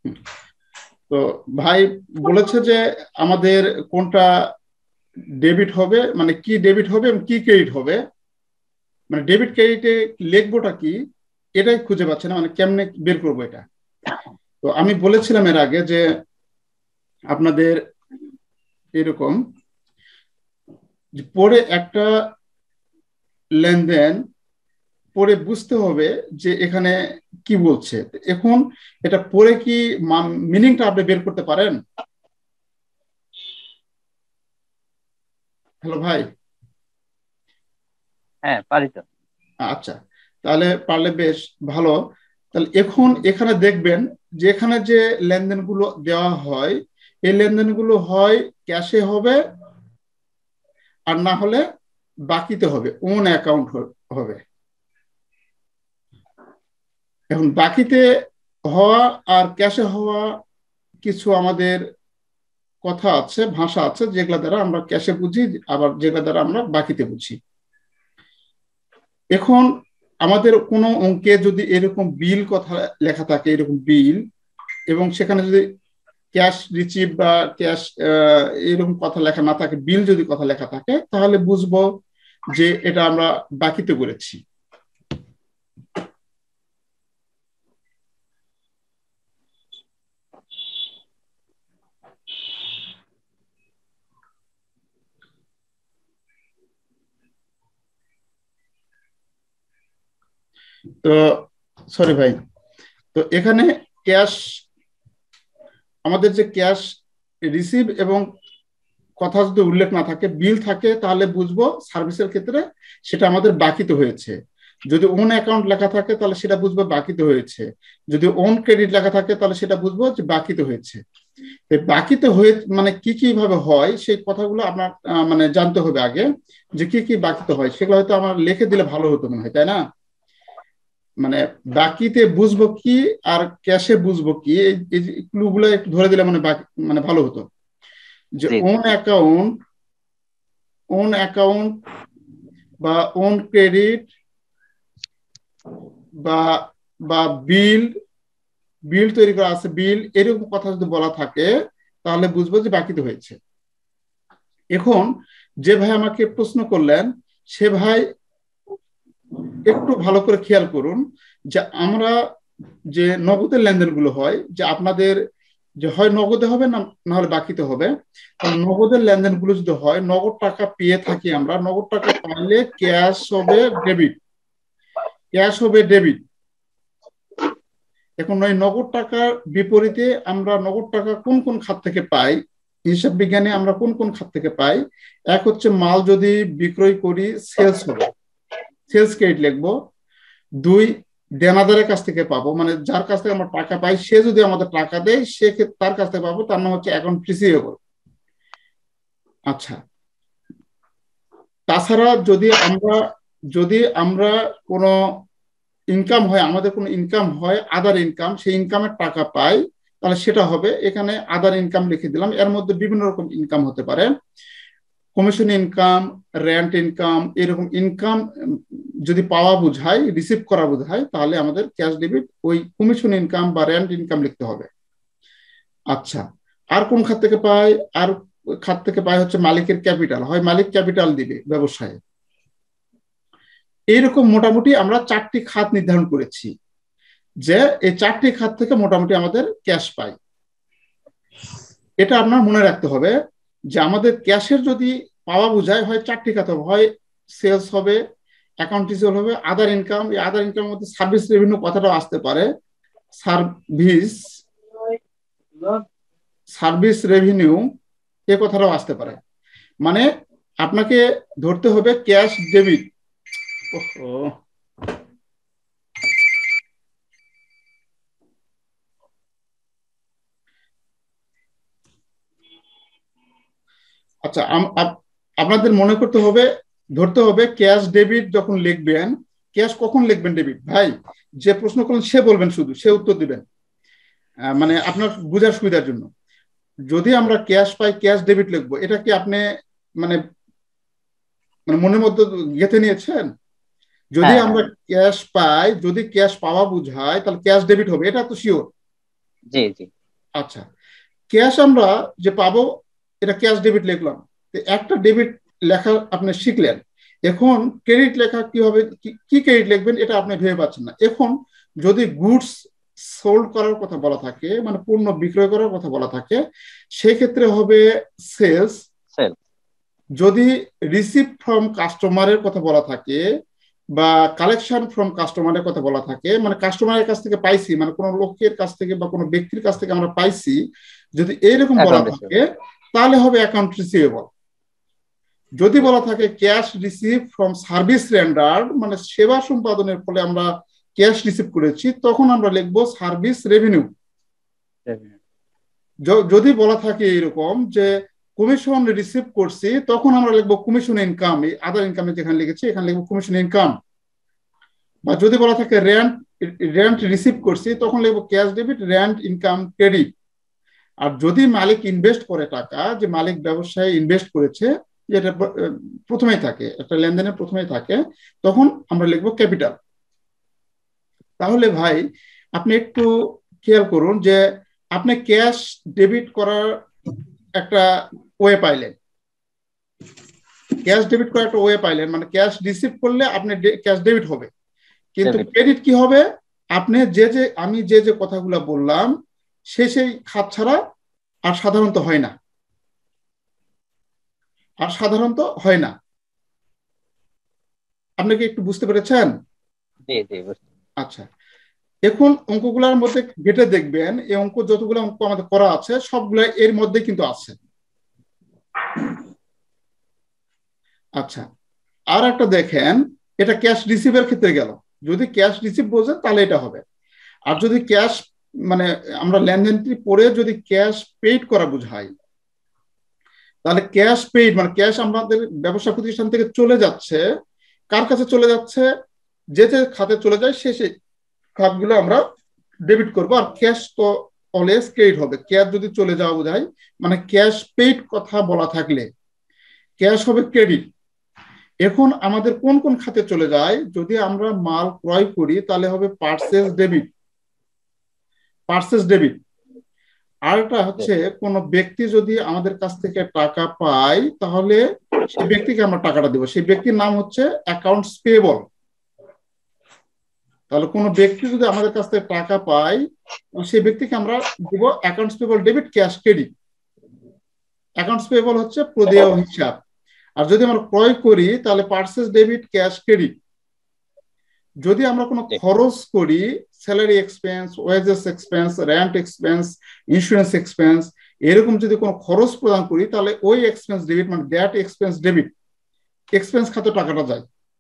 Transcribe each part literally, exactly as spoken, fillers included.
তো ভাই বলেছে যে আমাদের কোনটা ডেবিট হবে, মানে কি ডেবিট হবে এবং কি ক্রেডিট হবে, মানে ডেবিট ক্রেডিটে লিখবোটা কি এটাই খুঁজে পাচ্ছে না, মানে কেমনে বের করবো এটা। তো আমি বলেছিলাম এর আগে যে আপনাদের এরকম যে পরে একটা লেনদেন পরে বুঝতে হবে যে এখানে কি বলছে। এখন এটা পরে কি মিনিংটা আপনি বের করতে পারেন? হ্যালো ভাই। হ্যাঁ, পারি তো। আচ্ছা, তাহলে পারলে বেশ ভালো। তাহলে এখন এখানে দেখবেন যে এখানে যে লেনদেনগুলো দেওয়া হয়, এই লেনদেনগুলো হয় ক্যাশে হবে, আর না হলে বাকিতে হবে, ওন অ্যাকাউন্ট হবে। এখন বাকিতে হওয়া আর ক্যাশে হওয়া কিছু আমাদের কথা আছে, ভাষা আছে, যেগুলা দ্বারা আমরা ক্যাশে বুঝি, আবার যেগুলা দ্বারা আমরা বাকিতে বুঝি। এখন আমাদের কোনো অঙ্কে যদি এরকম বিল কথা লেখা থাকে, এরকম বিল, এবং সেখানে যদি ক্যাশ রিসিভ বা ক্যাশ এরকম কথা লেখা না থাকে, বিল যদি কথা লেখা থাকে, তাহলে বুঝবো যে এটা আমরা বাকিতে করেছি। তো সরি ভাই, তো এখানে ক্যাশ, আমাদের যে ক্যাশ রিসিভ এবং কথা যদি উল্লেখ না থাকে, বিল থাকে, তাহলে বুঝবো সার্ভিসের ক্ষেত্রে সেটা আমাদের বাকিতে হয়েছে। যদি ওন অ্যাকাউন্ট লেখা থাকে তাহলে সেটা বুঝবো বাকিতে হয়েছে। যদি ওন ক্রেডিট লেখা থাকে তাহলে সেটা বুঝবো যে বাকিতে হয়েছে। বাকিতে হয়ে মানে কি কি ভাবে হয় সেই কথাগুলো আপনার মানে জানতে হবে আগে, যে কি কি বাকিতে হয়, সেগুলো হয়তো আমার লিখে দিলে ভালো হতো মনে হয়, তাই না? মানে বাকিতে বুঝবো কি আর ক্যাশে বুঝবো কি, এই ক্লু গুলো একটু ধরে দিলে মানে বাকি মানে ভালো হতো। যে জি জি। ওন অ্যাকাউন্ট, ওন অ্যাকাউন্ট বা ওন ক্রেডিট বা বা বিল, বিল তৈরি করা আছে, বিল, এরকম কথা যদি বলা থাকে তাহলে বুঝবো যে বাকিতে হয়েছে। এখন যে ভাই আমাকে প্রশ্ন করলেন, সে ভাই একটু ভালো করে খেয়াল করুন যে আমরা যে নগদের লেনদেনগুলো হয়, যে আপনাদের যে হয় নগদে হবে না না হলে বাকিতে হবে। কারণ নগদের লেনদেনগুলো যদি হয়, নগদ টাকা পেয়ে থাকি আমরা, নগদ টাকা পাইলে ক্যাশ হবে ডেবিট, ক্যাশ হবে ডেবিট। এখন ওই নগদ টাকার বিপরীতে আমরা নগদ টাকা কোন কোন খাত থেকে পাই, হিসাব বিজ্ঞানে আমরা কোন কোন খাত থেকে পাই? এক হচ্ছে মাল যদি বিক্রয় করি, সেলস হবে, সেলস ক্রেডিট লিখবো। দুই, দেনাদারের কাছ থেকে পাবো, মানে যার কাছ থেকে আমরা টাকা পাই সে যদি আমাদের টাকা দেয় সে তার কাছ থেকে পাবো, তার নাম হচ্ছে অ্যাকাউন্ট রিসিভেবল। আচ্ছা, তাছাড়া যদি আমরা যদি আমরা কোনো ইনকাম হয়, আমাদের কোনো ইনকাম হয়, আদার ইনকাম, সেই ইনকামের টাকা পাই, তাহলে সেটা হবে, এখানে আদার ইনকাম লিখে দিলাম। এর মধ্যে বিভিন্ন রকম ইনকাম হতে পারে, কমিশন ইনকাম, রেন্ট ইনকাম, এরকম ইনকাম যদি পাওয়া বোঝায়, রিসিভ করা বোঝায়, তাহলে আমাদের ক্যাশ ডেবিট ওই কমিশন ইনকাম বা রেন্ট ইনকাম লিখতে হবে। আচ্ছা, আর কোন খাত থেকে পাই? আর খাত থেকে পাই হচ্ছে মালিকের ক্যাপিটাল, হয় মালিক ক্যাপিটাল দিবে ব্যবসায়। এইরকম মোটামুটি আমরা চারটি খাত নির্ধারণ করেছি, যে এই চারটি খাত থেকে মোটামুটি আমাদের ক্যাশ পাই। এটা আপনার মনে রাখতে হবে যে আমাদের ক্যাশের যদি পাওয়া বোঝায়, হয় চারটি খাত হবে, হয় সেলস হবে, অ্যাকাউন্ট রিসিভেবল হবে, আদার ইনকাম, এই আদার ইনকামের মধ্যে সার্ভিস রেভিনিউ কথাটাও আসতে পারে, সার্ভিস সার্ভিস রেভিনিউ এ কথাটাও আসতে পারে। মানে আপনাকে ধরতে হবে ক্যাশ ডেবিট। আচ্ছা, আপনাদের মনে করতে হবে, ধরতে হবে ক্যাশ ডেবিট যখন লিখবেন, ক্যাশ কখন লিখবেন ডেবিট? ভাই যে প্রশ্ন করলেন সে বলবেন, শুধু সে উত্তর দিবেন, মানে আপনার বোঝার সুবিধার জন্য। যদি আমরা ক্যাশ পাই, ক্যাশ ডেবিট লিখবো, এটা কি আপনি মানে মানে মনের মধ্যে গেঁথে নিয়েছেন? যদি হ্যাঁ হ্যাঁ। আমরা ক্যাশ পাই, যদি ক্যাশ পাওয়া বোঝায়, তাহলে ক্যাশ ডেবিট হবে, এটা তো শিওর। জি জি। আচ্ছা, ক্যাশ আমরা যে পাবো এটা ক্যাশ ডেবিট লিখলাম, একটা ডেবিট লেখা আপনি শিখলেন, এখন ক্রেডিট লেখা কি হবে, কি ক্রেডিট লিখবেন এটা আপনি ভেবে পাচ্ছেন না। এখন যদি গুডস সোল্ড করার কথা বলা থাকে, মানে পণ্য বিক্রয় করার কথা বলা থাকে, সেক্ষেত্রে হবে সেলস। যদি রিসিভ ফ্রম কাস্টমারের কথা বলা থাকে বা কালেকশন ফ্রম কাস্টমারের কথা বলা থাকে, মানে কাস্টমারের কাছ থেকে পাইছি, মানে কোনো লোকের কাছ থেকে বা কোনো ব্যক্তির কাছ থেকে আমরা পাইছি, যদি এইরকম বলা থাকে তাহলে হবে অ্যাকাউন্ট রিসিভেবল। যদি বলা থাকে cash receive from service rendered, মানে সেবা সম্পাদনের ফলে আমরা ক্যাশ রিসিভ করেছি, তখন আমরা লিখবো সার্ভিস রেভিনিউ। যদি বলা থাকে এরকম যে কমিশন রিসিভ করছি, তখন আমরা লিখবো কমিশন ইনকাম। এই আদার ইনকামে যেখানে লিখেছি এখানে লিখবো কমিশন ইনকাম। বা যদি বলা থাকে রেন্ট রেন্ট রিসিভ করছি, তখন লিখবো cash debit rent income credit. আর যদি মালিক ইনভেস্ট করে টাকা, যে মালিক ব্যবসায় ইনভেস্ট করেছে, যেটা প্রথমেই থাকে, একটা লেনদেনের প্রথমেই থাকে, তখন আমরা লিখবো ক্যাপিটাল। তাহলে ভাই আপনি একটু খেয়াল করুন যে আপনি ক্যাশ ডেবিট করার একটা ওয়ে পাইলেন, ক্যাশ ডেবিট করার একটা ওয়ে পাইলেন, মানে ক্যাশ রিসিভ করলে আপনি ক্যাশ ডেবিট হবে। কিন্তু ক্রেডিট কি হবে, আপনি যে যে আমি যে যে কথাগুলো বললাম সে সেই খাত ছাড়া আর সাধারণত হয় না, আর সাধারণত হয় না। আপনি কি একটু বুঝতে পেরেছেন? আচ্ছা, এখন অঙ্কগুলোর মধ্যে ঘেটে দেখবেন, এই অঙ্ক যতগুলো অঙ্ক আমাদের করা আছে সবগুলো এর মধ্যে কিন্তু আছে। আচ্ছা, আর একটা দেখেন, এটা ক্যাশ রিসিভের ক্ষেত্রে গেল। যদি ক্যাশ রিসিভ বোঝেন তাহলে এটা হবে। আর যদি ক্যাশ মানে আমরা লেনদেনটি পড়ে যদি ক্যাশ পেইড করা বোঝাই, তাহলে ক্যাশ পেইড মানে ক্যাশ আমাদের ব্যবসা প্রতিষ্ঠান থেকে চলে যাচ্ছে, কার কাছে চলে যাচ্ছে, যে যে খাতে চলে যায় সে সেই খাতগুলো আমরা ডেবিট করব। আর ক্যাশ তো অলওয়েজ ক্রেডিট হবে। ক্যাশ যদি চলে যাওয়া বোঝায়, মানে ক্যাশ পেইড কথা বলা থাকলে ক্যাশ হবে ক্রেডিট। এখন আমাদের কোন কোন খাতে চলে যায়, যদি আমরা মাল ক্রয় করি তাহলে হবে পারচেজ ডেবিট, পারচেজ ডেবিট। আর এটা হচ্ছে কোন ব্যক্তি যদি আমাদের কাছ থেকে টাকা পায়, তাহলে সেই ব্যক্তিকে আমরা টাকাটা দেব, সেই ব্যক্তির নাম হচ্ছে অ্যাকাউন্টস পেয়েবল। তাহলে কোনো ব্যক্তি যদি আমাদের কাছ থেকে টাকা পায়, সেই ব্যক্তিকে আমরা দেব accounts payable debit cash credit. Accounts payable হচ্ছে প্রদেয় হিসাব। আর যদি আমরা ক্রয় করি তাহলে পারচেজ ডেবিট ক্যাশ ক্রেডিট। যদি আমরা কোনো খরচ করি, salary expense, wages expense, rent expense, insurance expense, এরকম যদি কোনো খরচ প্রদান করি তাহলে ওই এক্সপেন্স ডেবিট, মানে দ্যাট এক্সপেন্স ডেবিট, এক্সপেন্স খাতে টাকাটা যায়।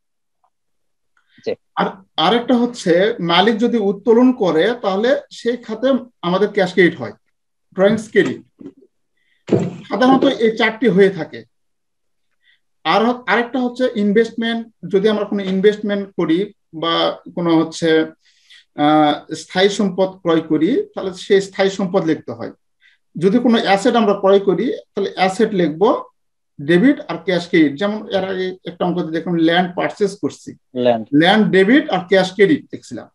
আর আরেকটা হচ্ছে মালিক যদি উত্তোলন করে তাহলে সেই খাতে আমাদের ক্যাশ ক্রেডিট হয়, ড্রয়িংস ক্রেডিট। সাধারণত এই চারটি হয়ে থাকে। আর আরেকটা হচ্ছে ইনভেস্টমেন্ট, যদি আমরা কোনো ইনভেস্টমেন্ট করি বা কোনো হচ্ছে স্থায়ী সম্পদ ক্রয় করি তাহলে সেই স্থায়ী সম্পদ লিখতে হয়। যদি কোনো অ্যাসেট আমরা ক্রয় করি তাহলে অ্যাসেট লিখবো ডেবিট আর ক্যাশ ক্রেডিট। যেমন এর আগে একটা অঙ্ক দেখুন, ল্যান্ড পারচেজ করছি, ল্যান্ড ডেবিট আর ক্যাশ ক্রেডিট দেখছিলাম।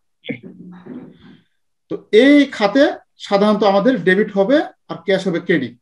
তো এই খাতে সাধারণত আমাদের ডেবিট হবে আর ক্যাশ হবে ক্রেডিট।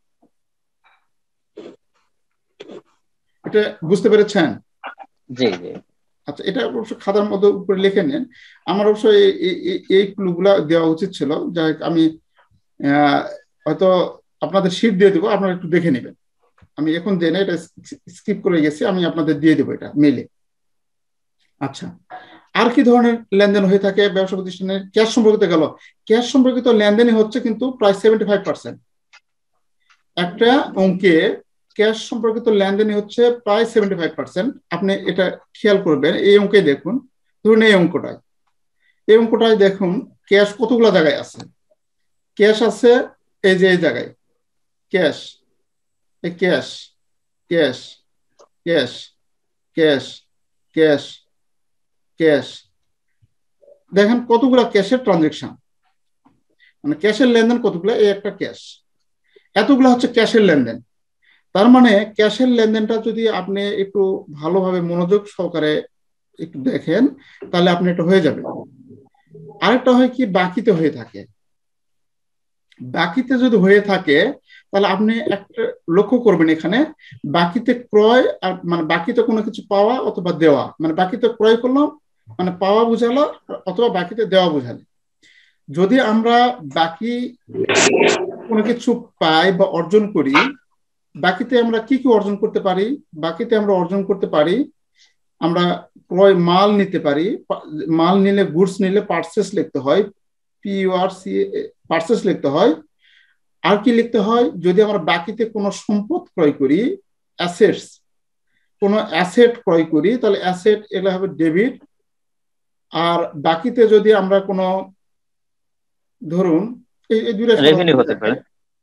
এটা বুঝতে পেরেছেন? জি জি। আচ্ছা, এটা অবশ্য খাতার মধ্যে উপরে লিখে নেন। আমার অবশ্য এই ক্লুগুলা দেওয়া উচিত ছিল। যাই আমি হয়তো আপনাদের শিট দিয়ে দেবো, আপনারা একটু দেখে নেবেন। আমি এখন দেন এটা স্কিপ করে গেছি, আমি আপনাদের দিয়ে দেবো এটা মেলে। আচ্ছা, আর কি ধরনের লেনদেন হয়ে থাকে ব্যবসা প্রতিষ্ঠানের? ক্যাশ সম্পর্কিত গেল। ক্যাশ সম্পর্কিত লেনদেনই হচ্ছে কিন্তু প্রায় সেভেন্টি ফাইভ পার্সেন্ট। একটা অঙ্কে ক্যাশ সম্পর্কিত লেনদেনই হচ্ছে প্রায় সেভেন্টি ফাইভ পার্সেন্ট। আপনি এটা খেয়াল করবেন, এই অঙ্কে দেখুন, ধরুন এই অঙ্কটায়, এই অঙ্কটায় দেখুন ক্যাশ কতগুলো জায়গায় আছে। ক্যাশ আছে এই যে এই জায়গায়, ক্যাশ, এই cash, cash, cash, cash, cash, cash. দেখেন কতগুলো ক্যাশের ট্রানজেকশন, মানে ক্যাশের লেনদেন কতগুলো, এই একটা ক্যাশ, এতগুলো হচ্ছে ক্যাশের লেনদেন। তার মানে ক্যাশের লেনদেনটা যদি আপনি একটু ভালোভাবে মনোযোগ সহকারে একটু দেখেন তাহলে আপনি এটা হয়ে যাবে। আরেকটা হয় কি বাকিতে হয়ে থাকে, বাকিতে যদি হয়ে থাকে তাহলে আপনি একটা লক্ষ্য করবেন এখানে বাকিতে ক্রয় আর মানে বাকিতে কোনো কিছু পাওয়া অথবা দেওয়া, মানে বাকিতে ক্রয় করলাম মানে পাওয়া বুঝালো অথবা বাকিতে দেওয়া বুঝালে। যদি আমরা বাকি কোনো কিছু পাই বা অর্জন করি, বাকিতে আমরা কি কি অর্জন করতে পারি? বাকিতে আমরা অর্জন করতে পারি, আমরা ক্রয় মাল নিতে পারি, মাল নিলে গুডস নিলে পার্সেস লিখতে হয়, পিইউআরসি পার্সেস লিখতে হয়। আর কি লিখতে হয়? যদি আমরা বাকিতে কোনো সম্পদ ক্রয় করি, অ্যাসেটস, কোনো অ্যাসেট ক্রয় করি তাহলে অ্যাসেট এগুলো হবে ডেবিট। আর বাকিতে যদি আমরা কোনো ধরুন এই এই দুইটা রেভিনিউ হতে পারে,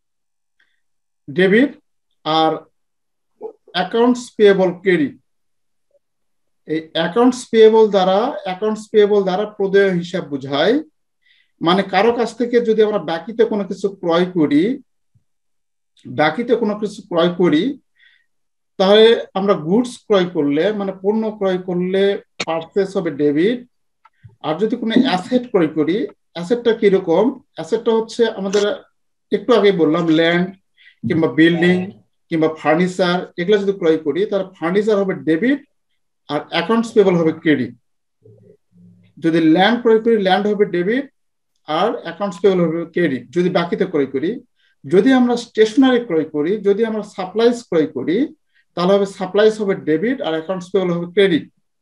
ডেবিট আর অ্যাকাউন্টস পেয়েবল ক্রেডিট। এই অ্যাকাউন্টস পেয়েবল দ্বারা অ্যাকাউন্টস পেয়েবল দ্বারা প্রদেয় হিসাব বোঝায়, মানে কারো কাছ থেকে যদি আমরা বাকিতে কোনো কিছু ক্রয় করি, বাকিতে কোনো কিছু ক্রয় করি তাহলে আমরা গুডস ক্রয় করলে মানে পণ্য ক্রয় করলে পারচেস হবে ডেবিট। আর যদি কোনো অ্যাসেট ক্রয় করি, অ্যাসেটটা কিরকম? অ্যাসেটটা হচ্ছে আমাদের একটু আগে বললাম ল্যান্ড কিংবা বিল্ডিং কিংবা ফার্নিচার, এগুলো যদি ক্রয় করি তাহলে ফার্নিচার হবে ডেবিট আর অ্যাকাউন্টস পেবল হবে ক্রেডিট। যদি ল্যান্ড ক্রয় করি ল্যান্ড হবে ডেবিট আর অ্যাকাউন্টস পেবল হবে ক্রেডিট যদি বাকিতে ক্রয় করি। যদি আমরা স্টেশনারি ক্রয় করি, যদি আমরা সাপ্লাইজ ক্রয় করি তাহলে হবে সাপ্লাইজ হবে ডেবিট আর অ্যাকাউন্টস পেবল হবে ক্রেডিট।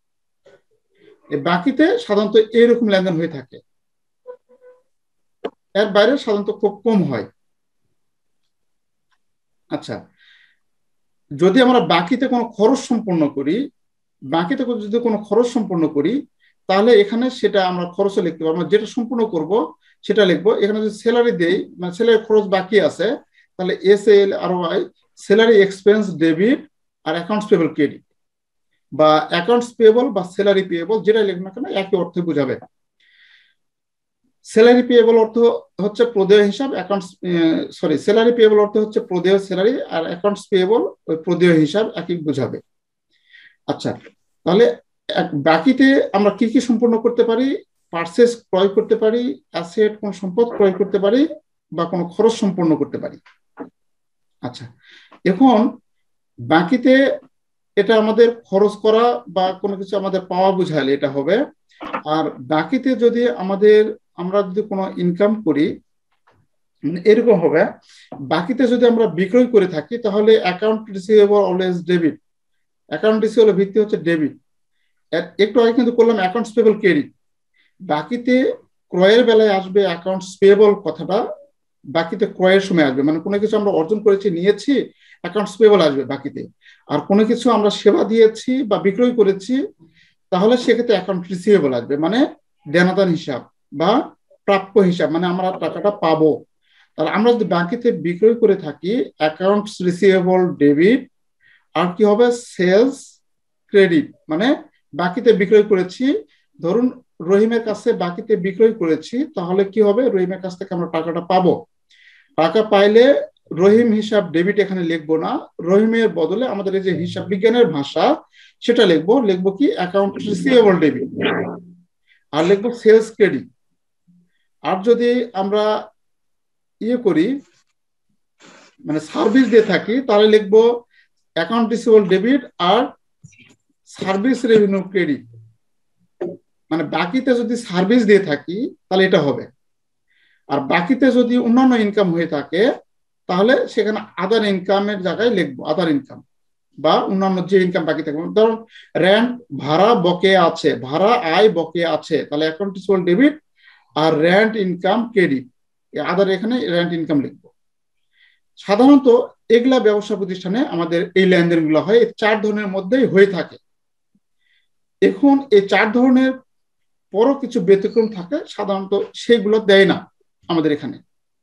বাকিতে সাধারণত এইরকম লেনদেন হয়ে থাকে, এর বাইরে সাধারণত খুব কম হয়। আচ্ছা, যদি আমরা বাকিতে কোনো খরচ সম্পন্ন করি, বাকিতে যদি কোনো খরচ সম্পন্ন করি তাহলে এখানে সেটা আমরা খরচও লিখতে পারবো, যেটা সম্পূর্ণ করব সেটা লিখবো। এখানে যদি স্যালারি দেই মানে স্যালারি খরচ বাকি আছে তাহলে S L R Y salary expense debit আর অ্যাকাউন্টস পেবল ক্রেডিট, বা অ্যাকাউন্টস পেবল বা স্যালারি পেয়েবল যেটা লিখবো না কেন একই অর্থে বোঝাবে। স্যালারি পেয়েবল অর্থ হচ্ছে প্রদেয় হিসাব, অ্যাকাউন্টস সরি স্যালারি পেয়েবল অর্থ হচ্ছে প্রদেয় স্যালারি, আর অ্যাকাউন্টস পেয়েবল ওই প্রদেয় হিসাব একই বোঝাবে। আচ্ছা, তাহলে বাকিতে আমরা কি কি সম্পন্ন করতে পারি? পারচেস ক্রয় করতে পারি, অ্যাসেট কোন সম্পদ ক্রয় করতে পারি, বা কোনো খরচ সম্পন্ন করতে পারি। আচ্ছা, এখন বাকিতে এটা আমাদের খরচ করা বা কোনো কিছু আমাদের পাওয়া বুঝালে এটা হবে। আর বাকিতে যদি আমাদের আমরা যদি কোনো ইনকাম করি মানে এরকম হবে, বাকিতে যদি আমরা বিক্রয় করে থাকি তাহলে account receivable always debit, account receivable ভিত্তি হচ্ছে ডেবিট। একটু আগে কিন্তু করলাম অ্যাকাউন্টস পেবল ক্রেডিট, বাকিতে ক্রয়ের বেলায় আসবে অ্যাকাউন্টস পেবল কথাটা, বাকিতে ক্রয়ের সময় আসবে, মানে কোনো কিছু আমরা অর্জন করেছি নিয়েছি অ্যাকাউন্টস পেবল আসবে বাকিতে। আর কোনো কিছু আমরা সেবা দিয়েছি বা বিক্রয় করেছি তাহলে সেক্ষেত্রে অ্যাকাউন্ট রিসিভেবল আসবে, মানে দেনাদান হিসাব বা প্রাপ্য হিসাব, মানে আমরা টাকাটা পাবো। তাহলে আমরা যদি বাকিতে বিক্রয় করে থাকি অ্যাকাউন্টস রিসিভেবল ডেবিট, আর কি হবে সেলস ক্রেডিট, মানে বাকিতে বিক্রয় করেছি, ধরুন রহিমের কাছে বাকিতে বিক্রয় করেছি তাহলে কি হবে রহিমের কাছ থেকে আমরা টাকাটা পাবো। টাকা পাইলে রহিম হিসাব ডেবিট এখানে লিখবো না, রহিমের বদলে আমাদের এই যে হিসাব বিজ্ঞানের ভাষা সেটা লিখবো, লিখবো কি অ্যাকাউন্ট রিসিভেবল ডেবিট, আর লিখবো সেলস ক্রেডিট। আর যদি আমরা ইয়ে করি মানে সার্ভিস দিয়ে থাকি তাহলে লিখবো অ্যাকাউন্ট রিসিভেবল ডেবিট আর সার্ভিস রেভিনিউ ক্রেডিট, মানে বাকিতে যদি সার্ভিস দিয়ে থাকি তাহলে এটা হবে। আর বাকিতে যদি অন্যান্য ইনকাম হয়ে থাকে তাহলে সেখানে আদার ইনকামের জায়গায় লিখবো আদার ইনকাম বা অন্যান্য যে ইনকাম বাকি থাকবে। ধরুন রেন্ট ভাড়া বকেয়া আছে, ভাড়া আয় বকেয়া আছে, তাহলে অ্যাকাউন্ট রিসিভেবল ডেবিট আর রেন্ট ইনকাম ক্রেডিট, আদার এখানে রেন্ট ইনকাম লিখবো। সাধারণত এগুলা ব্যবসা প্রতিষ্ঠানে আমাদের এই লেনদেনগুলো হয় এই চার ধরনের মধ্যেই হয়ে থাকে। এখন এই চার ধরনের পরও কিছু ব্যতিক্রম থাকে, সাধারণত সেগুলো দেয় না আমাদের এখানে।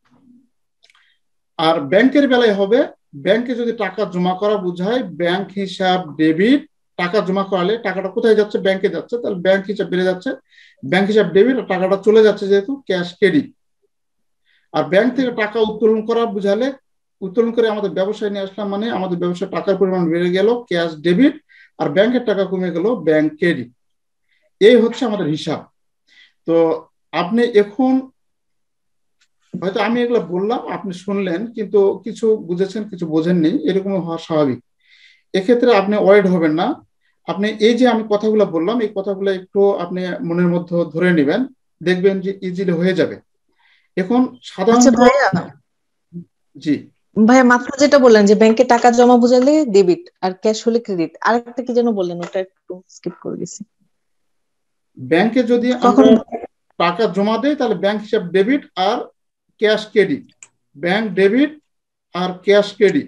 আর ব্যাংকের বেলায় হবে ব্যাংকে যদি টাকা জমা করা বোঝায় ব্যাংক হিসাব ডেবিট, টাকা জমা করালে টাকাটা কোথায় যাচ্ছে ব্যাংকে যাচ্ছে, তাহলে ব্যাংক হিসাব বেড়ে যাচ্ছে, ব্যাংক হিসাব ডেবিট, আর টাকাটা চলে যাচ্ছে যেহেতু ক্যাশ ক্রেডিট। আর ব্যাংক থেকে টাকা উত্তোলন করা বুঝালে উত্তোলন করে আমাদের ব্যবসায় নিয়ে আসলাম, মানে আমাদের ব্যবসায় টাকার পরিমাণ বেড়ে গেল ক্যাশ ডেবিট, আর ব্যাংকের টাকা কমে গেল ব্যাংক ক্রেডিট। এই হচ্ছে আমাদের হিসাব। তো আপনি এখন হয়তো আমি এগুলো বললাম, আপনি শুনলেন, কিন্তু কিছু বুঝেছেন কিছু বোঝেননি, এরকম হওয়া স্বাভাবিক। এক্ষেত্রে আপনি ওয়ার্ড হবেন না। আপনি এই যে আমি কথাগুলো বললাম, এই কথাগুলো একটু আপনি মনের মধ্যে ধরে নেবেন, দেখবেন যে ইজিলি হয়ে যাবে। এখন আচ্ছা সাধারণত, ভাইয়া, জি, ভাইয়া মাত্র যেটা বললেন যে ব্যাংকে টাকা জমা বুঝালে ডেবিট আর ক্যাশ হলে ক্রেডিট, আরেকটা কি যেন বললেন, ওটা একটু স্কিপ করে গেছি। ব্যাংকে যদি কখন? আমরা টাকা জমা দেই তাহলে ব্যাংক হিসাব ডেবিট আর ক্যাশ ক্রেডিট। ব্যাংক ডেবিট আর ক্যাশ ক্রেডিট।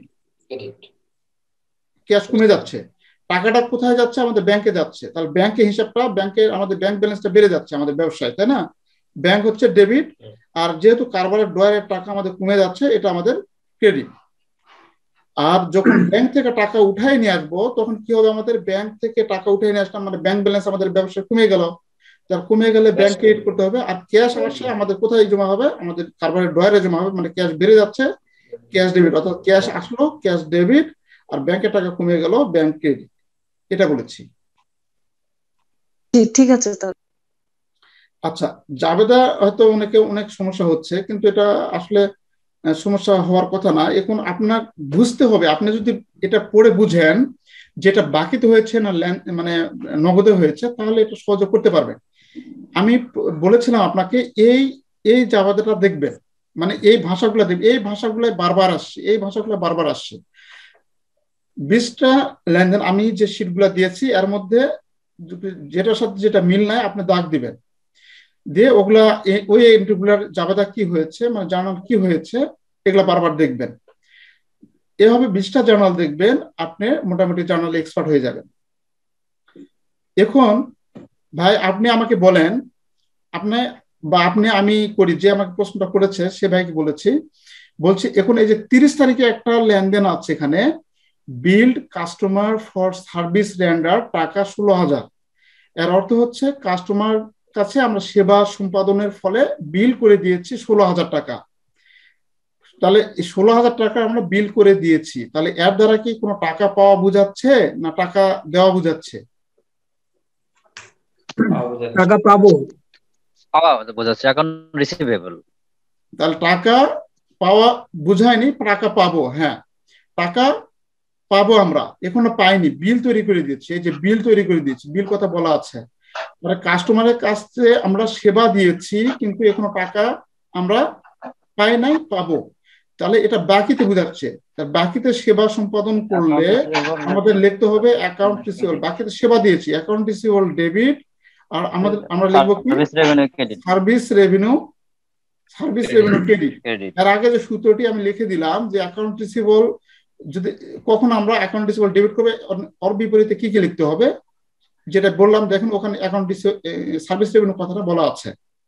ক্যাশ কমে যাচ্ছে, টাকাটা কোথায় যাচ্ছে? আমাদের ব্যাংকে যাচ্ছে। তাহলে ব্যাংকে হিসাবটা, ব্যাংকের আমাদের ব্যাংক ব্যালেন্সটা বেড়ে যাচ্ছে আমাদের ব্যবসায়, তাই না? ব্যাংক হচ্ছে ডেবিট, আর যেহেতু কারবারের ড্রয়ারের টাকা আমাদের কমে যাচ্ছে, এটা আমাদের ক্রেডিট। আর যখন ব্যাংক থেকে টাকা উঠাই নিয়ে আসবো, তখন কি হবে? আমাদের ব্যাংক থেকে টাকা উঠাই নিয়ে আসলাম মানে ব্যাংক ব্যালেন্স আমাদের ব্যবসায় কমে গেল। তার কমে গেলে ব্যাংক ক্রেডিট করতে হবে। আর ক্যাশ আসলে আমাদের কোথায় জমা হবে? আমাদের কারবারের ড্রয়ারে জমা হবে, মানে ক্যাশ বেড়ে যাচ্ছে, ক্যাশ ডেবিট, অর্থাৎ ক্যাশ আসলো ক্যাশ ডেবিট, আর ব্যাংকের টাকা কমে গেল ব্যাংক ক্রেডিট। এটা বলেছি। জি, ঠিক আছে তাহলে। আচ্ছা, জাবেদা হয়তো অনেকে অনেক সমস্যা হচ্ছে, কিন্তু এটা আসলে আহ, সমস্যা হওয়ার কথা না। এখন আপনার বুঝতে হবে, আপনি যদি এটা পড়ে বুঝেন যেটা বাকিতে হয়েছে না ল্যান- মানে নগদে হয়েছে, তাহলে এটা সহজে করতে পারবেন। আমি প- বলেছিলাম আপনাকে, এই এই জাবেদাটা দেখবেন, মানে এই ভাষাগুলো দেখবেন, এই ভাষাগুলো বারবার আসছে, এই ভাষাগুলো বারবার আসছে। বিশটা লেনদেন আমি যে শিটগুলো দিয়েছি, এর মধ্যে যদি- যেটার সাথে যেটা মিল নাই আপনি দাগ দিবেন, দিয়ে ওগুলা এ- ওই এন্ট্রিগুলার জাবেদা কি হয়েছে, মানে জার্নাল কি হয়েছে, এগুলা বারবার দেখবেন। এভাবে বিশটা জার্নাল দেখবেন, আপনি মোটামুটি জার্নাল এক্সপার্ট হয়ে যাবেন। এখন ভাই আপনি আমাকে বলেন, আপনি বা আপনি, আমি করি, যে আমাকে প্রশ্নটা করেছে সে ভাইকে বলেছি, বলছি এখন এই যে তিরিশ তারিখে একটা লেনদেন আছে এখানে, billed customer for service render, টাকা ষোলো হাজার। এর অর্থ হচ্ছে কাস্টমার কাছে আমরা সেবা সম্পাদনের ফলে বিল করে দিয়েছি ষোলো হাজার টাকা। তাহলে এই ষোলো হাজার টাকা আমরা বিল করে দিয়েছি, তাহলে এর দ্বারা কি কোনো টাকা পাওয়া বোঝাচ্ছে না টাকা দেওয়া বোঝাচ্ছে? টাকা পাবো। পাওয়া বোঝাচ্ছে, এখন রিসিভেবল। তাহলে টাকা পাওয়া বুঝায়নি, টাকা পাবো, হ্যাঁ, টাকা পাবো। আমরা এখনো পাইনি, বিল তৈরি করে দিচ্ছি, এই যে বিল তৈরি করে দিচ্ছি, বিল কথা বলা আছে, মানে কাস্টমারের কাছে আমরা সেবা দিয়েছি কিন্তু এখনো টাকা আমরা পাই নাই, পাবো। তাহলে এটা বাকিতে বোঝাচ্ছে। তার বাকিতে সেবা সম্পাদন করলে আমাদের লিখতে হবে অ্যাকাউন্ট রিসিভেবল, বাকিতে সেবা দিয়েছি অ্যাকাউন্ট রিসিভেবল ডেবিট, আর আমাদের আমরা লিখবো কি? Service revenue credit. Service revenue, service revenue credit. Credit এর আগে যে সূত্রটি আমি লিখে দিলাম যে অ্যাকাউন্ট রিসিভেবল, যদি কখন আমরা অ্যাকাউন্ট রিসিভেবল ডেবিট করবে, ওর বিপরীতে কি কি লিখতে হবে, যেটা বললাম দেখেন ওখানে অ্যাকাউন্ট সার্ভিস রেভিনিউ কথাটা বলা আছে।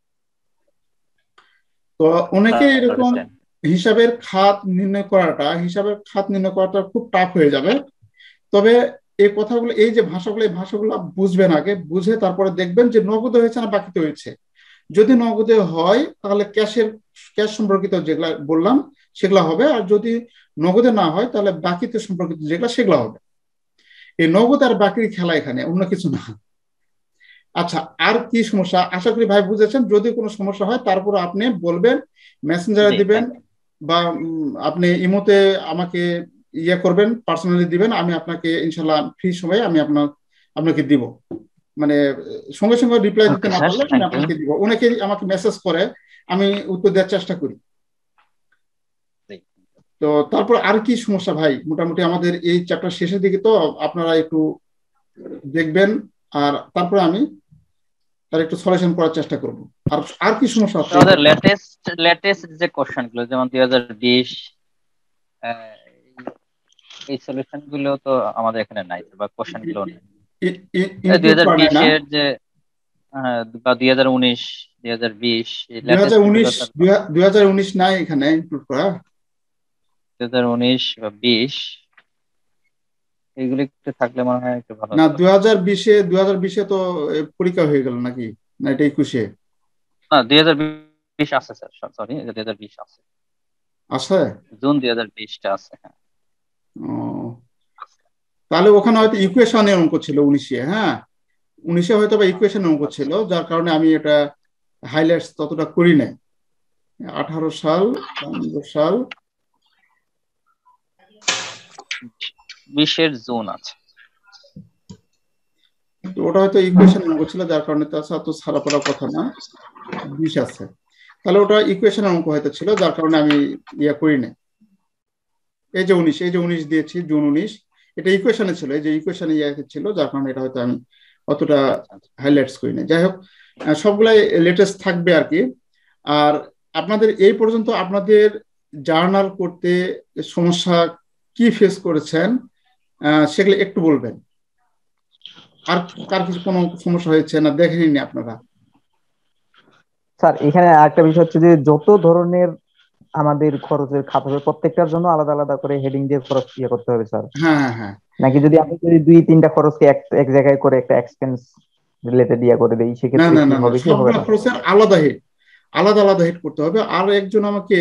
তো অনেকে এরকম হিসাবের খাত নির্ণয় করাটা, হিসাবের খাত নির্ণয় করাটা খুব টাফ হয়ে যাবে। তবে এই কথাগুলো, এই যে ভাষাগুলো, এই ভাষাগুলো বুঝবেন আগে, বুঝে তারপরে দেখবেন যে নগদে হয়েছে না বাকিতে হয়েছে। যদি নগদে হয় তাহলে ক্যাশের, ক্যাশ সম্পর্কিত যেগুলা বললাম সেগুলা হবে, আর যদি নগদে না হয় তাহলে বাকিতে সম্পর্কিত যেগুলা সেগুলা হবে। এই নগদ আর বাকির খেলা, এখানে অন্য কিছু না। আচ্ছা, আর কি সমস্যা? আশা করি ভাই বুঝেছেন। যদি কোনো সমস্যা হয় তারপর আপনি বলবেন, মেসেঞ্জারে দিবেন, বা আপনি ইমোতে আমাকে ইয়ে করবেন, পার্সোনালি দিবেন, আমি আপনাকে ইনশাল্লাহ ফ্রি সময়ে আমি আপনার আপনাকে দিব। মানে সঙ্গে সঙ্গে রিপ্লাই দিতে না পারলে আমি আপনাকে দিব। অনেকে আমাকে মেসেজ করে, আমি উত্তর দেওয়ার চেষ্টা করি। তো তারপর আর কি সমস্যা ভাই? মোটামুটি আমাদের এই চ্যাপ্টার শেষের দিকে, তো আপনারা একটু দেখবেন, আর তারপরে আমি তার একটু সলিউশন করার চেষ্টা করব। আর আর কি সমস্যা আছে? আমাদের লেটেস্ট লেটেস্ট যে কোশ্চেন গুলো, যেমন দুই হাজার বিশ, এই সলিউশন গুলো তো আমাদের এখানে নাই, বা কোশ্চেন গুলো নাই। দুই হাজার বিশের যে, বা দুই হাজার উনিশ, দুই হাজার বিশ, দুই হাজার উনিশ দুই হাজার উনিশ নাই এখানে ইনক্লুড করা। দুই হাজার উনিশ বা বিশ এগুলো একটু থাকলে মনে হয় একটু ভালো। না, দুই হাজার বিশে দুই হাজার বিশে তো পরীক্ষা হয়ে গেল নাকি? না, এটা একুশে? না, দুই হাজার বিশ আছে স্যার, সরি, দুই হাজার বিশ আছে, আছে, জুন দুই হাজার বিশটা আছে, হ্যাঁ। ও, তাহলে ওখানে হয়তো ইকুয়েশনের অঙ্ক ছিল উনিশে। হ্যাঁ, উনিশে হয়তো বা ইকুয়েশনের অঙ্ক ছিল, যার কারণে আমি এটা হাইলাইটস ততটা করি নাই। আঠারো সাল, পনেরো সাল, বিশের জুন আছে। ওটা হয়তো ইকুয়েশন অঙ্ক ছিল, যার কারণে তো তো ছাড়া পড়ার কথা না, বিশ আছে, তাহলে ওটা ইকুয়েশন অঙ্ক হয়তো ছিল, যার কারণে আমি ইয়া করি নাই। এই যে উনিশ, এই যে উনিশ দিয়েছি, জুন উনিশ, এটা ইকুয়েশনে ছিল, এই যে ইকুয়েশনে ইয়ে ছিল, যার কারণে এটা হয়তো আমি অতটা হাইলাইটস করি না। যাই হোক, সবগুলাই লেটেস্ট থাকবে আর কি। আর আপনাদের এই পর্যন্ত আপনাদের জার্নাল করতে সমস্যা কি ফেস করেছেন সেগুলো একটু বলবেন। আর কার কিছু কোনো সমস্যা হয়েছে না দেখেননি আপনারা? স্যার এখানে আরেকটা বিষয় হচ্ছে যে যত ধরনের আমাদের খরচের খাতা হবে প্রত্যেকটার জন্য আলাদা আলাদা করে হেডিং দিয়ে খরচ ইয়ে করতে হবে স্যার? হ্যাঁ হ্যাঁ হ্যাঁ। নাকি যদি আমি যদি দুই তিনটা খরচকে এক এক জায়গায় করে একটা এক্সপেন্স রিলেটেড ইয়া করে দেই না সেক্ষেত্রে না কি না না, হবে কি হবে সবগুলো না? খরচের আলাদা হেড, আলাদা আলাদা হেড করতে হবে। আর একজন আমাকে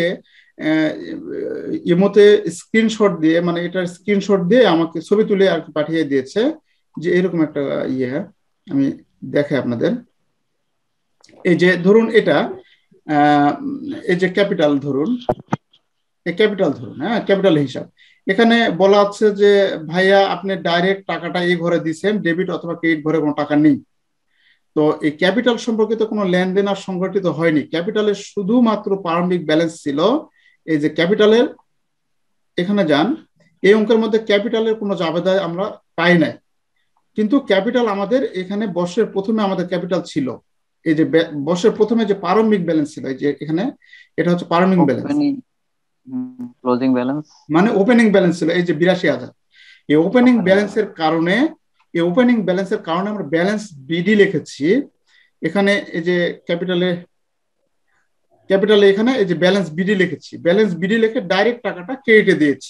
ইমোতে স্ক্রিনশট দিয়ে, মানে এটার স্ক্রিনশট দিয়ে আমাকে ছবি তুলে আর কি পাঠিয়ে দিয়েছে যে এরকম একটা ইয়ে, আমি দেখাই আপনাদের। এই যে ধরুন এটা এই যে ক্যাপিটাল ধরুন, এই ক্যাপিটাল ধরুন, হ্যাঁ ক্যাপিটাল হিসাব। এখানে বলা আছে যে ভাইয়া আপনি ডাইরেক্ট টাকাটা এই ঘরে দিচ্ছেন, ডেবিট অথবা ক্রেডিট ঘরে কোনো টাকা নেই। তো এই ক্যাপিটাল সম্পর্কিত কোনো লেনদেন আর সংগঠিত হয়নি। ক্যাপিটালের শুধুমাত্র প্রারম্ভিক ব্যালেন্স ছিল। এই যে ক্যাপিটালের এখানে যান, এই অঙ্কের মধ্যে ক্যাপিটালের কোনো জাবেদা আমরা পাই নাই, কিন্তু ক্যাপিটাল আমাদের এখানে বর্ষের প্রথমে আমাদের ক্যাপিটাল ছিল। এই যে বর্ষের প্রথমে যে প্রারম্ভিক ব্যালেন্স ছিল, এই যে এখানে এটা হচ্ছে প্রারম্ভিক ব্যালেন্স, ক্লোজিং ব্যালেন্স মানে ওপেনিং ব্যালেন্স ছিল এই যে বিরাশি হাজার। এই ওপেনিং ব্যালেন্সের কারণে এই ওপেনিং ব্যালেন্সের কারণে আমরা ব্যালেন্স বিডি লিখেছি এখানে। এই যে ক্যাপিটালে ক্যাপিটালে এখানে এই যে ব্যালেন্স বিডি লিখেছি, ব্যালেন্স বিডি লিখে ডাইরেক্ট টাকাটা ক্রেডিটে দিয়েছি।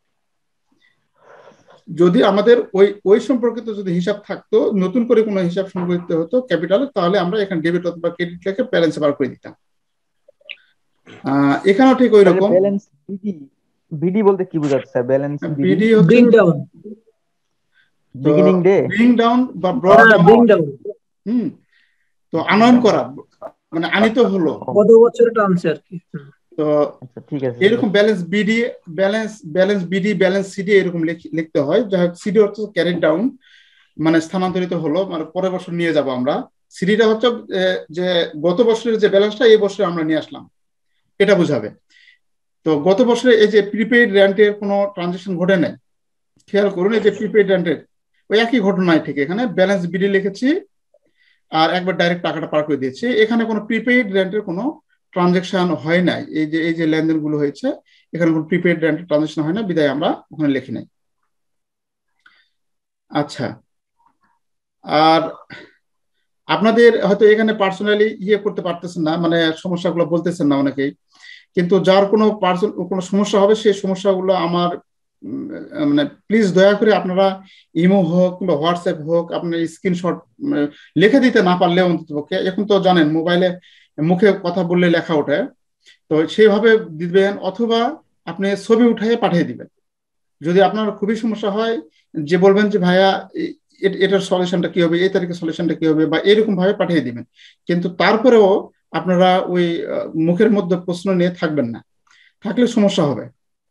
যদি আমাদের ওই ওই সম্পর্কিত যদি হিসাব থাকতো, নতুন করে কোনো হিসাব সংগঠিত হতো ক্যাপিটালে, তাহলে আমরা এখানে ডেবিট অথবা ক্রেডিট লিখে ব্যালেন্স বার করে দিতাম। এখানেও ঠিক ওই রকম। ব্যালেন্স বিডি, বিডি বলতে কি বোঝাচ্ছে স্যার? ব্যালেন্স বিডি হচ্ছে bring down, beginning day, bring down বা ব্রড ব্রিং ডাউন, হুম, তো আনয়ন করা, মানে আনিত হলো, গত বছর টানছে আর কি। তো আচ্ছা ঠিক আছে। এরকম balance BD, balance balance BD, balance CD এরকম লিখতে হয়। যাই হোক, সিডি অর্থ ক্যারিড ডাউন, মানে স্থানান্তরিত হলো, মানে পরের বছর নিয়ে যাব আমরা। সিডিটা হচ্ছে যে গত বছরের যে ব্যালেন্সটা এই বছরে আমরা নিয়ে আসলাম, এটা বোঝাবে। তো গত বছরে এই যে প্রিপেইড রেন্টের কোনো ট্রানজাকশন ঘটে নাই, খেয়াল করুন। এই যে প্রিপেইড রেন্টের ওই একই ঘটনায় ঠিক এখানে ব্যালেন্স বিডি লিখেছি আর একবার ডাইরেক্ট টাকাটা পার করে দিয়েছি। এখানে কোনো প্রিপেইড রেন্টের কোনো ট্রানজাকশন হয় নাই। এই যে এই যে লেনদেন গুলো হয়েছে এখানে কোনো প্রিপেইড রেন্টের ট্রানজাকশন হয় না, বিদায় আমরা ওখানে লিখি নাই। আচ্ছা, আর আপনাদের হয়তো এখানে পার্সোনালি ইয়ে করতে পারতেছেন না, মানে সমস্যাগুলো বলতেছেন না অনেকেই, কিন্তু যার কোনো পার্সন কোনো সমস্যা হবে সেই সমস্যাগুলো আমার মানে প্লিজ দয়া করে আপনারা ইমো হোক কিংবা হোয়াটসঅ্যাপ হোক আপনার স্ক্রিনশট লিখে দিতে না পারলেও অন্ততপক্ষে, এখন তো জানেন মোবাইলে মুখে কথা বললে লেখা ওঠে, তো সেইভাবে দিবেন, অথবা আপনি ছবি উঠাইয়ে পাঠিয়ে দিবেন। যদি আপনার খুবই সমস্যা হয়, যে বলবেন যে ভাইয়া এটার সলিউশনটা কি হবে, এই তারিখের সলিউশনটা কি হবে, বা এরকম ভাবে পাঠিয়ে দিবেন। কিন্তু তারপরেও আপনারা ওই মুখের মধ্যে প্রশ্ন নিয়ে থাকবেন না, থাকলে সমস্যা হবে।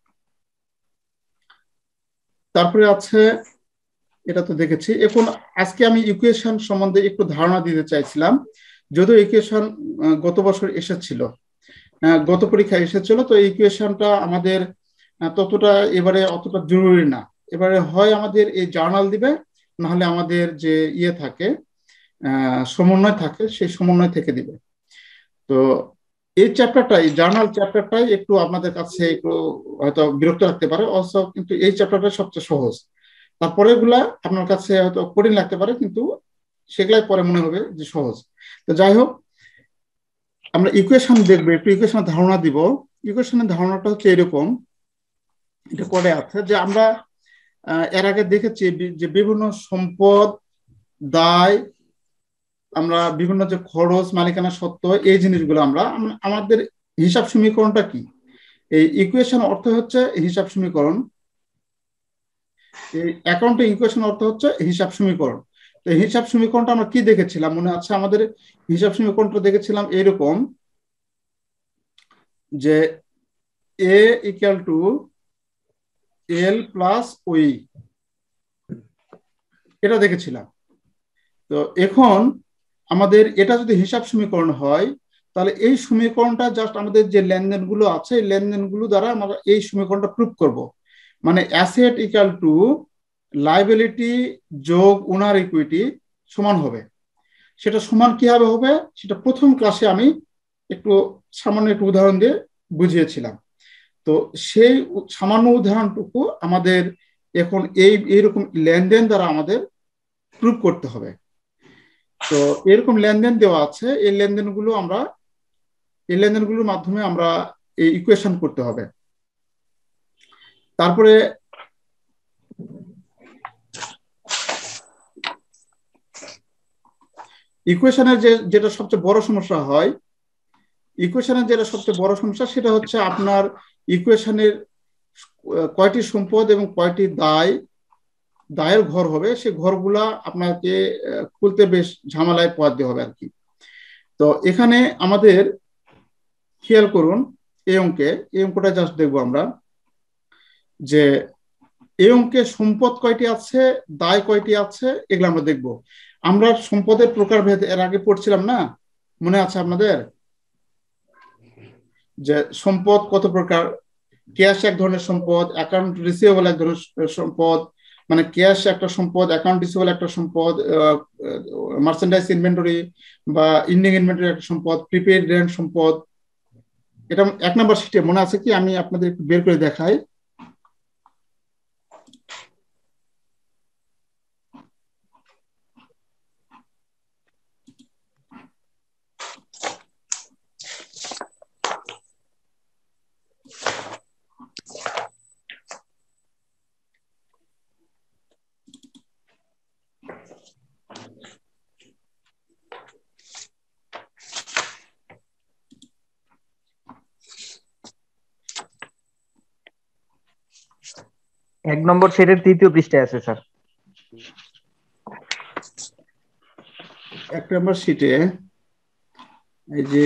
তারপরে আছে, এটা তো দেখেছি। এখন আজকে আমি ইকুয়েশন সম্বন্ধে একটু ধারণা দিতে চাইছিলাম, যদিও ইকুয়েশন গত বছর এসেছিল, গত পরীক্ষায় এসেছিল, তো ইকুয়েশনটা আমাদের ততটা এবারে অতটা জরুরি না। এবারে হয় আমাদের এই জার্নাল দিবে, নাহলে আমাদের যে ইয়ে থাকে সমন্বয় থাকে, সেই সমন্বয় থেকে দিবে। তো এই চ্যাপ্টারটাই, জার্নাল চ্যাপ্টারটাই একটু আপনাদের কাছে একটু হয়তো বিরক্ত লাগতে পারে, অবশ্য কিন্তু এই চ্যাপ্টারটা সবচেয়ে সহজ। তারপরে গুলা আপনার কাছে হয়তো কঠিন লাগতে পারে, কিন্তু সেগুলাই পরে মনে হবে যে সহজ। তো যাই হোক, আমরা ইকুয়েশন দেখবো, একটু ইকুয়েশনের ধারণা দিব। ইকুয়েশনের ধারণাটা হচ্ছে এরকম, এটা করে আছে যে আমরা এর আগে দেখেছি যে বিভিন্ন সম্পদ, দায়, আমরা বিভিন্ন যে খরচ, মালিকানা সত্ত্ব, এই জিনিসগুলো আমরা আমাদের হিসাব সমীকরণটা কি, এই ইকুয়েশন অর্থ হচ্ছে হিসাব সমীকরণ, এই অ্যাকাউন্টিং ইকুয়েশন অর্থ হচ্ছে হিসাব সমীকরণ। তো হিসাব সমীকরণটা আমরা কি দেখেছিলাম মনে আছে? আমাদের হিসাব সমীকরণটা দেখেছিলাম এইরকম, যে A equal to L plus OE, এটা দেখেছিলাম। তো এখন আমাদের এটা যদি হিসাব সমীকরণ হয়, তাহলে এই সমীকরণটা জাস্ট আমাদের যে লেনদেনগুলো আছে এই লেনদেনগুলো দ্বারা আমরা এই সমীকরণটা প্রুফ করব। মানে অ্যাসেট ইকুয়াল টু লাইবিলিটি যোগ ওনার ইকুইটি সমান হবে। সেটা সমান কিভাবে হবে সেটা প্রথম ক্লাসে আমি একটু সামান্য একটু উদাহরণ দিয়ে বুঝিয়েছিলাম। তো সেই সামান্য উদাহরণটুকু আমাদের এখন এই এইরকম লেনদেন দ্বারা আমাদের প্রুফ করতে হবে। তো এরকম লেনদেন দেওয়া আছে, এই লেনদেনগুলো আমরা এই লেনদেনগুলোর মাধ্যমে আমরা এই ইকুয়েশন করতে হবে। তারপরে ইকুয়েশনের যে যেটা সবচেয়ে বড় সমস্যা হয়, ইকুয়েশনের যেটা সবচেয়ে বড় সমস্যা সেটা হচ্ছে আপনার ইকুয়েশনের কয়টি সম্পদ এবং কয়টি দায় দায়ের ঘর হবে, সেই ঘরগুলা আপনাকে খুলতে বেশ ঝামেলায় পোহাতে হবে আর কি। তো এখানে আমাদের খেয়াল করুন এই অঙ্কে, এই অঙ্কটা জাস্ট দেখবো আমরা যে এই অঙ্কে সম্পদ কয়টি আছে, দায় কয়টি আছে, এগুলো আমরা দেখবো। আমরা সম্পদের প্রকারভেদ এর আগে পড়ছিলাম না, মনে আছে আপনাদের? যে সম্পদ কত প্রকার, ক্যাশ এক ধরনের সম্পদ, অ্যাকাউন্ট রিসিভেবল এক ধরনের সম্পদ, মানে ক্যাশ একটা সম্পদ, অ্যাকাউন্ট রিসিভেবল একটা সম্পদ, মার্চেন্ডাইজ ইনভেন্টরি বা ইন্ডিং ইনভেন্টরি একটা সম্পদ, প্রিপেড রেন্ট সম্পদ। এটা এক নম্বর শিটে মনে আছে কি? আমি আপনাদের একটু বের করে দেখাই। এক নম্বর সেটের তৃতীয় পৃষ্ঠায় আছে স্যার। এক নম্বর শিটে এই যে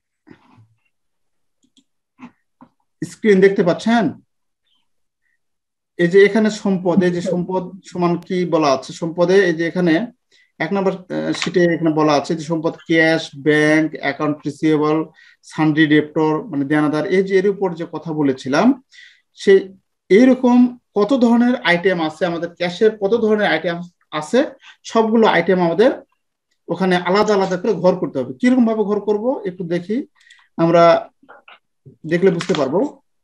স্ক্রিন দেখতে পাচ্ছেন, এই যে এখানে সম্পদ, এই যে সম্পদ সমান কি বলা আছে সম্পদে, এই যে এখানে এক নম্বর শিটে এখানে বলা আছে যে সম্পদ cash, bank, account receivable, sundry debtor মানে দেনাদার, এই যে এর উপর যে কথা বলেছিলাম, সেই এইরকম কত ধরনের আইটেম আছে আমাদের ক্যাশের, কত ধরনের আইটেম আছে, সবগুলো আইটেম আমাদের ওখানে আলাদা আলাদা করে ঘর করতে হবে। কিরকম ভাবে ঘর করব একটু দেখি, আমরা দেখলে বুঝতে পারবো।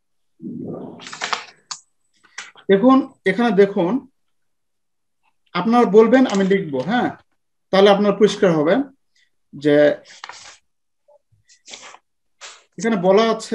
এখন এখানে দেখুন, আপনার বলবেন আমি লিখবো, হ্যাঁ, তাহলে আপনার পরিষ্কার হবে যে এখানে বলা আছে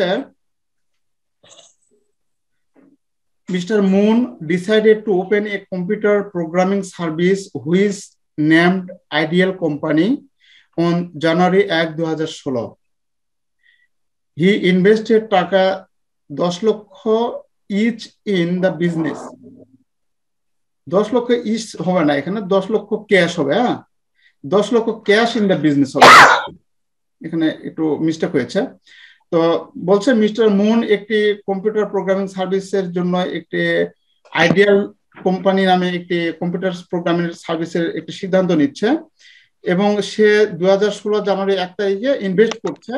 Mister Moon decided to open a computer programming service which named Ideal Company on January এক দুই হাজার ষোলো. He invested টাকা দশ লক্ষ each in the business. দশ লক্ষ ইচ হবে না, এখানে দশ লক্ষ ক্যাশ হবে। হ্যাঁ, দশ লক্ষ ক্যাশ ইন দ্য বিজনেস হবে, এখানে একটু মিস্টেক হয়েছে। তো বলছে মিস্টার মুন একটি কম্পিউটার প্রোগ্রামিং সার্ভিসের জন্য একটি আইডিয়াল কোম্পানি নামে একটি কম্পিউটার প্রোগ্রামিং সার্ভিসের একটি সিদ্ধান্ত নিচ্ছে এবং সে দুই হাজার ষোলো জানুয়ারি এক তারিখে ইনভেস্ট করছে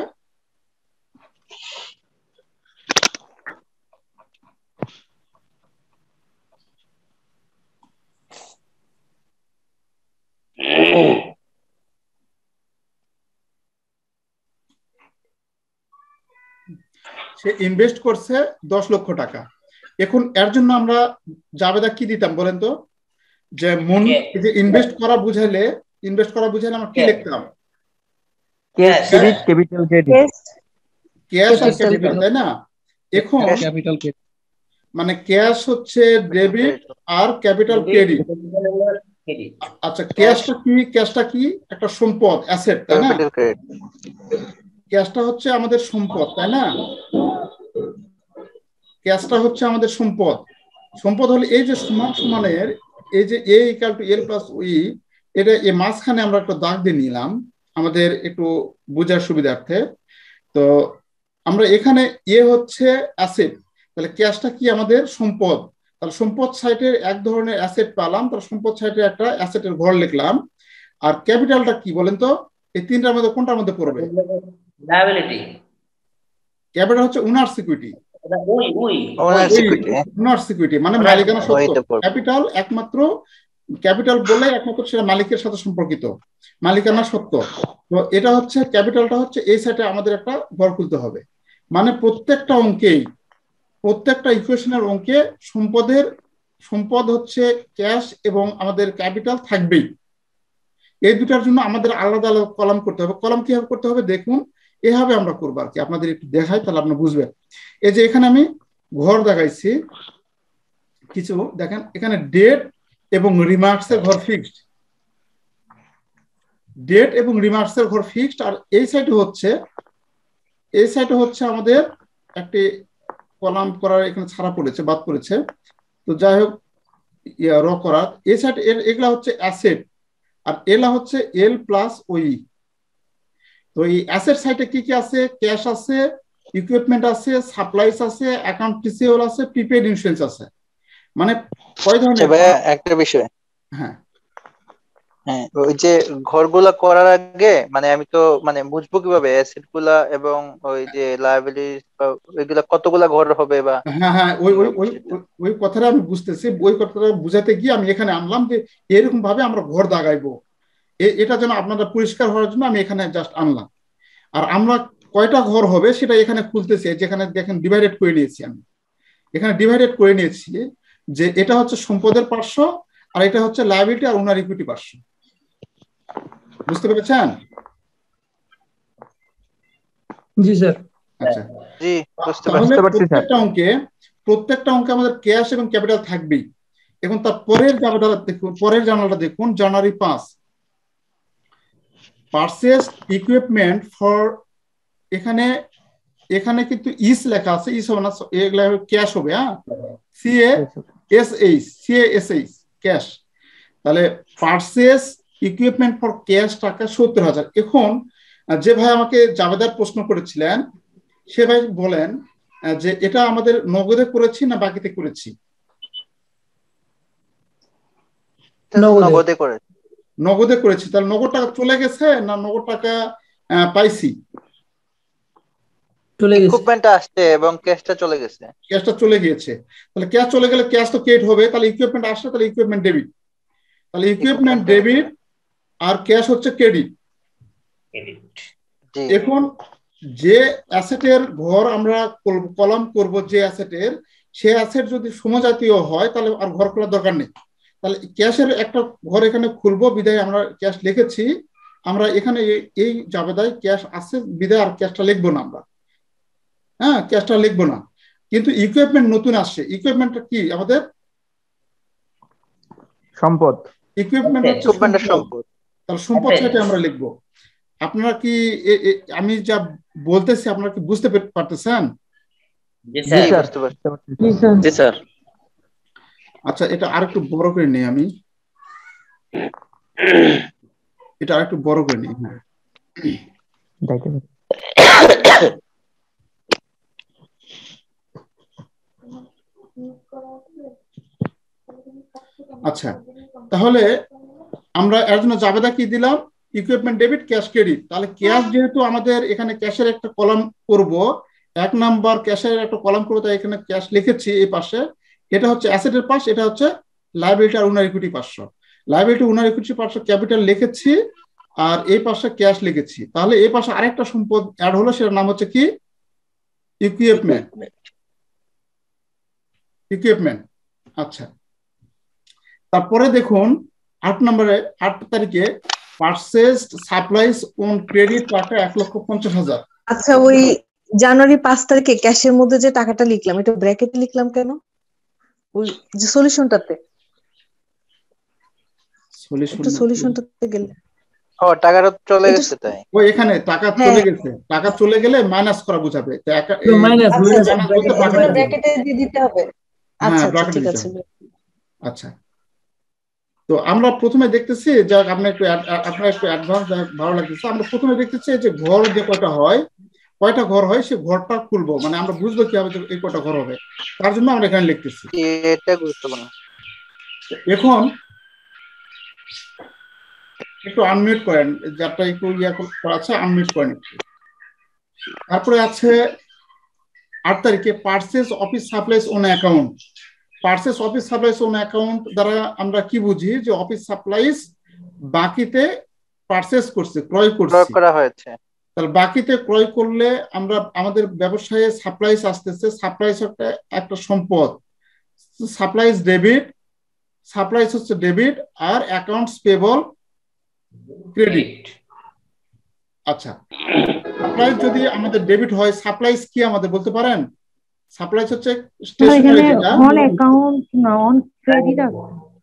সে ইনভেস্ট করছে দশ লক্ষ টাকা। এখন এর জন্য আমরা জাবেদা কি দিতাম বলেন তো? যে মন যে ইনভেস্ট করা বুঝাইলে ইনভেস্ট করা বুঝাইলে আমরা কি লিখতাম? Cash credit, capital credit, cash আর ক্যাপিটাল, তাই না? এখন ক্যাপিটাল মানে ক্যাশ হচ্ছে ডেবিট আর ক্যাপিটাল ক্রেডিট। আচ্ছা, ক্যাশটা কি? ক্যাশটা কি? একটা সম্পদ, অ্যাসেট, তাই না? ক্যাশটা হচ্ছে আমাদের সম্পদ, তাই না? ক্যাশটা হচ্ছে আমাদের সম্পদ। সম্পদ হলে এই যে সমান সমানের এই যে A equal to L plus OE, এটা এই মাঝখানে আমরা একটা দাগ দিয়ে নিলাম আমাদের একটু বোঝার সুবিধার্থে। তো আমরা এখানে এ হচ্ছে অ্যাসেট, তাহলে ক্যাশটা কি আমাদের সম্পদ, তাহলে সম্পদ সাইটের এক ধরনের অ্যাসেট পেলাম, তাহলে সম্পদ সাইটের একটা অ্যাসেটের ঘর লিখলাম। আর ক্যাপিটালটা কি বলেন তো, এই তিনটার মধ্যে কোনটার মধ্যে পড়বে? লায়াবিলিটি। ক্যাপিটাল হচ্ছে owner security, we we owner security, owner security মানে মালিকানা সত্ত্ব। ক্যাপিটাল একমাত্র ক্যাপিটাল বলে একমাত্র সেটা মালিকের সাথে সম্পর্কিত, মালিকানা সত্ত্ব। তো এটা হচ্ছে ক্যাপিটালটা হচ্ছে এই সাইডে আমাদের একটা ঘর খুলতে হবে, মানে প্রত্যেকটা অঙ্কেই প্রত্যেকটা ইকুয়েশনের অঙ্কে সম্পদের সম্পদ হচ্ছে ক্যাশ এবং আমাদের ক্যাপিটাল থাকবেই। এই দুটার জন্য আমাদের আলাদা আলাদা কলাম করতে হবে। কলাম কিভাবে করতে হবে দেখুন, এভাবে আমরা করবো আর কি, আপনাদের একটু দেখাই তাহলে আপনি বুঝবেন। এই যে এখানে আমি ঘর দেখাইছি কিছু, দেখেন এখানে ডেট এবং রিমার্কস এর ঘর ফিক্সড, ডেট এবং রিমার্কস এর ঘর ফিক্সড। আর এই সাইডে হচ্ছে এই সাইডে হচ্ছে আমাদের একটি কলাম করার এখানে ছাড়া পড়েছে, বাদ পড়েছে, তো যাই হোক র করা। এই সাইড এগুলা হচ্ছে অ্যাসেট, আর এলা হচ্ছে এল প্লাস ওই। তো এই অ্যাসেট সাইডে কি কি আছে? ক্যাশ আছে, ইকুইপমেন্ট আছে, সাপ্লাইস আছে, অ্যাকাউন্ট রিসিভেবল আছে, প্রিপেড ইন্স্যুরেন্স আছে। মানে কয় ধরনের? একটা বিষয়, হ্যাঁ হ্যাঁ, ওই যে ঘরগুলা করার আগে মানে আমি তো মানে বুঝবো কিভাবে অ্যাসেট গুলা এবং ওই যে লায়াবিলিটি ওইগুলা কতগুলা ঘর হবে বা? হ্যাঁ হ্যাঁ ওই ওই ওই ওই কথাটা আমি বুঝতেছি, ওই কথাটা বুঝাতে গিয়ে আমি এখানে আনলাম যে এরকম ভাবে আমরা ঘর দাগাইবো, এটা যেন আপনারা পরিষ্কার হওয়ার জন্য আমি এখানে জাস্ট আনলাম। আর আমরা কয়টা ঘর হবে সেটা এখানে খুলতেছি, যেখানে দেখেন ডিভাইডেড করে নিয়েছি, আমি এখানে ডিভাইডেড করে নিয়েছি যে এটা হচ্ছে সম্পদের পার্শ্ব আর এটা হচ্ছে লায়াবিলিটি আর ওনার ইকুইটি পার্শ্ব। বুঝতে পেরেছেন? জি স্যার। আচ্ছা, জি বুঝতে তাহলে পারছি। প্রত্যেকটা অঙ্কে প্রত্যেকটা অঙ্কে আমাদের ক্যাশ এবং ক্যাপিটাল থাকবেই। এখন তার পরের জার্নালটা দেখুন, পরের জার্নালটা দেখুন, জানুয়ারি পাঁচ, পারচেজ ইকুইপমেন্ট ফর, এখানে এখানে কিন্তু ইস লেখা আছে, ইস হবে না, এগুলা ক্যাশ হবে। হ্যাঁ, C A S H, C A S H cash. তাহলে পারচেজ ইকুইপমেন্ট ফর ক্যাশ টাকা সত্তর হাজার। এখন যে ভাই আমাকে জাবেদার প্রশ্ন করেছিলেন সে ভাই বলেন যে এটা আমাদের নগদে করেছি না বাকিতে করেছি? নগদে করেছি। নগদে করেছি। তাহলে নগদ টাকা চলে গেছে না নগদ টাকা পাইছি? চলে গেছে। ইকুইপমেন্টটা আসছে এবং ক্যাশটা চলে গেছে। ক্যাশটা চলে গিয়েছে। তাহলে ক্যাশ চলে গেলে ক্যাশ তো ক্রেডিট হবে, তাহলে ইকুইপমেন্ট আসছে, তাহলে ইকুইপমেন্ট ডেবিট। তাহলে ইকুইপমেন্ট ডেবিট আর ক্যাশ হচ্ছে ক্রেডিট। এখন যে অ্যাসেটের ঘর আমরা কলাম করব, যে অ্যাসেটের, সে অ্যাসেট যদি সমজাতীয় হয় তাহলে আর ঘর খোলার দরকার নেই। তাহলে ক্যাশের একটা ঘর এখানে খুলবো, বিদায় আমরা ক্যাশ লিখেছি, আমরা এখানে এই জাবেদায় ক্যাশ আছে বিদায় আর ক্যাশটা লিখবো না আমরা। হ্যাঁ, ক্যাশটা লিখবো না, কিন্তু ইকুইপমেন্ট নতুন আসছে। ইকুইপমেন্টটা কি আমাদের? সম্পদ। ইকুইপমেন্ট হচ্ছে সম্পদ। তাহলে সম্পদ সাইটে আমরা লিখবো। আপনারা কি আমি যা বলতেছি আপনারা কি বুঝতে পারতেছেন? জি স্যার। আচ্ছা, এটা আরেকটু বড় করে নিই, আমি এটা আরেকটু বড় করে নিই। হ্যাঁ, আচ্ছা, তাহলে আমরা এর জন্য জাবেদা কি দিলাম? Equipment debit, cash credit. তাহলে ক্যাশ যেহেতু আমাদের এখানে ক্যাশের একটা কলাম করব, এক নাম্বার ক্যাশের একটা কলাম করবো, তাই এখানে ক্যাশ লিখেছি এই পাশে। এটা হচ্ছে অ্যাসেটের পাশ, এটা হচ্ছে লায়াবিলিটি আর ওনার ইকুইটি পার্শ্ব। লায়াবিলিটি ওনার ইকুইটি পার্শ্ব ক্যাপিটাল লিখেছি আর এই পাশে ক্যাশ লিখেছি। তাহলে এই পাশে আরেকটা সম্পদ অ্যাড হলো, সেটার নাম হচ্ছে কি? ইকুইপমেন্ট। ইকুইপমেন্ট। আচ্ছা, তারপরে দেখুন আট নম্বরে, আট তারিখে পারচেজড সাপ্লাইস অন ক্রেডিট টাকা এক লক্ষ পঞ্চাশ হাজার। আচ্ছা, ওই জানুয়ারি পাঁচ তারিখে ক্যাশের মধ্যে যে টাকাটা লিখলাম, এটা ব্র্যাকেটে লিখলাম কেন? ওই যে সলিউশনটাতে, সলিউশনটাতে গেলে ও টাকাটা চলে গেছে, তাই ওই এখানে টাকা চলে গেছে, টাকা চলে গেলে মাইনাস করা বোঝাবে, ব্র্যাকেটে দিয়ে দিতে হবে। আচ্ছা ঠিক আছে। আচ্ছা, তো আমরা প্রথমে দেখতেছি, যাক আপনার একটু আপনার একটু অ্যাডভান্স ভালো লাগতেছে, আমরা প্রথমে দেখতেছি যে ঘর যে কয়টা হয়, কয়টা ঘর হয় সে ঘরটা খুলবো, মানে আমরা বুঝবো কিভাবে এই কয়টা ঘর হবে, তার জন্য আমরা এখানে লিখতেছি। এটা গুরুত্বপূর্ণ। এখন একটু আনমিউট করেন, যারটা একটু ইয়া করা আছে আনমিউট করেন। তারপরে আছে আট তারিখে purchase office supplies on account. Purchase office supplies on account দ্বারা আমরা কি বুঝি, যে অফিস সাপ্লাইজ বাকিতে পারচেজ করছে, ক্রয় করছে, করা হয়েছে। তাহলে বাকিতে ক্রয় করলে আমরা আমাদের ব্যবসায়ে সাপ্লাইজ আসতেছে, সাপ্লাইজ একটা একটা সম্পদ, সাপ্লাইজ ডেবিট, সাপ্লাইজ হচ্ছে ডেবিট, আর অ্যাকাউন্টস পেবল ক্রেডিট। আচ্ছা, সাপ্লাইজ যদি আমাদের ডেবিট হয়, সাপ্লাইজ কি আমাদের বলতে পারেন? সাপ্লাইজ হচ্ছে স্টেশনারি যেটা অন অ্যাকাউন্ট না অন ক্রেডিট আছে,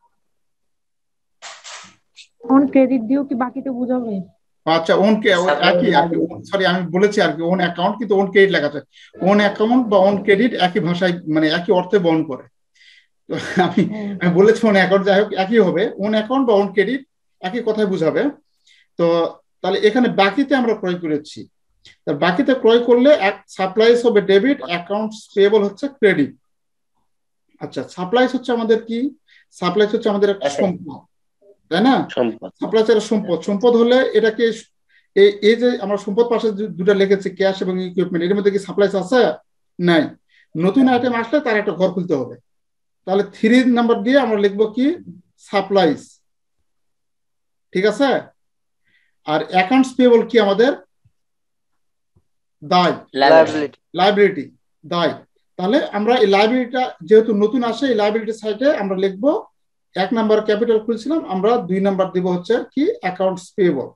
অন ক্রেডিট দিও কি বাকিতে বুঝাবে? আচ্ছা, ওন কে একই আর কি, সরি আমি বলেছি আর কি ওন অ্যাকাউন্ট, কিন্তু ওন ক্রেডিট লেখা আছে। ওন অ্যাকাউন্ট বা ওন ক্রেডিট একই ভাষায় মানে একই অর্থে বহন করে। তো আমি আমি বলেছি ওন অ্যাকাউন্ট, যাই হোক একই হবে, ওন অ্যাকাউন্ট বা ওন ক্রেডিট একই কথাই বুঝাবে। তো তাহলে এখানে বাকিতে আমরা ক্রয় করেছি, তার বাকিতে ক্রয় করলে এক সাপ্লাইজ হবে ডেবিট, অ্যাকাউন্টস পেয়েবল হচ্ছে ক্রেডিট। আচ্ছা, সাপ্লাইজ হচ্ছে আমাদের কি? সাপ্লাইজ হচ্ছে আমাদের একটা সম্পদ, তাই না? সাপ্লাইজ এর সম্পদ, সম্পদ হলে এটাকে এই যে আমরা সম্পদ পাশে দুটো লিখেছি ক্যাশ এবং ইকুইপমেন্ট, এর মধ্যে কি সাপ্লাইজ আছে? নাই। নতুন আইটেম আসলে তার একটা ঘর খুলতে হবে, তাহলে থ্রি নাম্বার দিয়ে আমরা লিখবো কি? সাপ্লাইজ। ঠিক আছে। আর অ্যাকাউন্টস পেয়েবল কি আমাদের? দায়, লাইবিলিটি, দায়। তাহলে আমরা এই লাইবিলিটিটা যেহেতু নতুন আসে, এই লাইবিলিটি সাইডে আমরা লিখবো এক নাম্বার ক্যাপিটাল খুলছিলাম, আমরা দুই নাম্বার দিব হচ্ছে কি? Accounts payable.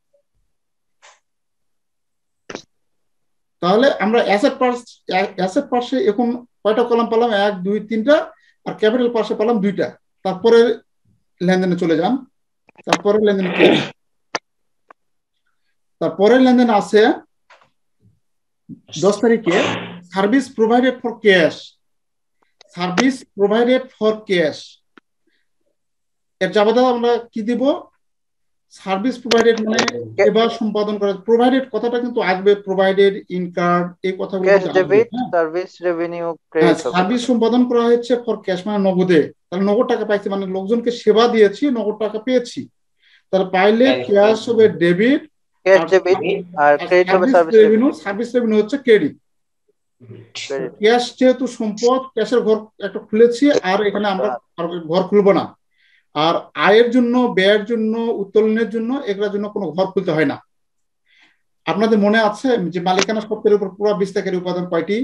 তাহলে আমরা অ্যাসেট পার্স অ্যাসেট পার্সে এখন কয়টা কলাম পেলাম? এক দুই তিনটা, আর ক্যাপিটাল পার্সে পেলাম দুইটা। তারপরে লেনদেনে চলে যান, তারপরে লেনদেন কি আছে? তারপরে লেনদেন আছে দশ তারিখে service provided for cash. Service provided for cash এর জবাবে আমরা কি দিব? সার্ভিস প্রোভাইডেড মানে সেবা সম্পাদন করা। প্রোভাইডেড কথাটা কিন্তু আসবে, প্রোভাইডেড, ইনকার্ড, এই কথাগুলো সার্ভিস রেভিনিউ, সার্ভিস সম্পাদন করা হয়েছে ফর ক্যাশ মানে নগদে। তাহলে নগদ টাকা পাইছি মানে লোকজনকে সেবা দিয়েছি, নগদ টাকা পেয়েছি। তাহলে পাইলে ক্যাশ হবে ডেবিট, ক্যাশ ডেবিট, আর ক্রেডিট হবে সার্ভিস রেভিনিউ। সার্ভিস রেভিনিউ হচ্ছে ক্রেডিট। ক্যাশ যেহেতু সম্পদ, ক্যাশের ঘর একটা খুলেছি, আর এখানে আমরা ঘর খুলবো না। আর আয়ের জন্য, ব্যয়ের জন্য, উত্তোলনের জন্য, এগুলোর জন্য কোনো ঘর খুলতে হয় না। আপনাদের মনে আছে যে মালিকানা সত্ত্বের উপর পুরো বিস্তারকারী উপাদান কয়টি?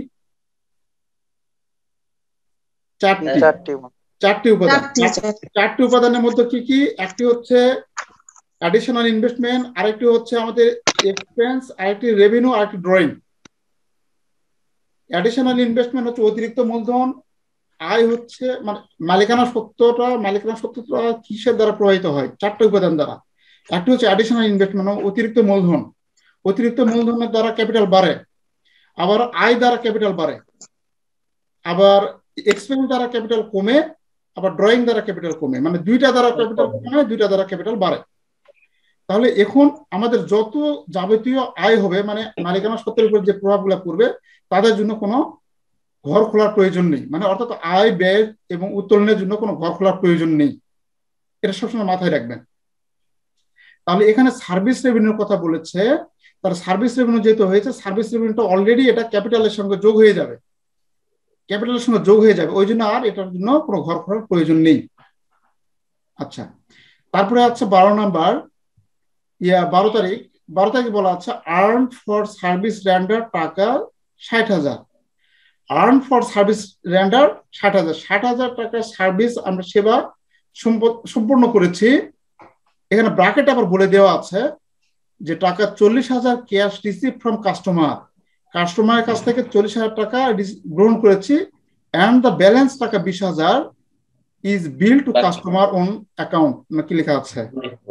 চারটি। চারটি উপাদান। চারটি উপাদানের মধ্যে কি কি? একটি হচ্ছে অ্যাডিশনাল ইনভেস্টমেন্ট, আরেকটি হচ্ছে আমাদের এক্সপেন্স, আরেকটি রেভিনিউ, আরেকটি ড্রয়িং। অ্যাডিশনাল ইনভেস্টমেন্ট হচ্ছে অতিরিক্ত মূলধন, আয় হচ্ছে মানে মালিকানা সত্ত্বটা, মালিকানা সত্ত্বটা কিসের দ্বারা প্রভাবিত হয়? চারটি উপাদান দ্বারা। একটি হচ্ছে অ্যাডিশনাল ইনভেস্টমেন্ট, অতিরিক্ত মূলধন। অতিরিক্ত মূলধনের দ্বারা ক্যাপিটাল বাড়ে, আবার আয় দ্বারা ক্যাপিটাল বাড়ে, আবার এক্সপেন্স দ্বারা ক্যাপিটাল কমে, আবার ড্রয়িং দ্বারা ক্যাপিটাল কমে। মানে দুইটা দ্বারা ক্যাপিটাল কমে, দুইটা দ্বারা ক্যাপিটাল বাড়ে। তাহলে এখন আমাদের যত যাবতীয় আয় হবে, মানে মালিকানা সত্ত্বের উপর যে প্রভাবগুলো পড়বে, তাদের জন্য কোনো ঘর খোলার প্রয়োজন নেই। মানে অর্থাৎ আয়, ব্যয় এবং উত্তোলনের জন্য কোনো ঘর খোলার প্রয়োজন নেই, এটা সবসময় মাথায় রাখবেন। তাহলে এখানে সার্ভিস রেভিনিউর কথা বলেছে, তার সার্ভিস রেভিনিউ যেহেতু হয়েছে, সার্ভিস রেভিনিউটা অলরেডি এটা ক্যাপিটালের সঙ্গে যোগ হয়ে যাবে, ক্যাপিটালের সঙ্গে যোগ হয়ে যাবে, ওই জন্য আর এটার জন্য কোনো ঘর খোলার প্রয়োজন নেই। আচ্ছা, তারপরে আছে বারো নাম্বার, ইয়া বারো তারিখ বারো তারিখ বলা আছে আর্ন ফর সার্ভিস রেন্ডার টাকা ষাট হাজার। আর্ন ফর সার্ভিস রেন্ডার ষাট হাজার ষাট হাজার টাকার সার্ভিস আমরা সেবা সম্পূর্ণ করেছি। এখানে ব্র্যাকেট আবার বলে দেওয়া আছে যে টাকা চল্লিশ হাজার ক্যাশ রিসিভ ফ্রম কাস্টমার, কাস্টমারের কাছ থেকে চল্লিশ হাজার টাকা গ্রহণ করেছি, অ্যান্ড দ্য ব্যালেন্স টাকা বিশ হাজার is bill to customer on account. কি লেখা আছে?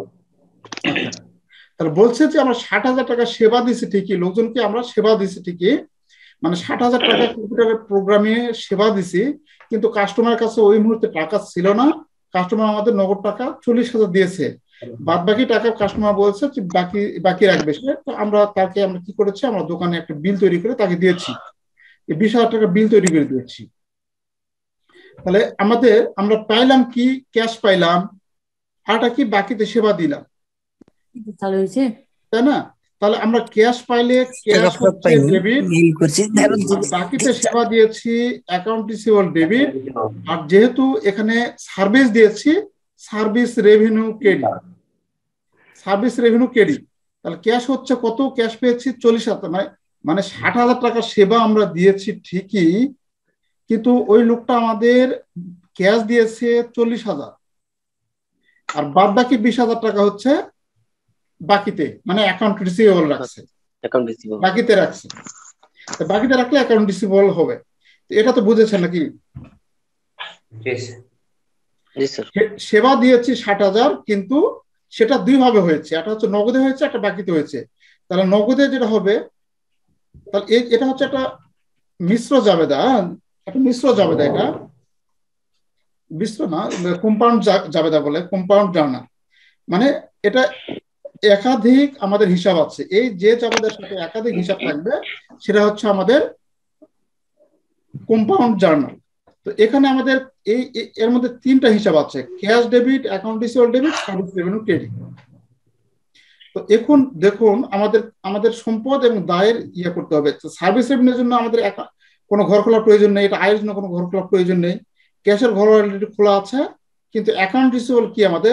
তাহলে বলছে যে আমরা ষাট হাজার টাকা সেবা দিচ্ছি ঠিকই, লোকজনকে আমরা সেবা দিচ্ছি ঠিকই, মানে ষাট হাজার টাকা কম্পিউটারের প্রোগ্রামে সেবা দিছি, কিন্তু কাস্টমারের কাছে ওই মুহূর্তে টাকা ছিল না, কাস্টমার আমাদের নগদ টাকা চল্লিশ হাজার দিয়েছে। বাদ বাকি টাকা কাস্টমার বলছে যে বাকি বাকি রাখবে সে, তো আমরা তাকে আমরা কি করেছি, আমরা দোকানে একটা বিল তৈরি করে তাকে দিয়েছি, এই বিশ হাজার টাকা বিল তৈরি করে দিয়েছি। তাহলে আমাদের আমরা পাইলাম কি, ক্যাশ পাইলাম, আরটা কি বাকিতে সেবা দিলাম, চালু হয়েছে তাই না? তাহলে আমরা ক্যাশ পাইলে ক্যাশ হচ্ছে ডেবিট, বাকিতে সেবা দিয়েছি অ্যাকাউন্ট রিসিভেবল ডেবিট, আর যেহেতু এখানে সার্ভিস দিয়েছি service revenue credit, service revenue credit. তাহলে ক্যাশ হচ্ছে কত, ক্যাশ পেয়েছি চল্লিশ হাজার, মানে মানে ষাট হাজার টাকার সেবা আমরা দিয়েছি ঠিকই, কিন্তু ওই লোকটা আমাদের ক্যাশ দিয়েছে চল্লিশ হাজার, আর বাদ বাকি বিশ হাজার টাকা হচ্ছে বাকিতে, মানে অ্যাকাউন্ট রিসিভেবল রাখছে, বাকিতে রাখছে। বাকিতে রাখলে অ্যাকাউন্ট রিসিভেবল হবে। এটা তো বুঝেছেন নাকি? সেবা দিয়েছি ষাট হাজার, কিন্তু সেটা দুই ভাবে হয়েছে, একটা হচ্ছে নগদে হয়েছে, একটা বাকিতে হয়েছে। তাহলে নগদে যেটা হবে, তাহলে এটা হচ্ছে একটা মিশ্র জাবেদা, একটা মিশ্র জাবেদা, এটা মিশ্র না, কম্পাউন্ড জাবেদা বলে, কম্পাউন্ড জার্নাল। মানে এটা একাধিক আমাদের হিসাব আছে, এই যে জাবেদার সাথে একাধিক হিসাব থাকবে সেটা হচ্ছে আমাদের কম্পাউন্ড জার্নাল। তো এখানে আমাদের এই এর মধ্যে তিনটা হিসাব আছে, cash debit, account receivable debit, service revenue credit. তো এখন দেখুন আমাদের আমাদের সম্পদ এবং দায়ের ইয়ে করতে হবে। সার্ভিস রেভিনিউর জন্য আমাদের কোনো ঘর খোলার প্রয়োজন নেই, এটা আয়ের জন্য কোনো ঘর খোলার প্রয়োজন নেই, ক্যাশের ঘর অলরেডি খোলা আছে। কিন্তু অ্যাকাউন্ট রিসিভেবল কি আমাদের,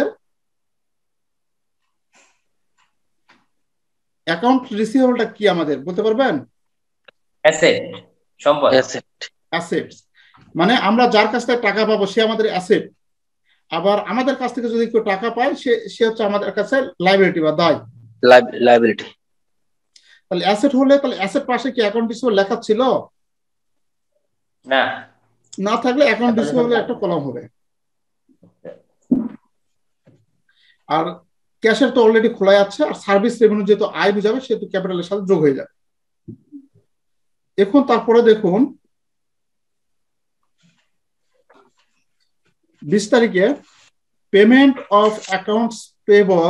অ্যাকাউন্ট রিসিভেবলটা কি আমাদের বলতে পারবেন? অ্যাসেট, সম্পদ, অ্যাসেট, অ্যাসেটস মানে আমরা যার কাছ থেকে টাকা পাবো সে আমাদের অ্যাসেট, আবার আমাদের কাছ থেকে যদি কেউ টাকা পায় সে সে হচ্ছে আমাদের কাছে লাইবিলিটি বা দায়, লাইবিলিটি। তাহলে অ্যাসেট হলে তাহলে অ্যাসেট পাশে কি অ্যাকাউন্ট রিসিভেবল লেখা ছিল? না, না থাকলে অ্যাকাউন্ট রিসিভেবল একটা কলাম হবে। আর ক্যাশের তো অলরেডি খোলাই আছে, আর সার্ভিস রেভিনিউ যেহেতু আয় বুঝাবে সেহেতু ক্যাপিটালের সাথে যোগ হয়ে যাবে। এখন তারপরে দেখুন বিশ তারিখে payment of accounts payable,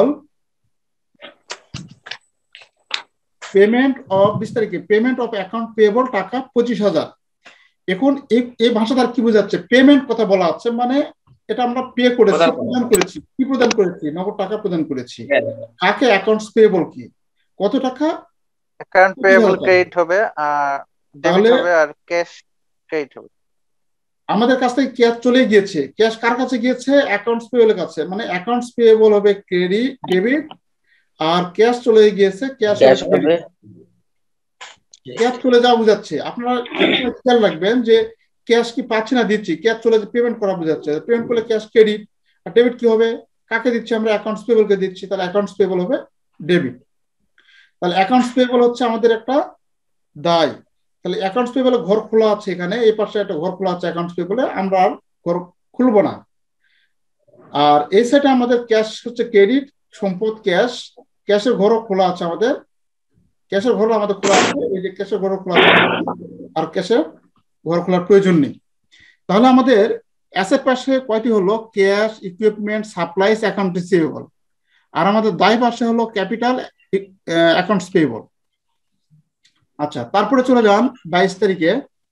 payment of বিশ তারিখে পেমেন্ট অফ অ্যাকাউন্ট পেবল টাকা পঁচিশ হাজার। এখন এই ভাষাটা কি বোঝাচ্ছে? পেমেন্ট কথা বলা আছে, মানে এটা আমরা পে করেছি, প্রদান করেছি। কি প্রদান করেছি? নগদ টাকা প্রদান করেছি। কাকে? অ্যাকাউন্টস পেবল কি কত টাকা? অ্যাকাউন্ট পেবল ক্রেডিট হবে আর ডেবিট হবে, আর ক্যাশ ক্রেডিট হবে। আমাদের কাছ থেকে ক্যাশ চলে গিয়েছে, ক্যাশ কার কাছে গিয়েছে? অ্যাকাউন্টস পেবলের কাছে, মানে অ্যাকাউন্টস পেবল হবে ক্রেডিট ডেবিট, আর ক্যাশ চলে গিয়েছে ক্যাশ হবে, ক্যাশ চলে যাওয়া বুঝাচ্ছে। আপনারা খেয়াল রাখবেন যে ক্যাশ কি পাচ্ছি না দিচ্ছি, ক্যাশ চলে পেমেন্ট করা বুঝাচ্ছে। পেমেন্ট করলে ক্যাশ ক্রেডিট, আর ডেবিট কি হবে? কাকে দিচ্ছি আমরা? অ্যাকাউন্টস পেবলকে দিচ্ছি, তাহলে অ্যাকাউন্টস পেবল হবে ডেবিট। তাহলে অ্যাকাউন্টস পেবল হচ্ছে আমাদের একটা দায়। তাহলে অ্যাকাউন্টস পেবলে ঘর খোলা আছে, এখানে এই পাশে একটা ঘর খোলা আছে অ্যাকাউন্টস পেবলে, আমরা আর ঘর খুলবো না। আর এই সাইডে আমাদের ক্যাশ হচ্ছে ক্রেডিট, সম্পদ ক্যাশ, ক্যাশের ঘরও খোলা আছে আমাদের, ক্যাশের ঘর আমাদের খোলা আছে, এই যে ক্যাশের ঘর খোলা আছে, আর ক্যাশের ঘর খোলার প্রয়োজন নেই। তাহলে আমাদের অ্যাসেট পাশে কয়টি হলো? Cash, equipment, supplies, account receivable. আর আমাদের দায় পাশে হলো ক্যাপিটাল, অ্যাকাউন্টস পেয়েবল। আচ্ছা, তারপরে চলে যান বাইশ তারিখে।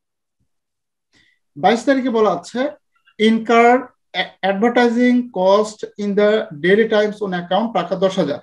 বাইশ তারিখে বলা আছে incurred advertising cost in the Daily Times on account টাকা দশ হাজার।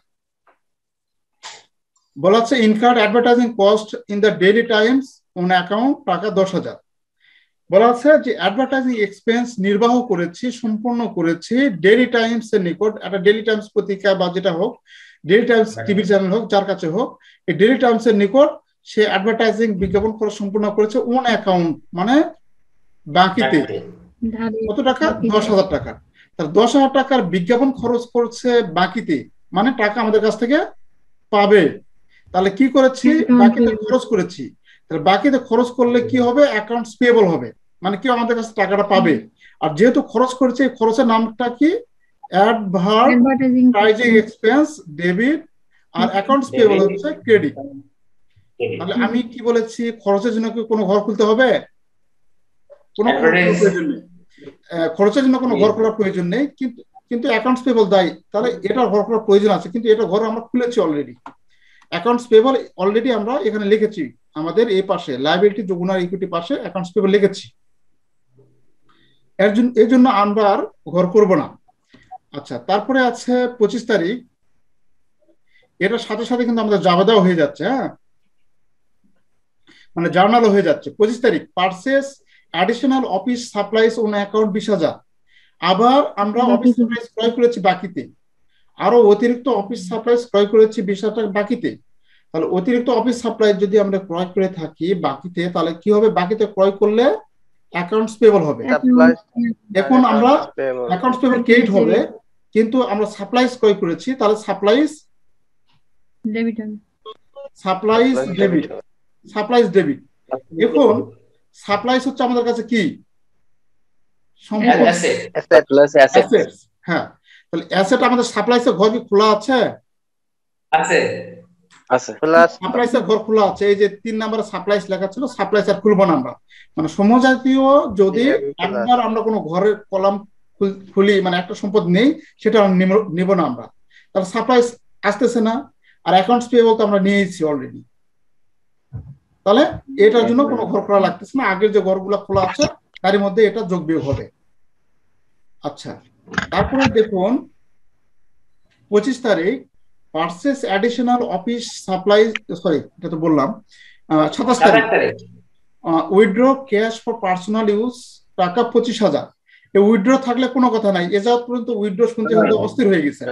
বলা আছে incurred advertising cost in the Daily Times on account টাকা দশ হাজার। বলা আছে যে অ্যাডভার্টাইজিং এক্সপেন্স নির্বাহ করেছি, সম্পূর্ণ করেছি ডেইলি টাইমস এর নিকট, একটা ডেইলি টাইমস পত্রিকা বা যেটা হোক, ডেইলি টাইমস টিভি চ্যানেল হোক, যার কাছে হোক, এই ডেইলি টাইমস এর নিকট সে অ্যাডভার্টাইজিং বিজ্ঞাপন করা সম্পূর্ণ করেছে অন অ্যাকাউন্ট, মানে বাকিতে। কত টাকা? দশ হাজার টাকা। তার দশ হাজার টাকার বিজ্ঞাপন খরচ করছে বাকিতে, মানে টাকা আমাদের কাছ থেকে পাবে। তাহলে কি করেছি? বাকিতে খরচ করেছি। তাহলে বাকিতে খরচ করলে কি হবে? অ্যাকাউন্টস পেয়েবল হবে, মানে কি আমাদের কাছে টাকাটা পাবে। আর যেহেতু খরচ করেছে, খরচের নামটা কি? অ্যাডভার্টাইজিং এক্সপেন্স ডেবিট, আর অ্যাকাউন্টস পেয়েবল হচ্ছে ক্রেডিট। তাহলে আমি কি বলেছি? খরচের জন্য কি কোনো ঘর খুলতে হবে? কোনো প্রয়োজন নেই, খরচের জন্য কোনো ঘর খোলার প্রয়োজন নেই। কিন্তু কিন্তু অ্যাকাউন্টস পেবল দায়ী, তাহলে এটা ঘর করার প্রয়োজন আছে, কিন্তু এটা ঘর আমরা খুলেছি অলরেডি। অ্যাকাউন্টস পেবল অলরেডি আমরা এখানে লিখেছি, আমাদের এই পাশে লায়াবিলিটি যোগুন আর ইকুইটি পাশে অ্যাকাউন্টস পেবল লিখেছি, এর জন্য এই জন্য আমরা আর ঘর করব না। আচ্ছা, তারপরে আছে পঁচিশ তারিখ, এটার সাথে সাথে কিন্তু আমাদের জাবেদাও হয়ে যাচ্ছে, হ্যাঁ, মানে জার্নালও হয়ে যাচ্ছে। পঁচিশ তারিখ purchase additional office supplies on account বিশ হাজার, আবার আমরা অফিস সাপ্লাইজ ক্রয় করেছি বাকিতে, আরো অতিরিক্ত অফিস সাপ্লাইজ ক্রয় করেছি বিশ হাজার টাকা বাকিতে। তাহলে অতিরিক্ত অফিস সাপ্লাইজ যদি আমরা ক্রয় করে থাকি বাকিতে, তাহলে কি হবে, বাকিতে ক্রয় করলে অ্যাকাউন্টস পেবল হবে। এখন আমরা অ্যাকাউন্টস পেবল ক্রেডিট হবে, কিন্তু আমরা সাপ্লাইজ ক্রয় করেছি, তাহলে সাপ্লাইজ ডেবিট হবে, সাপ্লাইজ ডেবিট, সাপ্লাইজ ডেবিট। এখন সাপ্লাইজ হচ্ছে আমাদের কাছে কি সম্পদ, অ্যাসেট, হ্যাঁ, তাহলে অ্যাসেট আমাদের সাপ্লাইজের ঘর কি খোলা আছে? আছে আছে, সাপ্লাইজের ঘর খোলা আছে। এই যে তিন নম্বরে সাপ্লাইজ লেখা ছিল, সাপ্লাইজ আর খুলবো না আমরা, মানে সমজাতীয় যদি একবার আমরা কোনো ঘরের কলাম খুলি, মানে একটা সম্পদ নেই, সেটা নিব না আমরা, তাহলে সাপ্লাইজ আসতেছে না। আর অ্যাকাউন্টস পেয়েবল তো আমরা নিয়েছি অলরেডি, তাহলে এটার জন্য কোনো ঘর করা লাগতেছে না, আগের যে ঘরগুলো খোলা আছে তার মধ্যে এটা যোগ বিয়োগ হবে। আচ্ছা, তারপরে দেখুন পঁচিশ তারিখ purchase additional office supply, sorry এটা তো বললাম, সাতাশ তারিখ withdraw cash for personal use টাকা পঁচিশ হাজার। উইথড্র থাকলে কোনো কথা নাই, এ যাওয়া পর্যন্ত উইথড্র শুনতে শুনতে অস্থির হয়ে গেছে।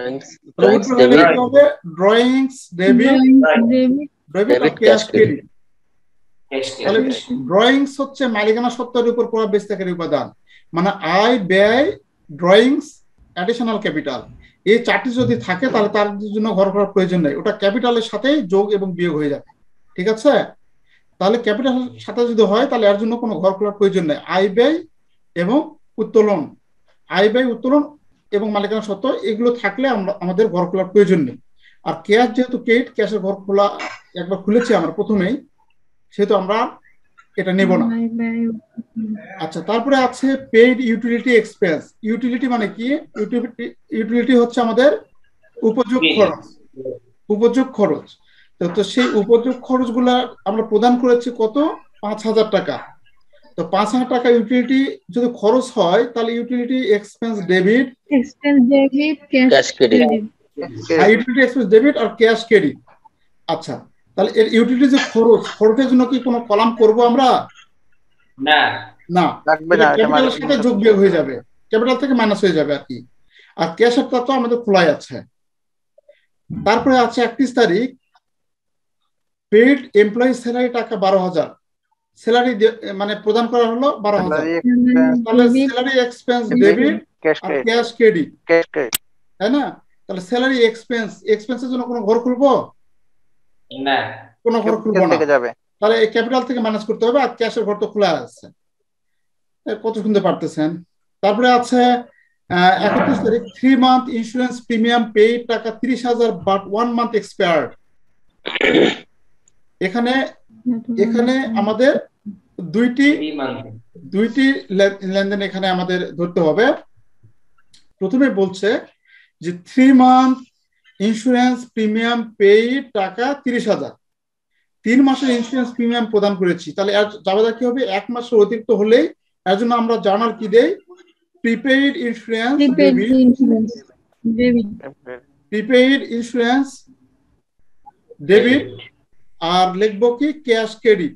Drawings debit, debit cash credit. তাহলে ড্রয়িংস হচ্ছে মালিকানা সত্ত্বের উপর প্রভাব বিস্তারকারী উপাদান, মানে আয়, ব্যয়, ড্রয়িংস, অ্যাডিশনাল ক্যাপিটাল, এই চারটি যদি থাকে তাহলে তার জন্য ঘর করার প্রয়োজন নেই, ওটা ক্যাপিটালের সাথে যোগ এবং বিয়োগ হয়ে যাবে, ঠিক আছে? তাহলে ক্যাপিটালের সাথে যদি হয় তাহলে এর জন্য কোনো ঘর করার প্রয়োজন নেই। আয়, ব্যয় এবং উত্তোলন, আয়, ব্যয়, উত্তোলন এবং মালিকানা সত্ত্ব এগুলো থাকলে আমরা আমাদের ঘর খোলার প্রয়োজন নেই। আর ক্যাশ যেহেতু ক্রেডিট, ক্যাশের ঘর খোলা একবার খুলেছি আমরা প্রথমেই, সেহেতু আমরা এটা নেব না। আচ্ছা, তারপরে আছে পেইড ইউটিলিটি এক্সপেন্স। ইউটিলিটি মানে কি? ইউটিলিটি ইউটিলিটি হচ্ছে আমাদের উপযোগ খরচ, উপযোগ খরচ। তো সেই উপযোগ খরচ গুলা আমরা প্রদান করেছি কত? পাঁচ হাজার টাকা। তো পাঁচ হাজার টাকা ইউটিলিটি যদি খরচ হয় তাহলে utility expense debit, expense debit, cash credit, utility expense debit আর ক্যাশ ক্রেডিট। আচ্ছা, তাহলে এর ইউটিলিটি যে খরচ, খরচের জন্য কি কোনো কলাম করব আমরা? না না, লাগবে না, ক্যাপিটালের সাথে যোগ বিয়োগ হয়ে যাবে, ক্যাপিটাল থেকে মাইনাস হয়ে যাবে আর কি। আর ক্যাশেরটা তো আমাদের খোলাই আছে। তারপরে আছে একত্রিশ তারিখ পেইড এমপ্লয়ি স্যালারি টাকা বারো হাজার, স্যালারি মানে প্রদান করা হলো বারো হাজার, তাহলে স্যালারি এক্সপেন্স ডেবিট আর ক্যাশ ক্রেডিট, তাই না? তাহলে স্যালারি এক্সপেন্স, এক্সপেন্সের জন্য কোনো ঘর খুলবো না, কোনো ঘর খুলবো না, তাহলে এই ক্যাপিটাল থেকে মাইনাস করতে হবে। আর ক্যাশের ঘর তো খোলা আছে, কত শুনতে পারতেছেন। তারপরে আছে একত্রিশ তারিখ three month insurance premium paid টাকা তিরিশ হাজার বাট ওয়ান মান্থ এক্সপায়ার্ড। এখানে এখানে আমাদের দুইটি দুইটি লেনদেন এখানে আমাদের ধরতে হবে। প্রথমে বলছে যে three month insurance premium paid টাকা তিরিশ হাজার, তিন মাসের ইন্স্যুরেন্স প্রিমিয়াম প্রদান করেছি, তাহলে এর জাবেদা কি হবে? এক মাসের অতিরিক্ত হলেই এর জন্য আমরা জার্নাল কি দেই? Prepaid insurance debit, prepaid insurance debit, আর লিখবো কি? Cash credit.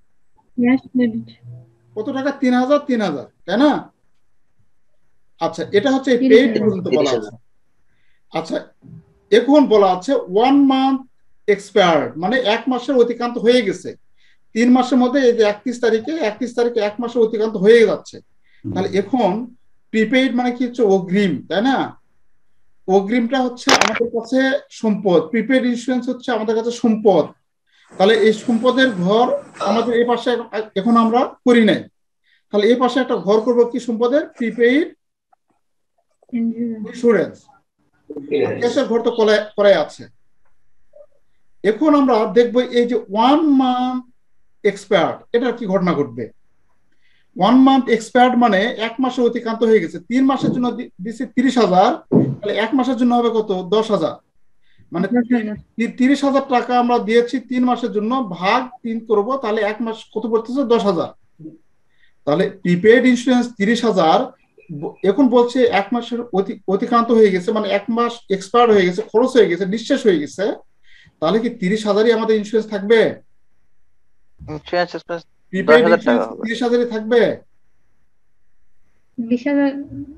কত টাকা? তিন হাজার, তিন হাজার, তাই না? আচ্ছা, এটা হচ্ছে পেইড পর্যন্ত বলা আছে। আচ্ছা, এখন বলা আছে ওয়ান মান্থ এক্সপায়ার্ড, মানে এক মাসের অতিক্রান্ত হয়ে গেছে। তিন মাসের মধ্যে এই যে একত্রিশ তারিখে একত্রিশ তারিখে এক মাসের অতিক্রান্ত হয়ে যাচ্ছে। তাহলে এখন প্রিপেইড মানে কি হচ্ছে? অগ্রিম, তাই না? অগ্রিমটা হচ্ছে আমাদের কাছে সম্পদ, প্রিপেইড ইন্স্যুরেন্স হচ্ছে আমাদের কাছে সম্পদ। তাহলে এই সম্পদের ঘর আমাদের এই পাশে এখন আমরা করি নাই, তাহলে এই পাশে একটা ঘর করবো কি সম্পদের? প্রিপেইড ইন্স্যুরেন্স, ক্যাশের ঘর তো করাই আছে। এখন আমরা দেখবো এই যে ওয়ান মান্থ এক্সপায়ার্ড, এটার কি ঘটনা ঘটবে? ওয়ান মান্থ এক্সপায়ার্ড মানে এক মাসের অতিক্রান্ত হয়ে গেছে, তিন মাসের জন্য দিচ্ছে তিরিশ হাজার, তাহলে এক মাসের জন্য হবে কত? দশ হাজার। মানে তিরিশ হাজার টাকা আমরা দিয়েছি তিন মাসের জন্য, ভাগ তিন করবো, তাহলে এক মাস কত পড়তেছে? দশ হাজার। তাহলে প্রিপেড ইন্স্যুরেন্স তিরিশ হাজার, এখন বলছে এক মাসের অতিক্রান্ত হয়ে গেছে, মানে এক মাস এক্সপায়ার্ড হয়ে গেছে, খরচ হয়ে গেছে, নিঃশেষ হয়ে গেছে, তাহলে কি তিরিশ হাজারই আমাদের ইন্স্যুরেন্স থাকবে? প্রিপেড ইন্স্যুরেন্স তিরিশ হাজারই থাকবে? বিশ হাজার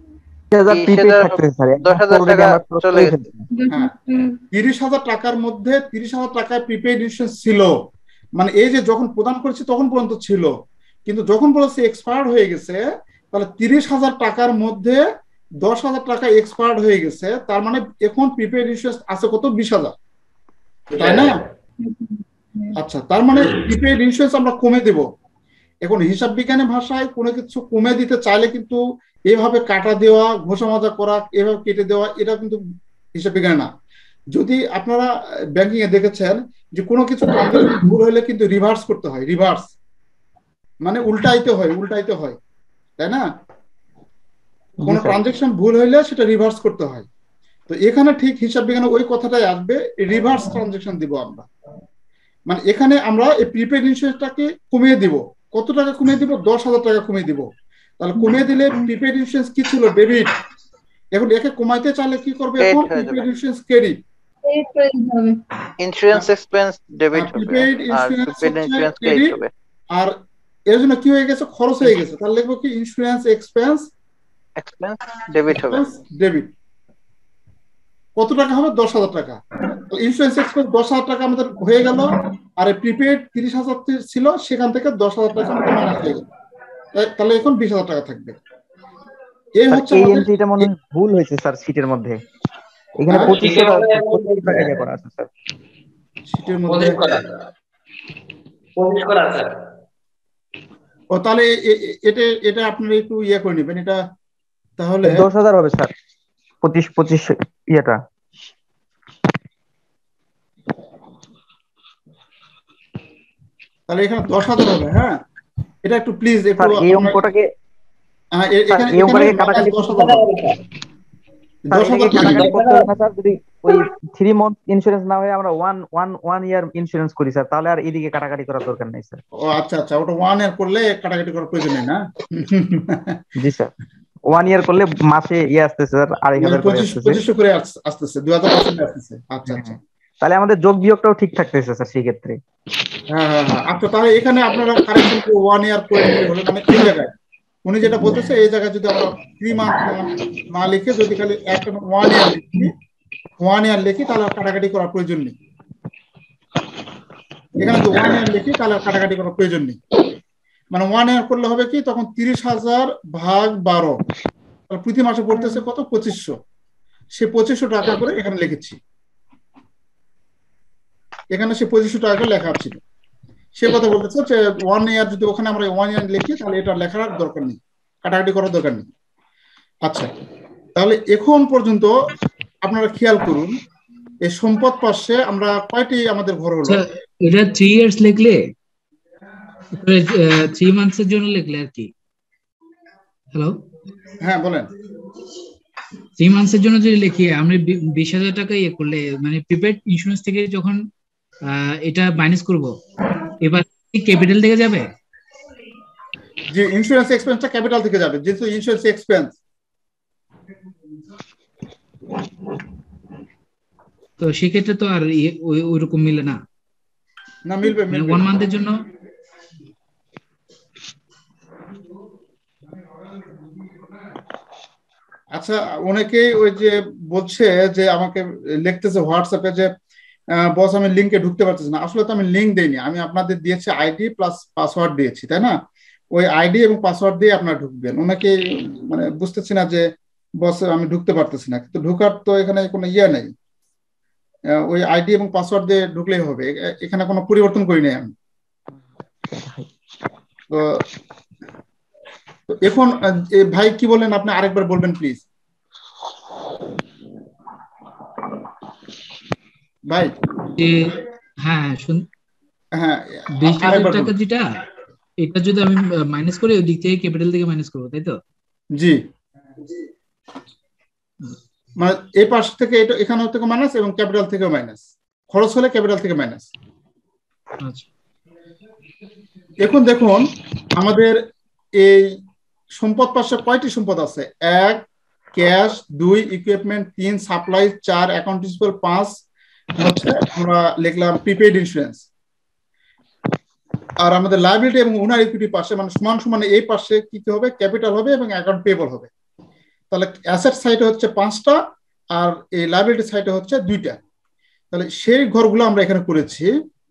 তিরিশ হাজার টাকার মধ্যে তিরিশ হাজার টাকায় প্রিপেড ইন্স্যুরেন্স ছিল, মানে এই যে যখন প্রদান করেছি তখন পর্যন্ত ছিল, কিন্তু যখন বলেছে এক্সপায়ার্ড হয়ে গেছে, তাহলে তিরিশ হাজার টাকার মধ্যে দশ হাজার টাকা এক্সপায়ার্ড হয়ে গেছে, তার মানে এখন প্রিপেড ইন্স্যুরেন্স আছে কত? বিশ হাজার, তাই না? আচ্ছা, তার মানে প্রিপেড ইন্স্যুরেন্স আমরা কমে দেব। এখন হিসাব বিজ্ঞানের ভাষায় কোনো কিছু কমে দিতে চাইলে কিন্তু এভাবে কাটা দেওয়া, ঘোষা মাজা করা, এভাবে কেটে দেওয়া, এটা কিন্তু হিসাব বিজ্ঞানে না। যদি আপনারা ব্যাংকিং এ দেখেছেন যে কোনো কিছু ভুল হলে কিন্তু রিভার্স করতে হয়, রিভার্স মানে উল্টাইতে হয়, উল্টাইতে হয়, তাই না? কোন ট্রানজাকশন ভুল হইলে সেটা রিভার্স করতে হয়। তো এখানে ঠিক হিসাব বিজ্ঞানে ওই কথাটাই আসবে, রিভার্স ট্রানজাকশন দিব আমরা। মানে এখানে আমরা এই প্রিপেড ইন্স্যুরেন্সটাকে কমিয়ে দিব। কত টাকা কমিয়ে দিব? দশ হাজার টাকা কমিয়ে দিব। তাহলে কমিয়ে দিলে প্রিপেড ইন্স্যুরেন্স কি ছিল? ডেবিট। এখন একে কমাইতে চাইলে কি করবে? এখন prepaid insurance credit, insurance expense debit হবে, প্রিপেড ইন্স্যুরেন্স ক্রেডিট। আর এর জন্য কি হয়ে গেছে? খরচ হয়ে গেছে, তাহলে লিখবো কি? ইন্স্যুরেন্স এক্সপেন্স এক্সপেন্স ডেবিট হবে, ডেবিট। কত টাকা হবে? দশ হাজার টাকা। ইন্স্যুরেন্স এক্সপেন্স দশ হাজার টাকা আমাদের হয়ে গেল, আর প্রিপেড তিরিশ হাজার ছিল, সেখান থেকে দশ হাজার টাকা আমাদের মাইনাস হয়ে গেল, তাহলে এখন বিশ হাজার টাকা থাকবে। এই হচ্ছে এই এন্ট্রিটা মনে হয় ভুল হয়েছে স্যার শীটের মধ্যে, এখানে পঁচিশশো টাকা করা আছে স্যার শীটের মধ্যে পঁচিশ করা আছে। ও তাহলে এটা এটা আপনারা একটু ইয়ে করে নেবেন, এটা তাহলে দশ হাজার হবে স্যার, পঁচিশ পঁচিশ ইয়েটা। তাহলে এখানে দশ হাজার হবে। হ্যাঁ, এটা একটু প্লিজ একটু এই অঙ্কটাকে হ্যাঁ এখানে এই অঙ্কটাকে কাটাকাটি দশ হাজার হবে। দশ হাজার কাটাকাটি করতে হবে না স্যার, যদি ওই তিন মান্থ ইন্স্যুরেন্স না হয় আমরা one one one year insurance করি স্যার, তাহলে আর এদিকে কাটাকাটি করার দরকার নাই স্যার। ও আচ্ছা আচ্ছা, ওটা ওয়ান ইয়ার করলে কাটাকাটি করার প্রয়োজন নেই না? জি স্যার, ওয়ান ইয়ার করলে মাসে ইয়ে আসতেছে স্যার আড়াই হাজার করে আসতেছে, পঁচিশশো করে আসতেছে, দুই হাজার পাঁচশো আসতেছে। আচ্ছা আচ্ছা, তাহলে আমাদের যোগ বিয়োগটাও ঠিক থাকতেছে স্যার সেই ক্ষেত্রে। হ্যাঁ হ্যাঁ হ্যাঁ, আচ্ছা তাহলে এখানে আপনারা কারেকশন করে ওয়ান ইয়ার করে নিলে হলো, মানে এই জায়গায় উনি যেটা বলতেছে এই জায়গায় যদি আমরা থ্রি মান্থ না লিখে যদি খালি একটা ওয়ান ইয়ার লিখি, ওয়ান ইয়ার লিখি তাহলে কাটাকাটি করার প্রয়োজন নেই। এখানে যদি ওয়ান ইয়ার লিখি তাহলে কাটাকাটি করার প্রয়োজন নেই। মানে ওয়ান ইয়ার করলে হবে কি, তখন তিরিশ হাজার ভাগ বারো, প্রতি মাসে পড়তেছে কত? পঁচিশশো। সে পঁচিশশো টাকা করে এখানে লিখেছি, এখানে সে পঁচিশশো টাকা করে লেখা ছিল। সে কথা বলতেছে যে ওয়ান ইয়ার যদি ওখানে আমরা ওয়ান ইয়ার লিখি তাহলে এটা লেখার দরকার নেই, কাটাকাটি করার দরকার নেই। আচ্ছা, তাহলে এখন পর্যন্ত আপনারা খেয়াল করুন এই সম্পদ পাশে আমরা কয়টি আমাদের ঘর হলো? এটা থ্রি ইয়ার্স লিখলে, থ্রি মান্থস এর জন্য লিখলে আর কি। হ্যালো, হ্যাঁ বলেন। থ্রি মান্থস এর জন্য যদি লিখি আমরা বিশ হাজার টাকা ইয়ে করলে, মানে প্রিপেড ইন্স্যুরেন্স থেকে যখন এটা মাইনাস করব, এবার কি ক্যাপিটাল থেকে যাবে? যে ইন্স্যুরেন্স এক্সপেন্সটা ক্যাপিটাল থেকে যাবে, যেহেতু ইন্স্যুরেন্স এক্সপেন্স। তো সেক্ষেত্রে তো আর ওই রকম মিলে না। না মিলবে, মিলবে ওয়ান মান্থের জন্য। আচ্ছা, অনেকে ওই যে বলছে যে আমাকে লিখতেছে হোয়াটসঅ্যাপে যে বস আমি লিংকে ঢুকতে পারতেছি না। আসলে তো আমি লিংক দেইনি, আমি আপনাদের দিয়েছি আইডি প্লাস পাসওয়ার্ড দিয়েছি, তাই না? ওই আইডি এবং পাসওয়ার্ড দিয়ে আপনারা ঢুকবেন। অনেকে মানে বুঝতেছি না যে বস আমি ঢুকতে পারতেছি না, কিন্তু ঢুকার তো এখানে কোনো ইয়ে নেই, ওই আইডি এবং পাসওয়ার্ড দিয়ে ঢুকলেই হবে, এখানে কোনো পরিবর্তন করি নাই আমি। তো এখন ভাই কি বলেন আপনি, আরেকবার বলবেন প্লিজ ভাই। হ্যাঁ শুন, হ্যাঁ বিশ হাজার টাকা যেটা এটা যদি আমি মাইনাস করি ওই দিক থেকে ক্যাপিটাল থেকে মাইনাস করব, তাই তো? জি, মানে এই পাশ থেকে এটা এখানে থেকে মাইনাস এবং ক্যাপিটাল থেকে মাইনাস, খরচ হলে ক্যাপিটাল থেকে মাইনাস। আচ্ছা, এখন দেখুন আমাদের এই সম্পদ পাশে কয়টি সম্পদ আছে? এক ক্যাশ, দুই ইকুইপমেন্ট, তিন সাপ্লাই, চার অ্যাকাউন্ট রিসিভেবল, পাঁচ হচ্ছে আমরা লিখলাম প্রিপেইড ইন্স্যুরেন্স। আর আমাদের লায়াবিলিটি এবং ওনার ইকুইটি পাশে মানে সমান সমান এই পাশে কি কি হবে? ক্যাপিটাল হবে এবং অ্যাকাউন্ট পেয়েবল হবে। তাহলে অ্যাসেট সাইডে হচ্ছে পাঁচটা আর এই লায়াবিলিটি সাইডে হচ্ছে দুইটা। তাহলে সেই ঘরগুলো আমরা এখানে করেছি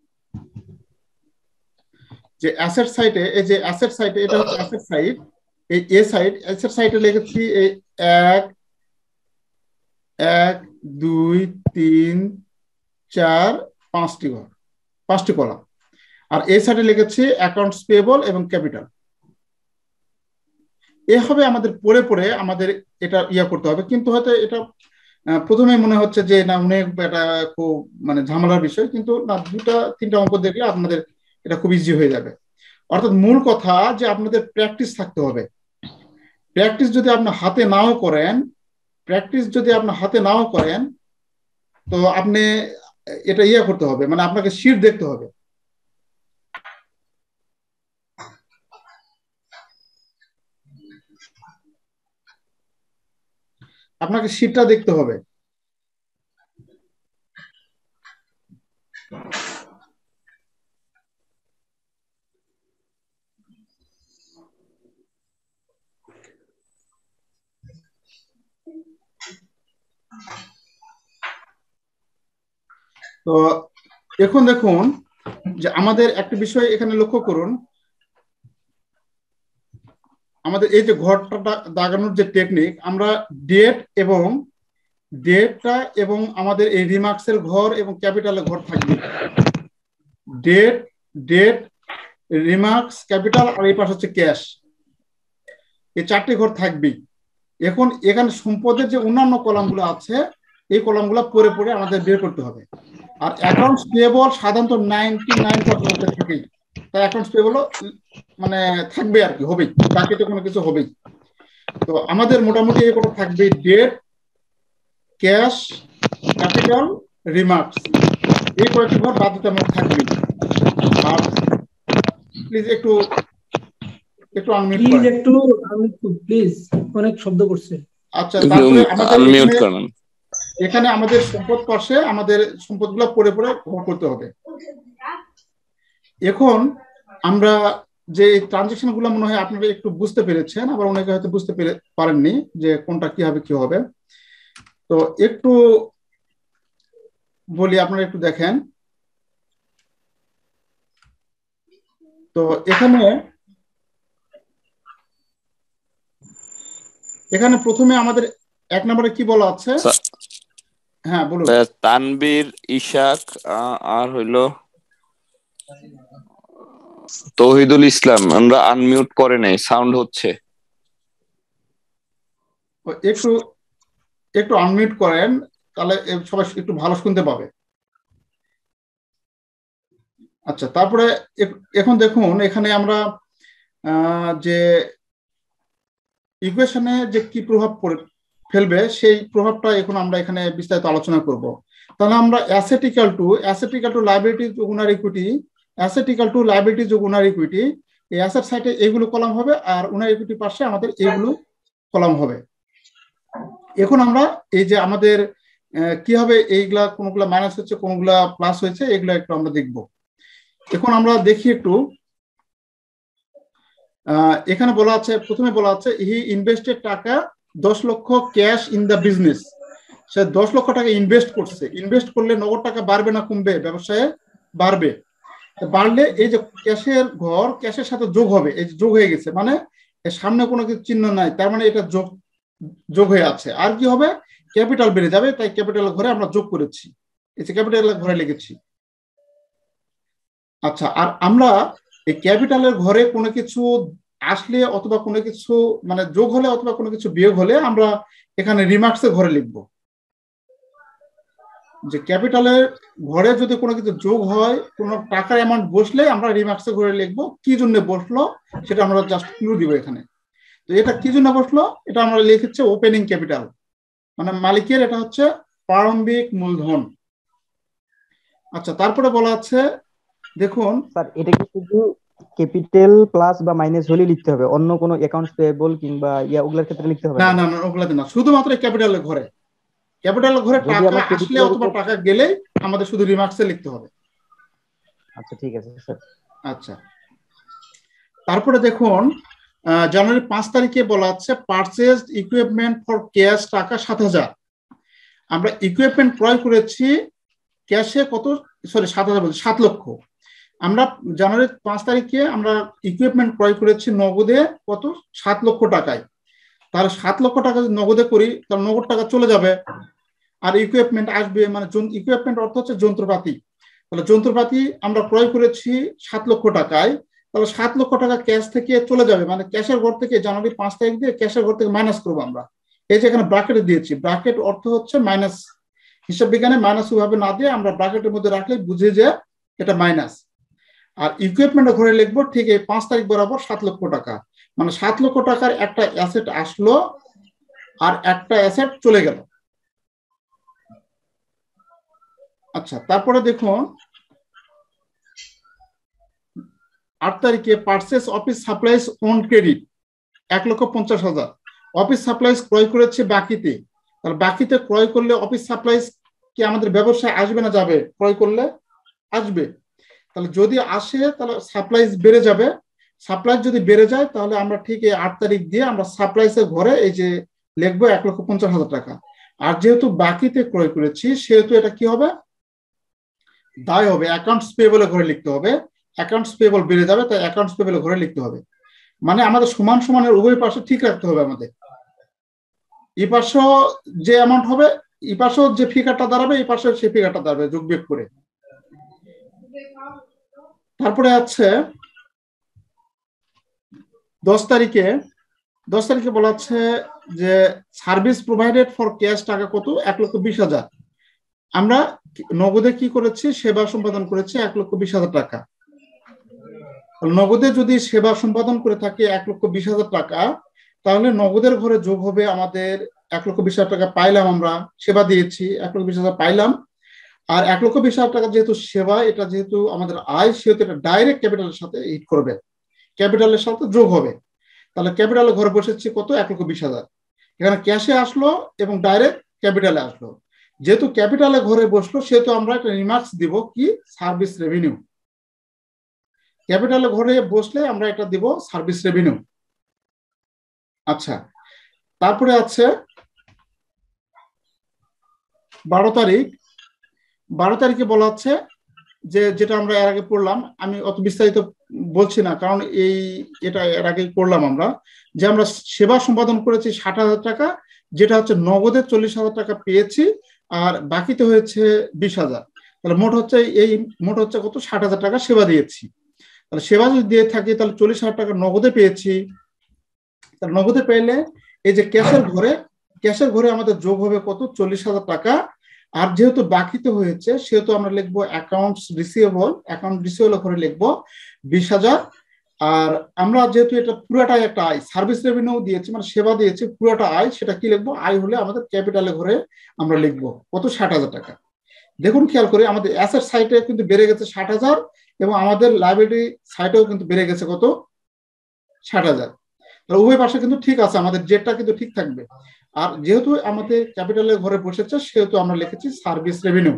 যে অ্যাসেট সাইডে, এই যে অ্যাসেট সাইডে এটা হচ্ছে অ্যাসেট সাইড, এই এ সাইড অ্যাসেট সাইডে লিখেছি এই এক এক দুই তিন চার পাঁচটি ঘর, পাঁচটি কলাম। আর এই সাইডে লিখেছি অ্যাকাউন্টস পেয়েবল এবং ক্যাপিটাল। এভাবে আমাদের পড়ে পড়ে আমাদের এটা ইয়া করতে হবে, কিন্তু হয়তো এটা প্রথমে মনে হচ্ছে যে না অনেক এটা খুব মানে ঝামেলার বিষয়, কিন্তু না দুটা তিনটা অঙ্ক দেখলে আপনাদের এটা খুব ইজি হয়ে যাবে। অর্থাৎ মূল কথা যে আপনাদের প্র্যাকটিস থাকতে হবে। প্র্যাকটিস যদি আপনি হাতে নাও করেন প্র্যাকটিস যদি আপনি হাতে নাও করেন তো আপনি এটা ইয়ে করতে হবে, মানে আপনাকে শীট দেখতে হবে। আপনাকে শীটটা দেখতে হবে। তো এখন দেখুন যে আমাদের একটা বিষয় এখানে লক্ষ্য করুন, আমাদের এই যে ঘরটা দাগানোর যে টেকনিক, আমরা ডেট এবং ডেটটা এবং আমাদের এই রিমার্কসের ঘর এবং ক্যাপিটালের ঘর থাকবে। ডেট ডেট রিমার্কস ক্যাপিটাল আর এই পাশে হচ্ছে ক্যাশ, এই চারটি ঘর থাকবেই। এখন এখানে সম্পদের যে অন্যান্য কলামগুলো আছে এই কলামগুলো পরে পরে আমাদের বের করতে হবে। আর অ্যাকাউন্টস পেয়েবল সাধারণত নাইনটি নাইন পার্সেন্ট থাকেই, তাই অ্যাকাউন্টস পেয়েবল মানে থাকবে আর কি, হবেই, বাকি তো কোনো কিছু হবেই। তো আমাদের মোটামুটি এই কটা থাকবে, ডেট, ক্যাশ, ক্যাপিটাল, রিমার্কস, এই কয়েকটি ঘর বাধ্যতামূলক থাকবে। আর প্লিজ একটু একটু আনমিউট প্লিজ করেন, একটু আনমিউট প্লিজ, অনেক শব্দ করছে। আচ্ছা, তারপরে আমাদের এখানে আমাদের সম্পদ পাশে আমাদের সম্পদগুলো পড়ে পড়ে ঘর করতে হবে। এখন আমরা যে ট্রানজেকশন গুলো মনে হয় আপনারা একটু বুঝতে পেরেছেন, আবার অনেকে হয়তো বুঝতে পারেননি যে কোনটা কি হবে কি হবে। তো একটু বলি, আপনারা একটু দেখেন। তো এখানে এখানে প্রথমে আমাদের এক নম্বরে কি বলা আছে? হ্যাঁ বলুন। তানবীর, ইশাক আর হইলো তৌহিদুল ইসলাম, আমরা আনমিউট করে নাই, সাউন্ড হচ্ছে। একটু একটু আনমিউট করেন, তাহলে সবাই একটু ভালো শুনতে পাবে। আচ্ছা, তারপরে এখন দেখুন এখানে আমরা যে ইকুয়েশনে যে কি প্রভাব ফেলবে সেই প্রভাবটা এখন আমরা এখানে বিস্তারিত আলোচনা করব। তাহলে আমরা asset equal to asset equal to liability যোগ owner equity, asset equal to liability যোগ ওনার ইকুইটি, এই অ্যাসেট সাইডে এইগুলো কলাম হবে আর ওনার ইকুইটি পাশে আমাদের এইগুলো কলাম হবে। এখন আমরা এই যে আমাদের কি হবে, এইগুলা কোনগুলা মাইনাস হচ্ছে কোনগুলা প্লাস হয়েছে এগুলো একটু আমরা দেখব। এখন আমরা দেখি একটু, এখানে বলা আছে, প্রথমে বলা আছে হি ইনভেস্টেড টাকা দশ লক্ষ ক্যাশ ইন দ্য বিজনেস। সে দশ লক্ষ টাকা ইনভেস্ট করছে। ইনভেস্ট করলে নগদ টাকা বাড়বে না কমবে? ব্যবসায় বাড়বে। বাড়লে এই যে ক্যাশের ঘর ক্যাশের সাথে যোগ হবে, এই যে যোগ হয়ে গেছে, মানে এর সামনে কোনো কিছু চিহ্ন নাই, তার মানে এটা যোগ যোগ হয়ে আছে। আর কি হবে? ক্যাপিটাল বেড়ে যাবে, তাই ক্যাপিটাল ঘরে আমরা যোগ করেছি, এই যে ক্যাপিটাল ঘরে লিখেছি। আচ্ছা, আর আমরা এই ক্যাপিটালের ঘরে কোনো কিছু আসলে অথবা কোনো কিছু মানে যোগ হলে অথবা কোনো কিছু বিয়োগ হলে আমরা এখানে রিমার্কসের ঘরে লিখব। যে ক্যাপিটালের ঘরে যদি কোনো কিছু যোগ হয়, কোনো টাকার অ্যামাউন্ট বসলে আমরা রিমার্কসের ঘরে লিখবো কি জন্য বসলো, সেটা আমরা জাস্ট ক্লু দিব এখানে। তো এটা কি জন্য বসলো, এটা আমরা লিখেছি ওপেনিং ক্যাপিটাল, মানে মালিকের এটা হচ্ছে প্রারম্ভিক মূলধন। আচ্ছা, তারপরে বলা আছে দেখুন স্যার এটা কি শুধু ক্যাপিটাল প্লাস বা মাইনাস হলে লিখতে হবে, অন্য কোনো অ্যাকাউন্টস পেয়েবল কিংবা ইয়া ওগুলোর ক্ষেত্রে লিখতে হবে না? না না ওগুলাতে না, শুধুমাত্র ক্যাপিটালের ঘরে। ক্যাপিটালের ঘরে টাকা আসলে অথবা টাকা গেলে আমাদের শুধু রিমার্কসে লিখতে হবে। আচ্ছা ঠিক আছে স্যার। আচ্ছা, তারপরে দেখুন জানুয়ারি পাঁচ তারিখে বলা আছে পারচেজড ইকুইপমেন্ট ফর ক্যাশ টাকা সাত হাজার। আমরা ইকুইপমেন্ট ক্রয় করেছি ক্যাশে কত, সরি সাত হাজার বলছি সাত লক্ষ। আমরা জানুয়ারি পাঁচ তারিখে আমরা ইকুইপমেন্ট ক্রয় করেছি নগদে কত, সাত লক্ষ টাকায়। তাহলে সাত লক্ষ টাকা যদি নগদে করি তাহলে নগদ টাকা চলে যাবে, আর ইকুইপমেন্ট আসবে, মানে ইকুইপমেন্ট অর্থ হচ্ছে যন্ত্রপাতি। তাহলে যন্ত্রপাতি আমরা ক্রয় করেছি সাত লক্ষ টাকায়, তাহলে সাত লক্ষ টাকা ক্যাশ থেকে চলে যাবে, মানে ক্যাশের ঘর থেকে জানুয়ারি পাঁচ তারিখ দিয়ে ক্যাশের ঘর থেকে মাইনাস করবো আমরা। এই যে এখানে ব্র্যাকেটে দিয়েছি, ব্র্যাকেট অর্থ হচ্ছে মাইনাস। হিসাব বিজ্ঞানে মাইনাস ওইভাবে না দিয়ে আমরা ব্র্যাকেটের মধ্যে রাখলে বুঝে যে এটা মাইনাস। আর ইকুইপমেন্টের ঘরে লিখবো ঠিক এই পাঁচ তারিখ বরাবর সাত লক্ষ টাকা, মানে সাত লক্ষ টাকার একটা অ্যাসেট আসলো আর একটা অ্যাসেট চলে গেল। আচ্ছা, তারপরে দেখুন আট তারিখে purchase office supplies on credit এক লক্ষ পঞ্চাশ হাজার। অফিস সাপ্লাইজ ক্রয় করেছে বাকিতে, তাহলে বাকিতে ক্রয় করলে অফিস সাপ্লাইজ কি আমাদের ব্যবসায় আসবে না যাবে? ক্রয় করলে আসবে। তাহলে যদি আসে তাহলে সাপ্লাইজ বেড়ে যাবে। সাপ্লাইজ যদি বেড়ে যায় তাহলে আমরা ঠিক এই আট তারিখ দিয়ে আমরা সাপ্লাইজের ঘরে এই যে লিখবো এক লক্ষ পঞ্চাশ হাজার টাকা। আর যেহেতু বাকিতে ক্রয় করেছি সেহেতু এটা কি হবে, দায় হবে, অ্যাকাউন্টস পেয়েবলের ঘরে লিখতে হবে। অ্যাকাউন্টস পেয়েবল বেড়ে যাবে, তাই অ্যাকাউন্টস পেয়েবলের ঘরে লিখতে হবে। মানে আমাদের সমান সমানের উভয় পাশে ঠিক রাখতে হবে আমাদের। এই পাশেও যে অ্যামাউন্ট হবে, এই পাশেও যে ফিগারটা দাঁড়াবে, এই পাশেও সেই ফিগারটা দাঁড়াবে যোগ বিয়োগ করে। তারপরে আছে দশ তারিখে দশ তারিখে বলা আছে যে সার্ভিস প্রোভাইডেড ফর ক্যাশ টাকা কত, এক লক্ষ বিশ হাজার। আমরা নগদে কি করেছি, সেবা সম্পাদন করেছি এক লক্ষ বিশ হাজার টাকা। নগদে যদি সেবা সম্পাদন করে থাকে এক লক্ষ বিশ হাজার টাকা, তাহলে নগদের ঘরে যোগ হবে আমাদের এক লক্ষ বিশ হাজার টাকা পাইলাম, আমরা সেবা দিয়েছি এক লক্ষ বিশ হাজার পাইলাম। আর এক লক্ষ বিশ হাজার টাকা যেহেতু সেবা, এটা যেহেতু আমাদের আয়, সেহেতু এটা ডাইরেক্ট ক্যাপিটালের সাথে হিট করবে, ক্যাপিটালের সাথে যোগ হবে। তাহলে ক্যাপিটালের ঘরে বসেছি কত, এক লক্ষ বিশ হাজার। এখানে ক্যাশে আসলো এবং ডাইরেক্ট ক্যাপিটালে আসলো। যেহেতু ক্যাপিটালে ঘরে বসলো সেহেতু আমরা একটা রিমার্কস দিব কি, সার্ভিস রেভিনিউ। ক্যাপিটালে ঘরে বসলে আমরা এটা দিব সার্ভিস রেভিনিউ। আচ্ছা, তারপরে আছে বারো তারিখ বারো তারিখে বলা হচ্ছে যে, যেটা আমরা এর আগে পড়লাম, আমি অত বিস্তারিত বলছি না কারণ এই এটা এর আগে করলাম আমরা, যে আমরা সেবা সম্পাদন করেছি ষাট হাজার টাকা, যেটা হচ্ছে নগদে চল্লিশ হাজার টাকা পেয়েছি আর বাকিতে হয়েছে বিশ হাজার। তাহলে মোট হচ্ছে এই মোট হচ্ছে কত, ষাট হাজার টাকা সেবা দিয়েছি। তাহলে সেবা যদি দিয়ে থাকি তাহলে চল্লিশ হাজার টাকা নগদে পেয়েছি। তাহলে নগদে পেলে এই যে ক্যাশের ঘরে ক্যাশের ঘরে আমাদের যোগ হবে কত, চল্লিশ হাজার টাকা। আর যেহেতু বাকিতে হয়েছে সেহেতু আমরা লিখবো অ্যাকাউন্টস রিসিভেবল, অ্যাকাউন্ট রিসিভেবল ঘরে লিখবো বিশ হাজার। আর আমরা যেহেতু এটা পুরাটাই একটা আয়, সার্ভিস রেভিনিউ দিয়েছি মানে সেবা দিয়েছি, পুরাটা আয়, সেটা কি লিখবো, আয় হলে আমাদের ক্যাপিটালের ঘরে আমরা লিখবো কত, ষাট হাজার টাকা। দেখুন খেয়াল করে আমাদের অ্যাসেট সাইডে কিন্তু বেড়ে গেছে ষাট হাজার এবং আমাদের লাইবিলিটি সাইডেও কিন্তু বেড়ে গেছে কত, ষাট হাজার। উভয় পাশে কিন্তু ঠিক আছে, আমাদের জেটটা কিন্তু ঠিক থাকবে। আর যেহেতু আমাদের ক্যাপিটালের ঘরে বসেছে সেহেতু আমরা লিখেছি সার্ভিস রেভিনিউ।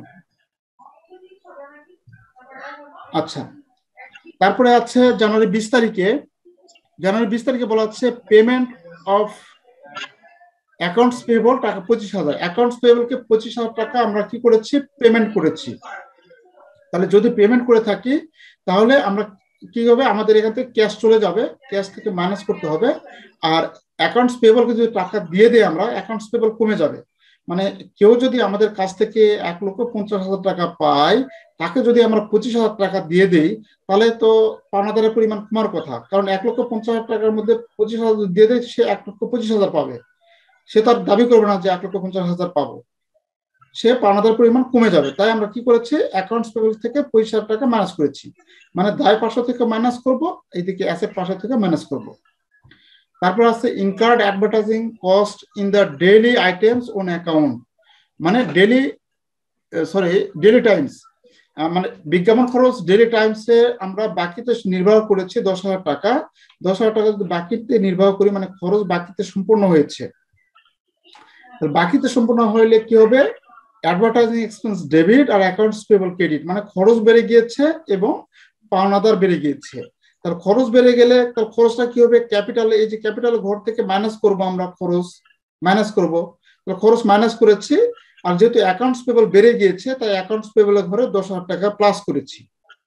আচ্ছা, তারপরে আছে জানুয়ারি বিশ তারিখে জানুয়ারি বিশ তারিখে বলা হচ্ছে পেমেন্ট অফ অ্যাকাউন্টস পেয়েবল টাকা পঁচিশ হাজার। অ্যাকাউন্টস পেয়েবলকে পঁচিশ হাজার টাকা আমরা কি করেছি, পেমেন্ট করেছি। তাহলে যদি পেমেন্ট করে থাকি তাহলে আমরা কি হবে, আমাদের এখান থেকে ক্যাশ চলে যাবে, ক্যাশ থেকে মাইনাস করতে হবে। আর অ্যাকাউন্টস পেয়েবলকে যদি টাকা দিয়ে দেয় আমরা, অ্যাকাউন্টস পেয়েবল কমে যাবে। মানে কেউ যদি আমাদের কাছ থেকে এক লক্ষ পঞ্চাশ হাজার টাকা পায়, তাকে যদি আমরা পঁচিশ হাজার টাকা দিয়ে দেই তাহলে তো পাওনাদারের পরিমাণ কমার কথা, কারণ এক লক্ষ পঞ্চাশ হাজার টাকার মধ্যে পঁচিশ হাজার দিয়ে দেয়, সে এক লক্ষ পঁচিশ হাজার পাবে। সে তার দাবি করবে না যে এক লক্ষ পঞ্চাশ হাজার পাবো। সে পাওনাদার পরিমাণ কমে যাবে। তাই আমরা কি করেছি, অ্যাকাউন্টস পেবল থেকে পঁচিশ হাজার টাকা মাইনাস করেছি, মানে দায় পাঁচশ থেকে মাইনাস করব, এইদিকে অ্যাসেট পাঁচশ থেকে মাইনাস করব। তারপর আছে incurred advertising cost in the daily items on account, মানে ডেইলি সরি ডেইলি টাইমস, মানে বিজ্ঞাপন খরচ ডেইলি টাইমসে আমরা বাকিতে নির্বাহ করেছি দশ হাজার টাকা। দশ হাজার টাকা যদি বাকিতে নির্বাহ করি, মানে খরচ বাকিতে সম্পূর্ণ হয়েছে। বাকিতে সম্পূর্ণ হইলে কি হবে, অ্যাডভার্টাইজিং এক্সপেন্স ডেবিট আর অ্যাকাউন্টস পেবল ক্রেডিট, মানে খরচ বেড়ে গিয়েছে এবং পাওনাদার বেড়ে গিয়েছে। তার খরচ বেড়ে গেলে তার খরচটা কি হবে, ক্যাপিটাল, এই যে ক্যাপিটাল ঘর থেকে মাইনাস করব, আমরা খরচ মাইনাস করব, খরচ মাইনাস করেছি। আর যেহেতু অ্যাকাউন্টস পেবল বেড়ে গিয়েছে, তাই অ্যাকাউন্টস পেবলের ঘরে দশ হাজার টাকা প্লাস করেছি।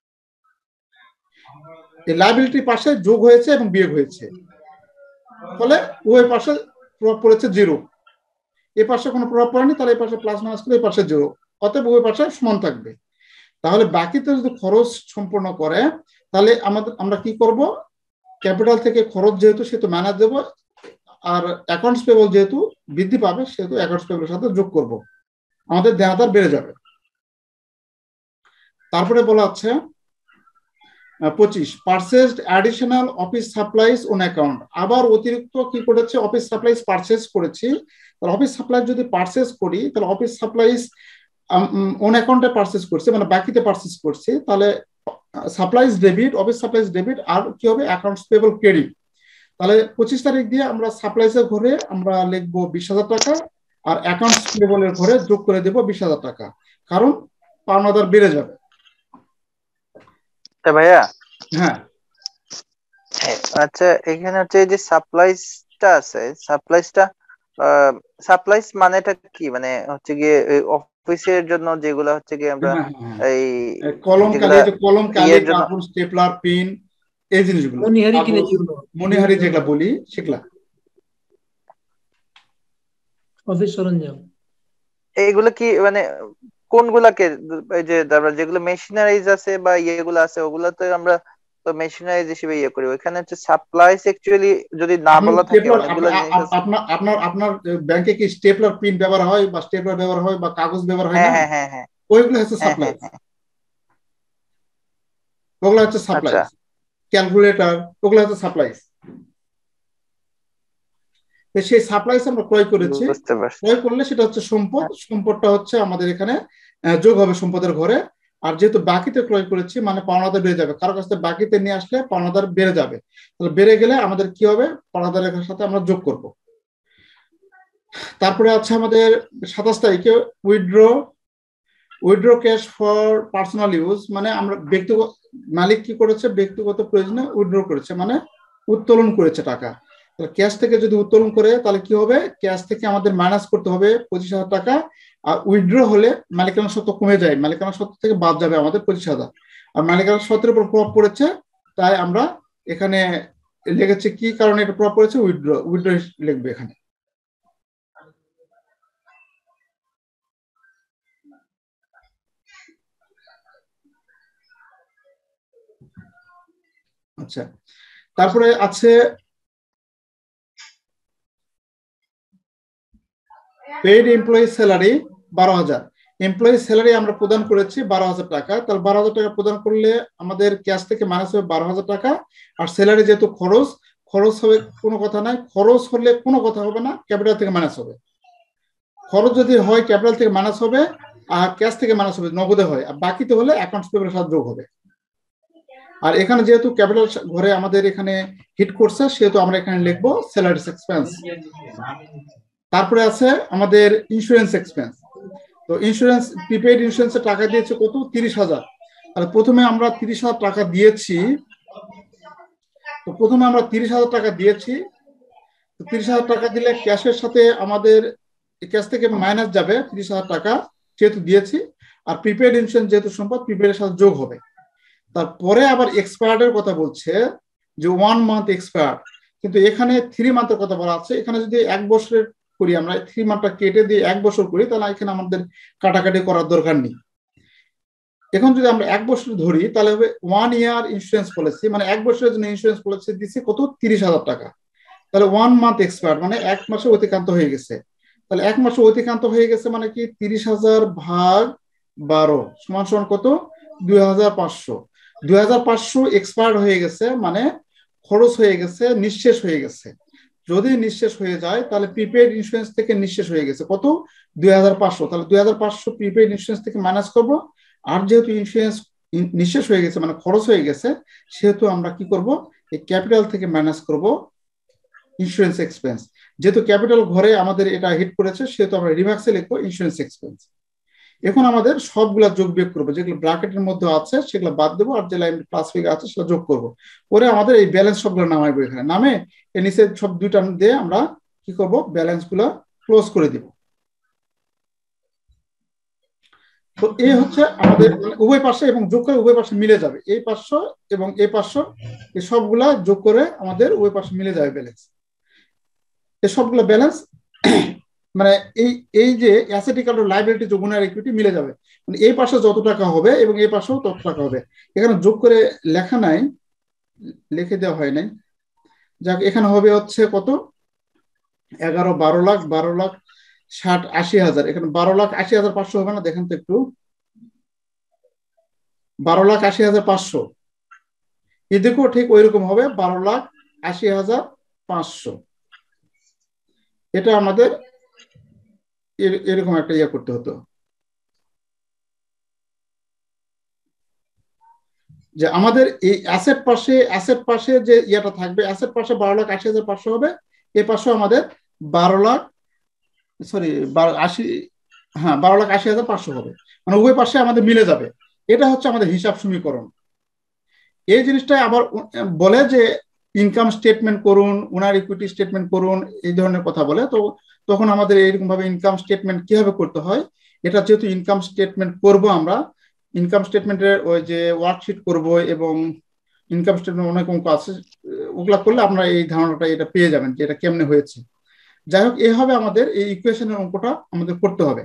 এই লায়াবিলিটি পাশে যোগ হয়েছে এবং বিয়োগ হয়েছে, ফলে উভয় পাশে প্রভাব পড়েছে জিরো। এই পাশে কোনো প্রভাব পড়েনি, তাহলে এই পাশে প্লাস মাইনাস করে এই পাশে জিরো, অতএব উভয় পাশে সমান থাকবে। তাহলে বাকিতে যদি খরচ সম্পূর্ণ করে, তাহলে আমাদের আমরা কি করব, ক্যাপিটাল থেকে খরচ যেহেতু সেহেতু মাইনাস দেব, আর অ্যাকাউন্টস পেবল যেহেতু বৃদ্ধি পাবে সেহেতু অ্যাকাউন্টস পেবলের সাথে যোগ করব, আমাদের দেনাদার বেড়ে যাবে। তারপরে বলা আছে পঁচিশ, purchased additional office supplies on account, আবার অতিরিক্ত কি করেছে, অফিস সাপ্লাইজ পারচেজ করেছি। তাহলে অফিস সাপ্লাইজ যদি পারচেজ করি, তাহলে অফিস সাপ্লাইজ অন অ্যাকাউন্টে পারচেজ করছে, মানে বাকিতে পারচেজ করছি, তাহলে supplies debit, office supplies debit, আর কি হবে অ্যাকাউন্টস পেবল ক্রেডিট। তাহলে পঁচিশ তারিখ দিয়ে আমরা সাপ্লাইজের ঘরে আমরা লিখবো বিশ হাজার টাকা, আর অ্যাকাউন্টস পেবলের ঘরে যোগ করে দেবো বিশ হাজার টাকা, কারণ পাওনাদার বেড়ে যাবে। ভাইয়া হ্যাঁ, আচ্ছা, এখানে হচ্ছে এই যে সাপ্লাইজটা আছে, সাপ্লাইজটা সাপ্লাইজ মানেটা কি, মানে হচ্ছে গিয়ে অফিসের জন্য যেগুলো হচ্ছে গিয়ে আমরা এই কলম কালি, যে কলম কালি, কাগজ, স্টেপলার, পেন, এই জিনিসগুলো, মনিহারি কিনে যেগুলো মনিহারি যেগুলা বলি সেগুলা অফিস সরঞ্জাম। এইগুলো কি মানে কোনগুলাকে, এই যে তারপর যেগুলো মেশিনারিজ আছে বা ইয়েগুলো আছে, ওগুলো তো আমরা তো মেশিনারিজ হিসেবে ইয়ে করি। ওইখানে হচ্ছে সাপ্লাইজ অ্যাকচুয়ালি যদি না বলা থাকে, অনেকগুলো জিনিস আছে। আপনার আপনার আপনার ব্যাংকে কি স্টেপলার পিন ব্যবহার হয়, বা স্টেপলার ব্যবহার হয়, বা কাগজ ব্যবহার হয় না? হ্যাঁ হ্যাঁ হ্যাঁ, ওইগুলো হচ্ছে সাপ্লাইজ, ওগুলো হচ্ছে সাপ্লাইজ। ক্যালকুলেটর, ওগুলো হচ্ছে সাপ্লাইজ। সেই সাপ্লাইজ আমরা ক্রয় করেছি, ক্রয় করলে সেটা হচ্ছে সম্পদ, সম্পদটা হচ্ছে আমাদের এখানে যোগ হবে সম্পদের ঘরে। আর যেহেতু বাকিতে ক্রয় করেছি, মানে পাওনাদার বেড়ে যাবে, কারো কাছ থেকে বাকিতে নিয়ে আসলে পাওনাদার বেড়ে যাবে, তাহলে বেড়ে গেলে আমাদের কি হবে, পাওনাদারের সাথে আমরা যোগ করব। তারপরে আছে আমাদের সাতাশ তারিখে withdraw, withdraw cash for personal use, মানে আমরা ব্যক্তিগত, মালিক কি করেছে, ব্যক্তিগত প্রয়োজনে উইথড্র করেছে, মানে উত্তোলন করেছে টাকা। ক্যাশ থেকে যদি উত্তোলন করে, তাহলে কি হবে, ক্যাশ থেকে আমাদের মাইনাস করতে হবে পঁচিশ হাজার টাকা। আর উইথড্র হলে মালিকানা সত্ত্ব কমে যায়, মালিকানা সত্ত্ব থেকে বাদ যাবে আমাদের পঁচিশ হাজার। আর মালিকানা সত্ত্বের উপর প্রভাব পড়েছে, তাই আমরা এখানে লিখেছি কি কারণে এটা প্রভাব পড়েছে, উইথড্র, উইথড্র লিখবে এখানে। আচ্ছা, তারপরে আছে পেইড এমপ্লয়ি স্যালারি বারো হাজার, এমপ্লয়ি স্যালারি আমরা প্রদান করেছি বারো হাজার টাকা। তাহলে বারো হাজার টাকা প্রদান করলে আমাদের ক্যাশ থেকে মাইনাস হবে বারো হাজার টাকা। আর স্যালারি যেহেতু খরচ, খরচ হবে কোনো কথা নাই, খরচ হলে কোনো কথা হবে না, ক্যাপিটাল থেকে মাইনাস হবে। খরচ যদি হয় ক্যাপিটাল থেকে মাইনাস হবে, আর ক্যাশ থেকে মাইনাস হবে, নগদে হয়। আর বাকিতে হলে অ্যাকাউন্টস পেবলের সাথে যোগ হবে। আর এখানে যেহেতু ক্যাপিটাল ঘরে আমাদের এখানে হিট করছে, সেহেতু আমরা এখানে লিখবো স্যালারিস এক্সপেন্স। তারপরে আছে আমাদের ইন্স্যুরেন্স এক্সপেন্স। তো ইন্স্যুরেন্স, প্রিপেইড ইন্স্যুরেন্সের টাকা দিয়েছে কত, তিরিশ হাজার। তাহলে প্রথমে আমরা তিরিশ হাজার টাকা দিয়েছি, তো প্রথমে আমরা তিরিশ হাজার টাকা দিয়েছি। তো তিরিশ হাজার টাকা দিলে ক্যাশের সাথে আমাদের ক্যাশ থেকে মাইনাস যাবে তিরিশ হাজার টাকা, যেহেতু দিয়েছি। আর প্রিপেইড ইন্স্যুরেন্স যেহেতু সম্পদ, প্রিপেইডের সাথে যোগ হবে। তারপরে আবার এক্সপায়ার্ডের কথা বলছে যে ওয়ান মান্থ এক্সপায়ার্ড, কিন্তু এখানে থ্রি মান্থের কথা বলা আছে। এখানে যদি এক বছরের করি, আমরা থ্রি মান্থটা কেটে দিয়ে এক বছর করি, তাহলে এখানে আমাদের কাটাকাটি করার দরকার নেই। এখন যদি আমরা এক বছর ধরি, তাহলে হবে ওয়ান ইয়ার ইন্স্যুরেন্স পলিসি, মানে এক বছরের জন্য ইন্স্যুরেন্স পলিসি দিচ্ছি কত, তিরিশ হাজার টাকা। তাহলে ওয়ান মান্থ এক্সপায়ার্ড মানে এক মাসে অতিক্রান্ত হয়ে গেছে। তাহলে এক মাস অতিক্রান্ত হয়ে গেছে মানে কি তিরিশ হাজার ভাগ বারো সমান সমান কত দুই হাজার পাঁচশো দুই হাজার পাঁচশো এক্সপায়ার্ড হয়ে গেছে মানে খরচ হয়ে গেছে নিঃশেষ হয়ে গেছে। যদি নিঃশেষ হয়ে যায় তাহলে প্রিপেইড ইন্স্যুরেন্স থেকে নিঃশেষ হয়ে গেছে কত দুই হাজার পাঁচশো, তাহলে দুই হাজার পাঁচশো প্রিপেইড ইন্স্যুরেন্স থেকে মাইনাস করবো। আর যেহেতু ইন্স্যুরেন্স নিঃশেষ হয়ে গেছে মানে খরচ হয়ে গেছে সেহেতু আমরা কি করব এই ক্যাপিটাল থেকে মাইনাস করব ইন্স্যুরেন্স এক্সপেন্স। যেহেতু ক্যাপিটাল ঘরে আমাদের এটা হিট করেছে সেহেতু আমরা রিমার্কসে লিখবো ইন্স্যুরেন্স এক্সপেন্স। এখন আমাদের সবগুলা যোগ বিয়োগ করবো, যেগুলো ব্র্যাকেটের মধ্যে আছে সেগুলো বাদ দেবো আর যেগুলো প্লাস ফিগার আছে সেটা যোগ করবো। পরে আমাদের এই ব্যালেন্স সবগুলো নামাইবো, এখানে নামে এর নিচে সব দুইটা দিয়ে আমরা কি করব ব্যালেন্স গুলা ক্লোজ করে দিব। তো এই হচ্ছে আমাদের উভয় পাশে এবং যোগ করে উভয় পাশে মিলে যাবে, এই পাঁচশো এবং এই পাঁচশো এই সবগুলা যোগ করে আমাদের উভয় পাশে মিলে যাবে ব্যালেন্স। এই সবগুলো ব্যালেন্স মানে এই এই যে অ্যাসেট আর লায়াবিলিটি যোগ আর ইকুইটি মিলে যাবে, মানে এই পাশে যত টাকা হবে এবং এই পাশেও তত টাকা হবে। এখানে যোগ করে লেখা নাই, লিখে দেওয়া হয় নাই। যাক এখানে হবে হচ্ছে কত এগারো বারো লাখ বারো লাখ ষাট আশি হাজার এখানে বারো লাখ আশি হাজার পাঁচশো হবে না? দেখেন তো একটু, বারো লাখ আশি হাজার পাঁচশো এদিকেও ঠিক ওই রকম হবে বারো লাখ আশি হাজার পাঁচশো। এটা আমাদের এরকম একটা ইয়ে করতে হতো যে আমাদের এই অ্যাসেট পাশে অ্যাসেট পাশে যে ইয়েটা থাকবে অ্যাসেট পাশে বারো লাখ আশি হাজার পাঁচশো হবে, এ পাশে আমাদের বারো লাখ সরি আশি হ্যাঁ বারো লাখ আশি হাজার পাঁচশো হবে, মানে উভয় পাশে আমাদের মিলে যাবে। এটা হচ্ছে আমাদের হিসাব সমীকরণ। এই জিনিসটা আবার বলে যে ইনকাম স্টেটমেন্ট করুন, ওনার ইকুইটি স্টেটমেন্ট করুন, এই ধরনের কথা বলে। তো তখন আমাদের এইরকম ভাবে ইনকাম স্টেটমেন্ট কিভাবে করতে হয়, এটা যেহেতু ইনকাম স্টেটমেন্ট করব আমরা, ইনকাম স্টেটমেন্টের ওই যে ওয়ার্কশিট করব এবং ইনকাম স্টেটমেন্ট অনেক অঙ্ক আছে, ওগুলা করলে আপনারা এই ধারণাটা এটা পেয়ে যাবেন যে এটা কেমনে হয়েছে। যাই হোক এইভাবে আমাদের এই ইকুয়েশনের অঙ্কটা আমাদের করতে হবে।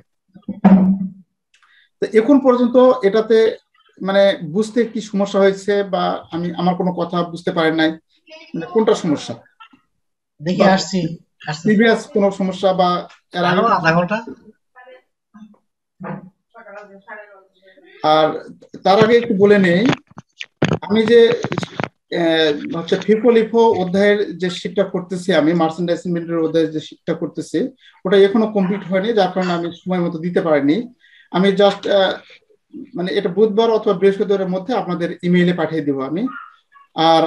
তো এখন পর্যন্ত এটাতে মানে বুঝতে কি সমস্যা হয়েছে বা আমি আমার কোনো কথা বুঝতে পারেন নাই, মানে কোনটা সমস্যা দেখি আসছি প্রিভিয়াস কোনো সমস্যা বা এর আগে আধা ঘন্টা? আর তার আগে একটু বলে নেই, আমি যে হচ্ছে ফিফো লিফো অধ্যায়ের যে শিটটা করতেছি আমি মার্চেন্ডাইজ ইনভেন্টরি অধ্যায়ের যে শিটটা করতেছি ওটা এখনো কমপ্লিট হয়নি, যার কারণে আমি সময় মতো দিতে পারিনি। আমি জাস্ট মানে এটা বুধবার অথবা বৃহস্পতিবারের মধ্যে আপনাদের ইমেইলে পাঠিয়ে দেবো আমি। আর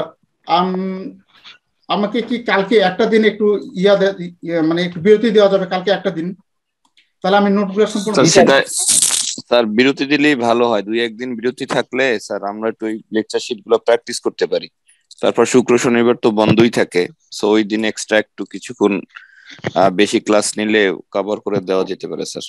আমাকে কি কালকে একটা দিন একটু ইয়া মানে একটু বিরতি দেওয়া যাবে কালকে একটা দিন, তাহলে আমি নোটগুলো সম্পূর্ণ স্যার বিরতি দিলেই ভালো হয়। দুই একদিন বিরতি থাকলে স্যার আমরা একটু লেকচার শিট গুলো প্র্যাকটিস করতে পারি। তারপর শুক্র শনিবার তো বন্ধই থাকে, সো ওই দিন এক্সট্রা একটু কিছুক্ষণ বেশি ক্লাস নিলে কভার করে দেওয়া যেতে পারে স্যার।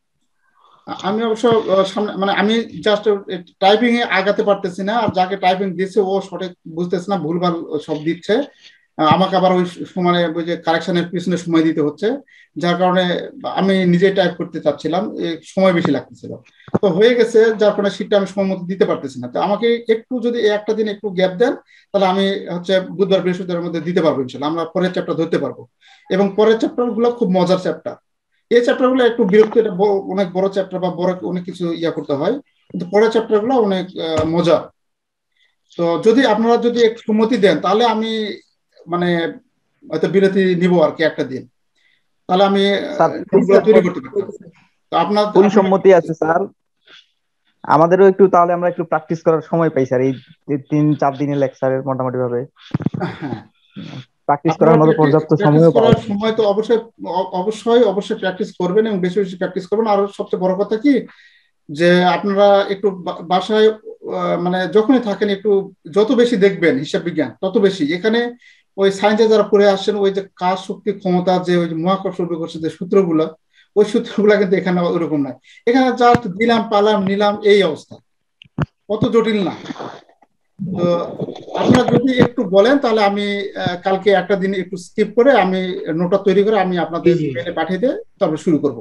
আমি অবশ্য সামনে মানে আমি জাস্ট টাইপিং এ আগাতে পারতেছি না, আর যাকে টাইপিং দিচ্ছে ও সঠিক বুঝতেছে না, ভুলভাল সব দিচ্ছে, আমাকে আবার ওই সময় ওই যে কারেকশনের পিছনে সময় দিতে হচ্ছে, যার কারণে আমি নিজে টাইপ করতে চাচ্ছিলাম, সময় বেশি লাগতেছিল। তো হয়ে গেছে যার কারণে শীটটা আমি সময় মতো দিতে পারতেছি না। তো আমাকে একটু যদি একটা দিন একটু গ্যাপ দেন তাহলে আমি হচ্ছে বুধবার বৃহস্পতিবারের মধ্যে দিতে পারবো ইনশাল্লাহ, আমরা পরের চ্যাপ্টার ধরতে পারবো। এবং পরের চ্যাপ্টার গুলো খুব মজার চ্যাপ্টার, এই চ্যাপ্টার গুলো একটু বিরক্ত, এটা অনেক বড় চ্যাপ্টার বা বড় অনেক কিছু ইয়া করতে হয়, কিন্তু পরের চ্যাপ্টার গুলো অনেক মজা। তো যদি আপনারা যদি একটু সম্মতি দেন তাহলে আমি মানে হয়তো বিরতি নিব আর কি একটা দিন, তাহলে আমি তৈরি করতে পারবো। তো আপনার ফুল সম্মতি আছে স্যার, আমাদেরও একটু তাহলে আমরা একটু প্র্যাকটিস করার সময় পাই স্যার এই তিন চার দিনের লেকচারের মোটামুটি ভাবে। হ্যাঁ প্র্যাকটিস করার মতো পর্যাপ্ত সময় পাওয়া সময় তো অবশ্যই অবশ্যই অবশ্যই প্র্যাকটিস করবেন এবং বেশি বেশি প্র্যাকটিস করবেন। আর সবচেয়ে বড় কথা কি যে আপনারা একটু বাসায় মানে যখনই থাকেন একটু যত বেশি দেখবেন হিসাব বিজ্ঞান তত বেশি। এখানে ওই সায়েন্সে যারা পড়ে আসছেন ওই যে কাজ শক্তি ক্ষমতা যে ওই যে মহাকর্ষ বিকর্ষ যে সূত্রগুলা, ওই সূত্রগুলা কিন্তু এখানে ওইরকম নাই। এখানে জাস্ট দিলাম পালাম নিলাম এই অবস্থা, অত জটিল না। তো আপনারা যদি একটু বলেন তাহলে আমি কালকে একটা দিন একটু স্কিপ করে আমি নোটটা তৈরি করে আমি আপনাদের মেইলে পাঠিয়ে দিয়ে তারপর শুরু করব।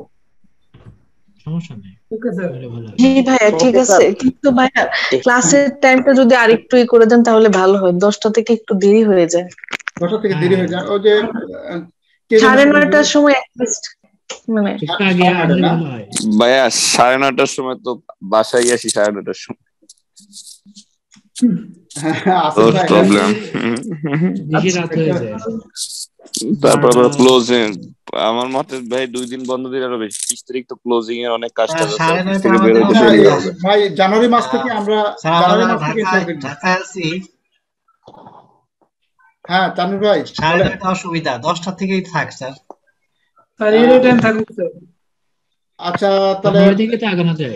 সমস্যা নেই। জি ভাইয়া ঠিক আছে, কিন্তু ভাইয়া ক্লাসের টাইমটা যদি আরেকটু ই করে দেন তাহলে ভালো হয়। দশটা থেকে একটু দেরি হয়ে যায়। দশটা থেকে দেরি হয়ে যায়, ওই যে সাড়ে নয়টার সময় অ্যাটলিস্ট মানে একটু আগে আনলে ভালো হয়। ভাইয়া সাড়ে নটার সময় তো বাসায় আসি সাড়ে নটার সময়। প্রবলেম বেশি রাত হয়ে যায়। তারপর ক্লোজিং আমার মতে ভাই দুই দিন বন্ধ দিলে আরো বেশি। বিশ তারিখ তো ক্লোজিং এর অনেক কাজ টাজ আছে, অফিস থেকে বের হতে দেরি হবে। ভাই জানুয়ারি মাস থেকে আমরা জানুয়ারি মাস থেকে ঢাকায় আছি। হ্যাঁ তানভীর ভাই সাড়ে নয়টা অসুবিধা, দশটা থেকেই থাক স্যার। স্যার এর টাইম থাকুক স্যার। আচ্ছা তাহলে নয় থেকে তো আগানো যায়।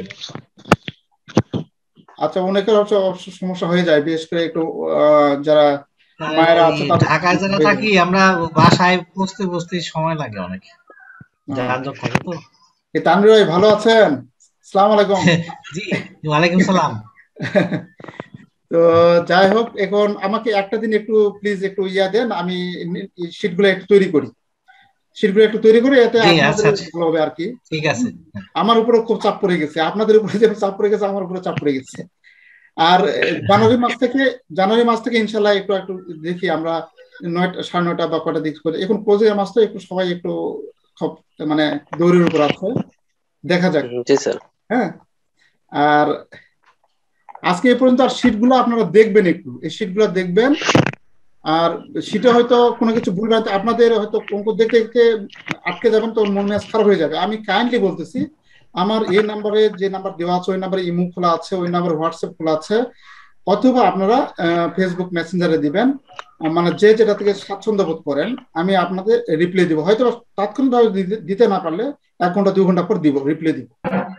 আচ্ছা অনেকের হচ্ছে সমস্যা হয়ে যায়, বিশেষ করে একটু যারা মায়েরা আছে তাদের ঢাকায় যারা থাকি আমরা বাসায় পৌঁছতে পৌঁছতে সময় লাগে অনেক, যানজট থাকে তো। এই তানভীর ভাই ভালো আছেন? আসসালামু আলাইকুম। জি ওয়ালাইকুম সালাম। তো যাই হোক, এখন আমাকে একটা দিন একটু প্লিজ একটু ইয়া দেন, আমি শীটগুলো একটু তৈরি করি শীটগুলো একটু তৈরি করে এতে আপনাদের ভালো হবে আর কি। ঠিক আছে। আমার উপরে খুব চাপ পড়ে গেছে, আপনাদের উপরে যে চাপ পড়ে গেছে আমার উপরে চাপ পড়ে গেছে। আর জানুয়ারি মাস থেকে জানুয়ারি মাস থেকে ইনশাল্লাহ একটু একটু দেখি আমরা নয়টা সাড়ে নয়টা বা কটা দিক করে, এখন ক্লোজিং মাস তো একটু সবাই একটু মানে দৌড়ের উপর আছে, দেখা যাক। হ্যাঁ আর আজকে এই পর্যন্ত আর শীটগুলো আপনারা দেখবেন, একটু এই শীটগুলো দেখবেন। আর শীটে হয়তো কোনো কিছু ভুল ভ্রান্তি আপনাদের হয়তো অঙ্ক দেখতে দেখতে আটকে যাবেন, তো মন মেজাজ খারাপ হয়ে যাবে। আমি কাইন্ডলি বলতেছি, আমার এই নাম্বারে যে নাম্বার দেওয়া আছে ওই নাম্বারে ইমো খোলা আছে, ওই নাম্বারে হোয়াটসঅ্যাপ খোলা আছে, অথবা আপনারা ফেসবুক মেসেঞ্জারে দিবেন, মানে যে যেটা থেকে স্বাচ্ছন্দ্য বোধ করেন আমি আপনাদের রিপ্লাই দিব। হয়তো তাৎক্ষণিকভাবে দিতে না পারলে এক ঘন্টা দুই ঘন্টা পর দিব, রিপ্লাই দিব।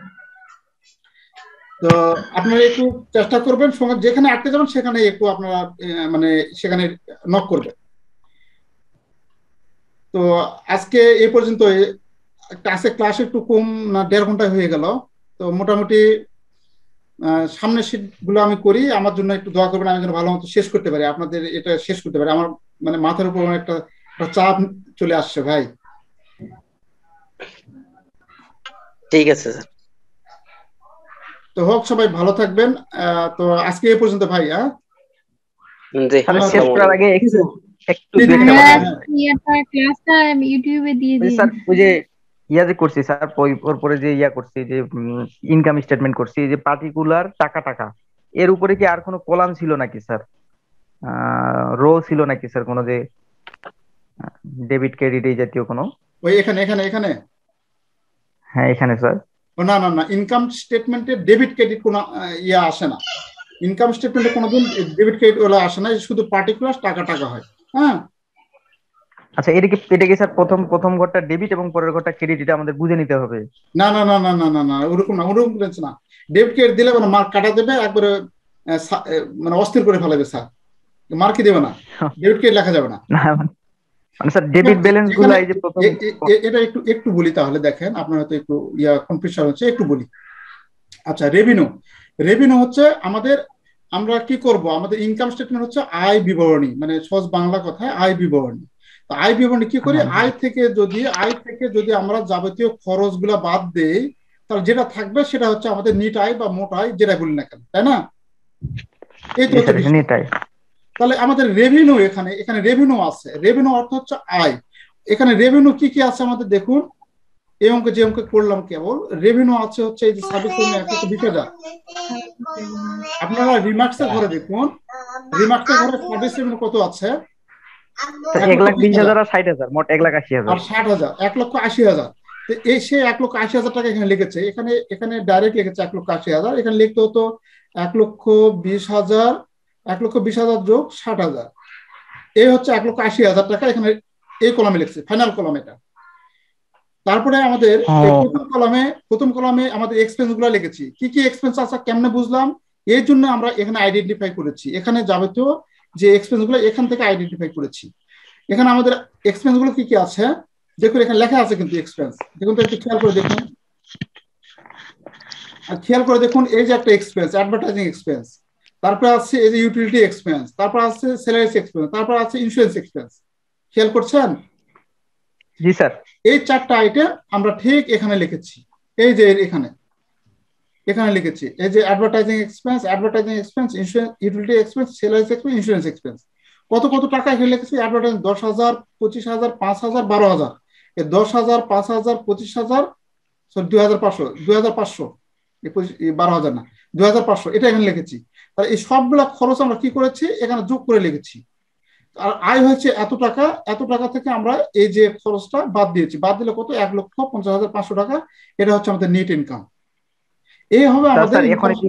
তো আপনারা একটু চেষ্টা করবেন, সঙ্গে যেখানে আটকে যাবেন সেখানে একটু আপনারা মানে সেখানে নক করবেন। তো আজকে এই পর্যন্ত, আজকে ক্লাস একটু কম না দেড় ঘন্টা হয়ে গেল, তো মোটামুটি সামনের শীট গুলো আমি করি, আমার জন্য একটু দোয়া করবেন, আমি যেন ভালো মতো শেষ করতে পারি, আপনাদের এটা শেষ করতে পারি। আমার মানে মাথার উপর একটা চাপ চলে আসছে ভাই। ঠিক আছে স্যার। তো হোক, সবাই ভালো থাকবেন। তো আজকে এই পর্যন্ত ভাই। হ্যাঁ শেষ করার আগে একটু একটু ক্লাসটা ইউটিউবে দিয়ে দিই স্যার। ওই যে ইয়া যে করছি স্যার, ওর পরে যে ইয়া করছি যে ইনকাম স্টেটমেন্ট করছি, যে পার্টিকুলার টাকা টাকা এর উপরে কি আর কোনো কলাম ছিল নাকি স্যার, রো ছিল নাকি স্যার, কোনো যে ডেবিট ক্রেডিট এই জাতীয় কোনো? ওই এখানে এখানে এখানে হ্যাঁ এখানে স্যার। না না না, ইনকাম স্টেটমেন্টে ডেবিট ক্রেডিট কোনো ইয়া আসে না। ইনকাম স্টেটমেন্টে কোনোদিন ডেবিট ক্রেডিট ওলা আসে না, শুধু পার্টিকুলার টাকা টাকা হয়। হ্যাঁ আচ্ছা, এটা কি এটা কি স্যার প্রথম প্রথম ঘরটা ডেবিট এবং পরের ঘরটা ক্রেডিট, এটা আমাদের বুঝে নিতে হবে? না না না না না না না ওরকম না, ওরকম কিছু না। ডেবিট ক্রেডিট দিলে মানে মার্ক কাটা দেবে, একবারে মানে অস্থির করে ফেলাবে স্যার, মার্কই দেবে না, ডেবিট ক্রেডিট লেখা যাবে না। মানে স্যার ডেবিট ব্যালেন্স গুলো এই যে প্রথম, এটা একটু একটু বলি তাহলে দেখেন, আপনার হয়তো একটু ইয়া কনফিউশন হচ্ছে, একটু বলি। আচ্ছা, রেভিনিউ রেভিনিউ হচ্ছে আমাদের, আমরা কি করব, আমাদের ইনকাম স্টেটমেন্ট হচ্ছে আয় বিবরণী, মানে সহজ বাংলা কথায় আয় বিবরণী। তো আয় বিবরণী কি করি, আয় থেকে যদি আয় থেকে যদি আমরা যাবতীয় খরচগুলো বাদ দেই, তাহলে যেটা থাকবে সেটা হচ্ছে আমাদের নিট আয় বা মোট আয়, যেটা বলি না কেন, তাই না? এই তো তাহলে আমাদের রেভিনিউ, এখানে এখানে রেভিনিউ আছে। রেভিনিউ অর্থ হচ্ছে আয়। এখানে রেভিনিউ কি কি আছে আমাদের দেখুন, এই অঙ্কে যে অঙ্কে করলাম কেবল রেভিনিউ আছে হচ্ছে এই যে ছাব্বিশ বিশ হাজার। আপনারা রিমার্কস এর ঘরে দেখুন, রিমার্কস এর ঘরে সার্ভিস রেভিনিউ কত আছে? এক লাখ বিশ হাজার আর ষাট হাজার, মোট এক লাখ আশি হাজার আর ষাট হাজার, এক লক্ষ আশি হাজার। তো এই সে এক লক্ষ আশি হাজার টাকা এখানে লিখেছে, এখানে এখানে ডাইরেক্ট লিখেছে এক লক্ষ আশি হাজার, এখানে লিখতে হতো এক লক্ষ বিশ হাজার, এক লক্ষ বিশ হাজার যোগ ষাট হাজার, এই হচ্ছে এক লক্ষ আশি হাজার টাকা এখানে এই কলামে লিখছে, ফাইনাল কলাম এটা। তারপরে আমাদের প্রথম কলামে প্রথম কলামে আমাদের এক্সপেন্স গুলো লিখেছি, কি কি এক্সপেন্স আছে কেমনে বুঝলাম, এই জন্য আমরা এখানে আইডেন্টিফাই করেছি, এখানে যাবতীয় যে এক্সপেন্স গুলো এখান থেকে আইডেন্টিফাই করেছি। এখানে আমাদের এক্সপেন্স গুলো কি কি আছে দেখুন, এখানে লেখা আছে কিন্তু এক্সপেন্স, দেখুন তো একটু খেয়াল করে দেখুন, আর খেয়াল করে দেখুন এই যে একটা এক্সপেন্স, অ্যাডভার্টাইজিং এক্সপেন্স, তারপরে আছে এই যে ইউটিলিটি এক্সপেন্স, তারপর আছে স্যালারিস এক্সপেন্স, তারপর আছে ইন্স্যুরেন্স এক্সপেন্স। খেয়াল করছেন? জি স্যার। এই চারটা আইটেম আমরা ঠিক এখানে লিখেছি, এই যে এখানে এখানে লিখেছি, এই যে advertising expense, advertising expense, insurance, utility expense, salaries expense, insurance expense. কত কত টাকা এখানে লিখেছি, অ্যাডভার্টাইজিং দশ হাজার, পঁচিশ হাজার, পাঁচ হাজার, বারো হাজার, এই দশ হাজার পাঁচ হাজার পঁচিশ হাজার সরি দুই হাজার পাঁচশো দুই হাজার পাঁচশো বারো হাজার না দুই হাজার পাঁচশো এটা এখানে লিখেছি। তাহলে এই সবগুলা খরচ আমরা কি করেছি এখানে যোগ করে লিখেছি। আর আয় হয়েছে এত টাকা, এত টাকা থেকে আমরা এই যে খরচটা বাদ দিয়েছি, বাদ দিলে কত এক লক্ষ পঞ্চাশ হাজার পাঁচশো টাকা। এটা হচ্ছে আমাদের নেট ইনকাম। এই হবে আমাদের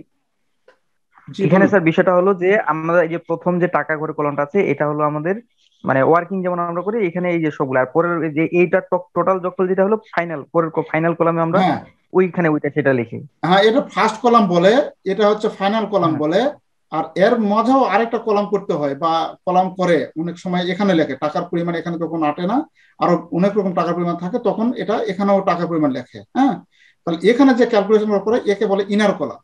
এখানে স্যার বিষয়টা হলো যে আমরা এই যে প্রথম যে টাকা করে কলমটা আছে এটা হলো আমাদের মানে ওয়ার্কিং যেমন আমরা করি এখানে এই যে সবগুলো, আর পরের যে এইটা টোটাল যোগফল যেটা হলো ফাইনাল, পরের ফাইনাল কলামে আমরা ওইখানে ওইটা সেটা লিখি। হ্যাঁ এটা ফার্স্ট কলাম বলে, এটা হচ্ছে ফাইনাল কলাম বলে। আর এর মাঝেও আরেকটা কলাম করতে হয় বা কলাম করে অনেক সময় এখানে লেখে টাকার পরিমাণ, এখানে তখন আটে না, আরো অনেক রকম টাকার পরিমাণ থাকে তখন এটা এখানেও টাকার পরিমাণ লেখে। হ্যাঁ তাহলে এখানে যে ক্যালকুলেশন করে একে বলে ইনার কলাম।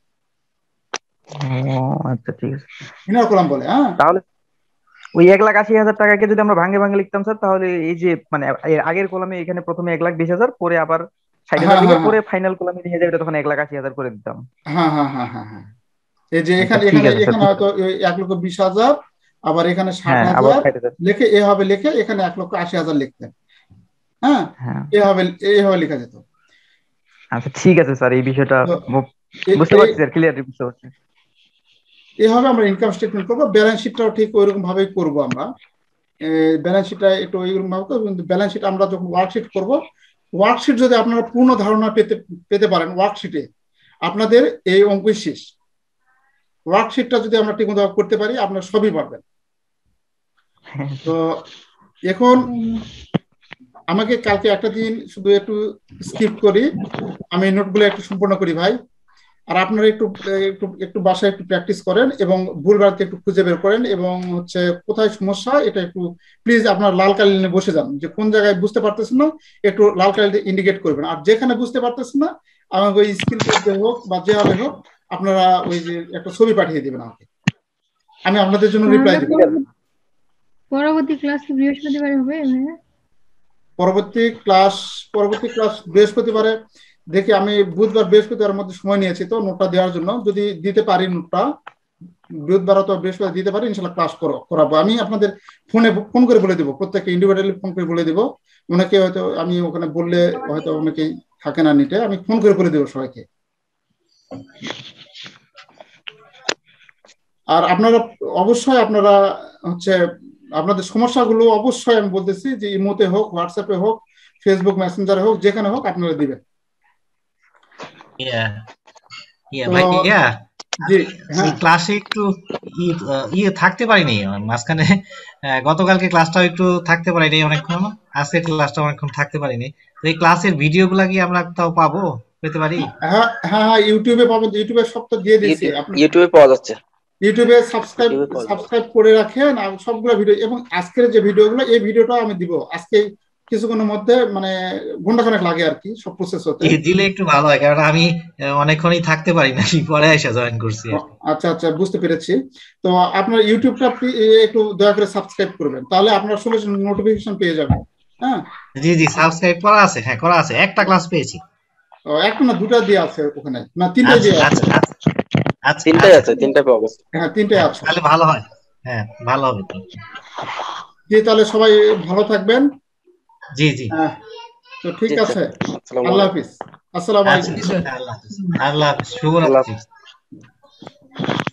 আচ্ছা ঠিক আছে, ইনার কলাম বলে। হ্যাঁ তাহলে ওই এক লাখ আশি হাজার টাকাকে যদি আমরা ভাঙে ভাঙে লিখতাম স্যার তাহলে এই যে মানে আগের কলামে এখানে প্রথমে এক লাখ বিশ হাজার পরে আবার ষাট হাজার দিকে পরে ফাইনাল কলামে দিয়ে যাবে তখন এক লাখ আশি হাজার করে দিতাম। হ্যাঁ হ্যাঁ হ্যাঁ হ্যাঁ হ্যাঁ এই যে এখানে এখানে এখানে হয়তো এক লক্ষ বিশ হাজার আবার এখানে ষাট হাজার লিখে এ হবে লিখে এখানে এক লক্ষ আশি হাজার লিখতেন। হ্যাঁ এ হবে এ হবে লেখা যেত। আচ্ছা ঠিক আছে স্যার, এই বিষয়টা বুঝতে পারছি স্যার, ক্লিয়ারলি বুঝতে পারছি। এইভাবে আমরা ইনকাম স্টেটমেন্ট করবো, ব্যালেন্স শিটটাও ঠিক ওইরকম ভাবেই করবো আমরা। ব্যালেন্স শিটটা একটু ওইরকম ভাবে করবো, কিন্তু ব্যালেন্স শিট আমরা যখন ওয়ার্কশিট করবো, ওয়ার্কশিট যদি আপনারা পূর্ণ ধারণা পেতে পেতে পারেন ওয়ার্কশিটে আপনাদের এই অঙ্ক শেষ। ওয়ার্কশিটটা যদি আমরা ঠিক মতো করতে পারি আপনারা সবই পারবেন। তো এখন আমাকে কালকে একটা দিন শুধু একটু স্কিপ করি, আমি নোটগুলো একটু সম্পূর্ণ করি ভাই। আর আপনারা একটু একটু একটু বাসায় একটু প্র্যাকটিস করেন এবং ভুল বাড়তে একটু খুঁজে বের করেন এবং হচ্ছে কোথায় সমস্যা এটা একটু প্লিজ আপনার লাল কালি নিয়ে বসে যান, যে কোন জায়গায় বুঝতে পারতেছেন না একটু লাল কালি ইন্ডিকেট করবেন। আর যেখানে বুঝতে পারতেছেন না আমাকে ওই স্ক্রিন করতে হোক বা যেভাবে হোক আপনারা ওই যে একটা ছবি পাঠিয়ে দিবেন আমাকে, আমি আপনাদের জন্য রিপ্লাই দেব। পরবর্তী ক্লাস কি বৃহস্পতিবারে হবে? পরবর্তী ক্লাস পরবর্তী ক্লাস বৃহস্পতিবারে দেখি, আমি বুধবার বৃহস্পতিবারের মধ্যে সময় নিয়েছি তো নোটটা দেওয়ার জন্য, যদি দিতে পারি নোটটা বুধবার অথবা বৃহস্পতিবার দিতে পারি ইনশাল্লাহ ক্লাস করাবো। আমি আপনাদের ফোনে ফোন করে বলে দেবো, প্রত্যেককে ইন্ডিভিজুয়ালি ফোন করে বলে দেবো। অনেকে হয়তো আমি ওখানে বললে হয়তো অনেকেই থাকে না নিতে, আমি ফোন করে বলে দেবো সবাইকে। আর আপনারা অবশ্যই আপনারা হচ্ছে আপনাদের সমস্যাগুলো অবশ্যই আমি বলতেছি যে ইমোতে হোক, হোয়াটসঅ্যাপে হোক, ফেসবুক মেসেঞ্জারে হোক, যেখানে হোক আপনারা দিবেন। ক্লাসে একটু ইয়ে থাকতে পারিনি মাঝখানে, গতকালকে ক্লাসটা একটু থাকতে পারিনি অনেকক্ষণ, আজকে ক্লাসটা অনেকক্ষণ থাকতে পারিনি। তো এই ক্লাসের ভিডিও গুলা কি আমরা তাও পাবো, পেতে পারি? হ্যাঁ হ্যাঁ ইউটিউবে পাবেন, ইউটিউবে সব তো দিয়ে দিয়েছি, ইউটিউবে পাওয়া যাচ্ছে। ইউটিউবে সাবস্ক্রাইব সাবস্ক্রাইব করে রাখেন আর সবগুলো ভিডিও, এবং আজকের যে ভিডিওগুলো এই ভিডিওটা আমি দিব আজকে কিছুক্ষণের মধ্যে, মানে ঘন্টাখানেক লাগে আর কি সব প্রসেস হতে। দিলে একটু ভালো হয়, কারণ আমি অনেকক্ষণই থাকতে পারি না, পরে এসে জয়েন করছি। আচ্ছা আচ্ছা বুঝতে পেরেছি। তো আপনার ইউটিউবটা একটু দয়া করে সাবস্ক্রাইব করবেন, তাহলে আপনার সঙ্গে নোটিফিকেশন পেয়ে যাবেন। হ্যাঁ জি জি সাবস্ক্রাইব করা আছে, হ্যাঁ করা আছে, একটা ক্লাস পেয়েছি। ও একটা না দুটো দিয়ে আছে ওখানে, না তিনটা দিয়ে আছে? আচ্ছা তিনটাই আছে, তিনটা পাওয়া গেছে। হ্যাঁ তিনটাই আছে, তাহলে ভালো হয়। হ্যাঁ ভালো হবে তো। জি তাহলে সবাই ভালো থাকবেন। জি জি তো ঠিক আছে, আল্লাহ হাফিজ, আসসালামু আলাইকুম। আল্লাহ হাফিজ, আল্লাহ হাফিজ, শুভরাত্রি।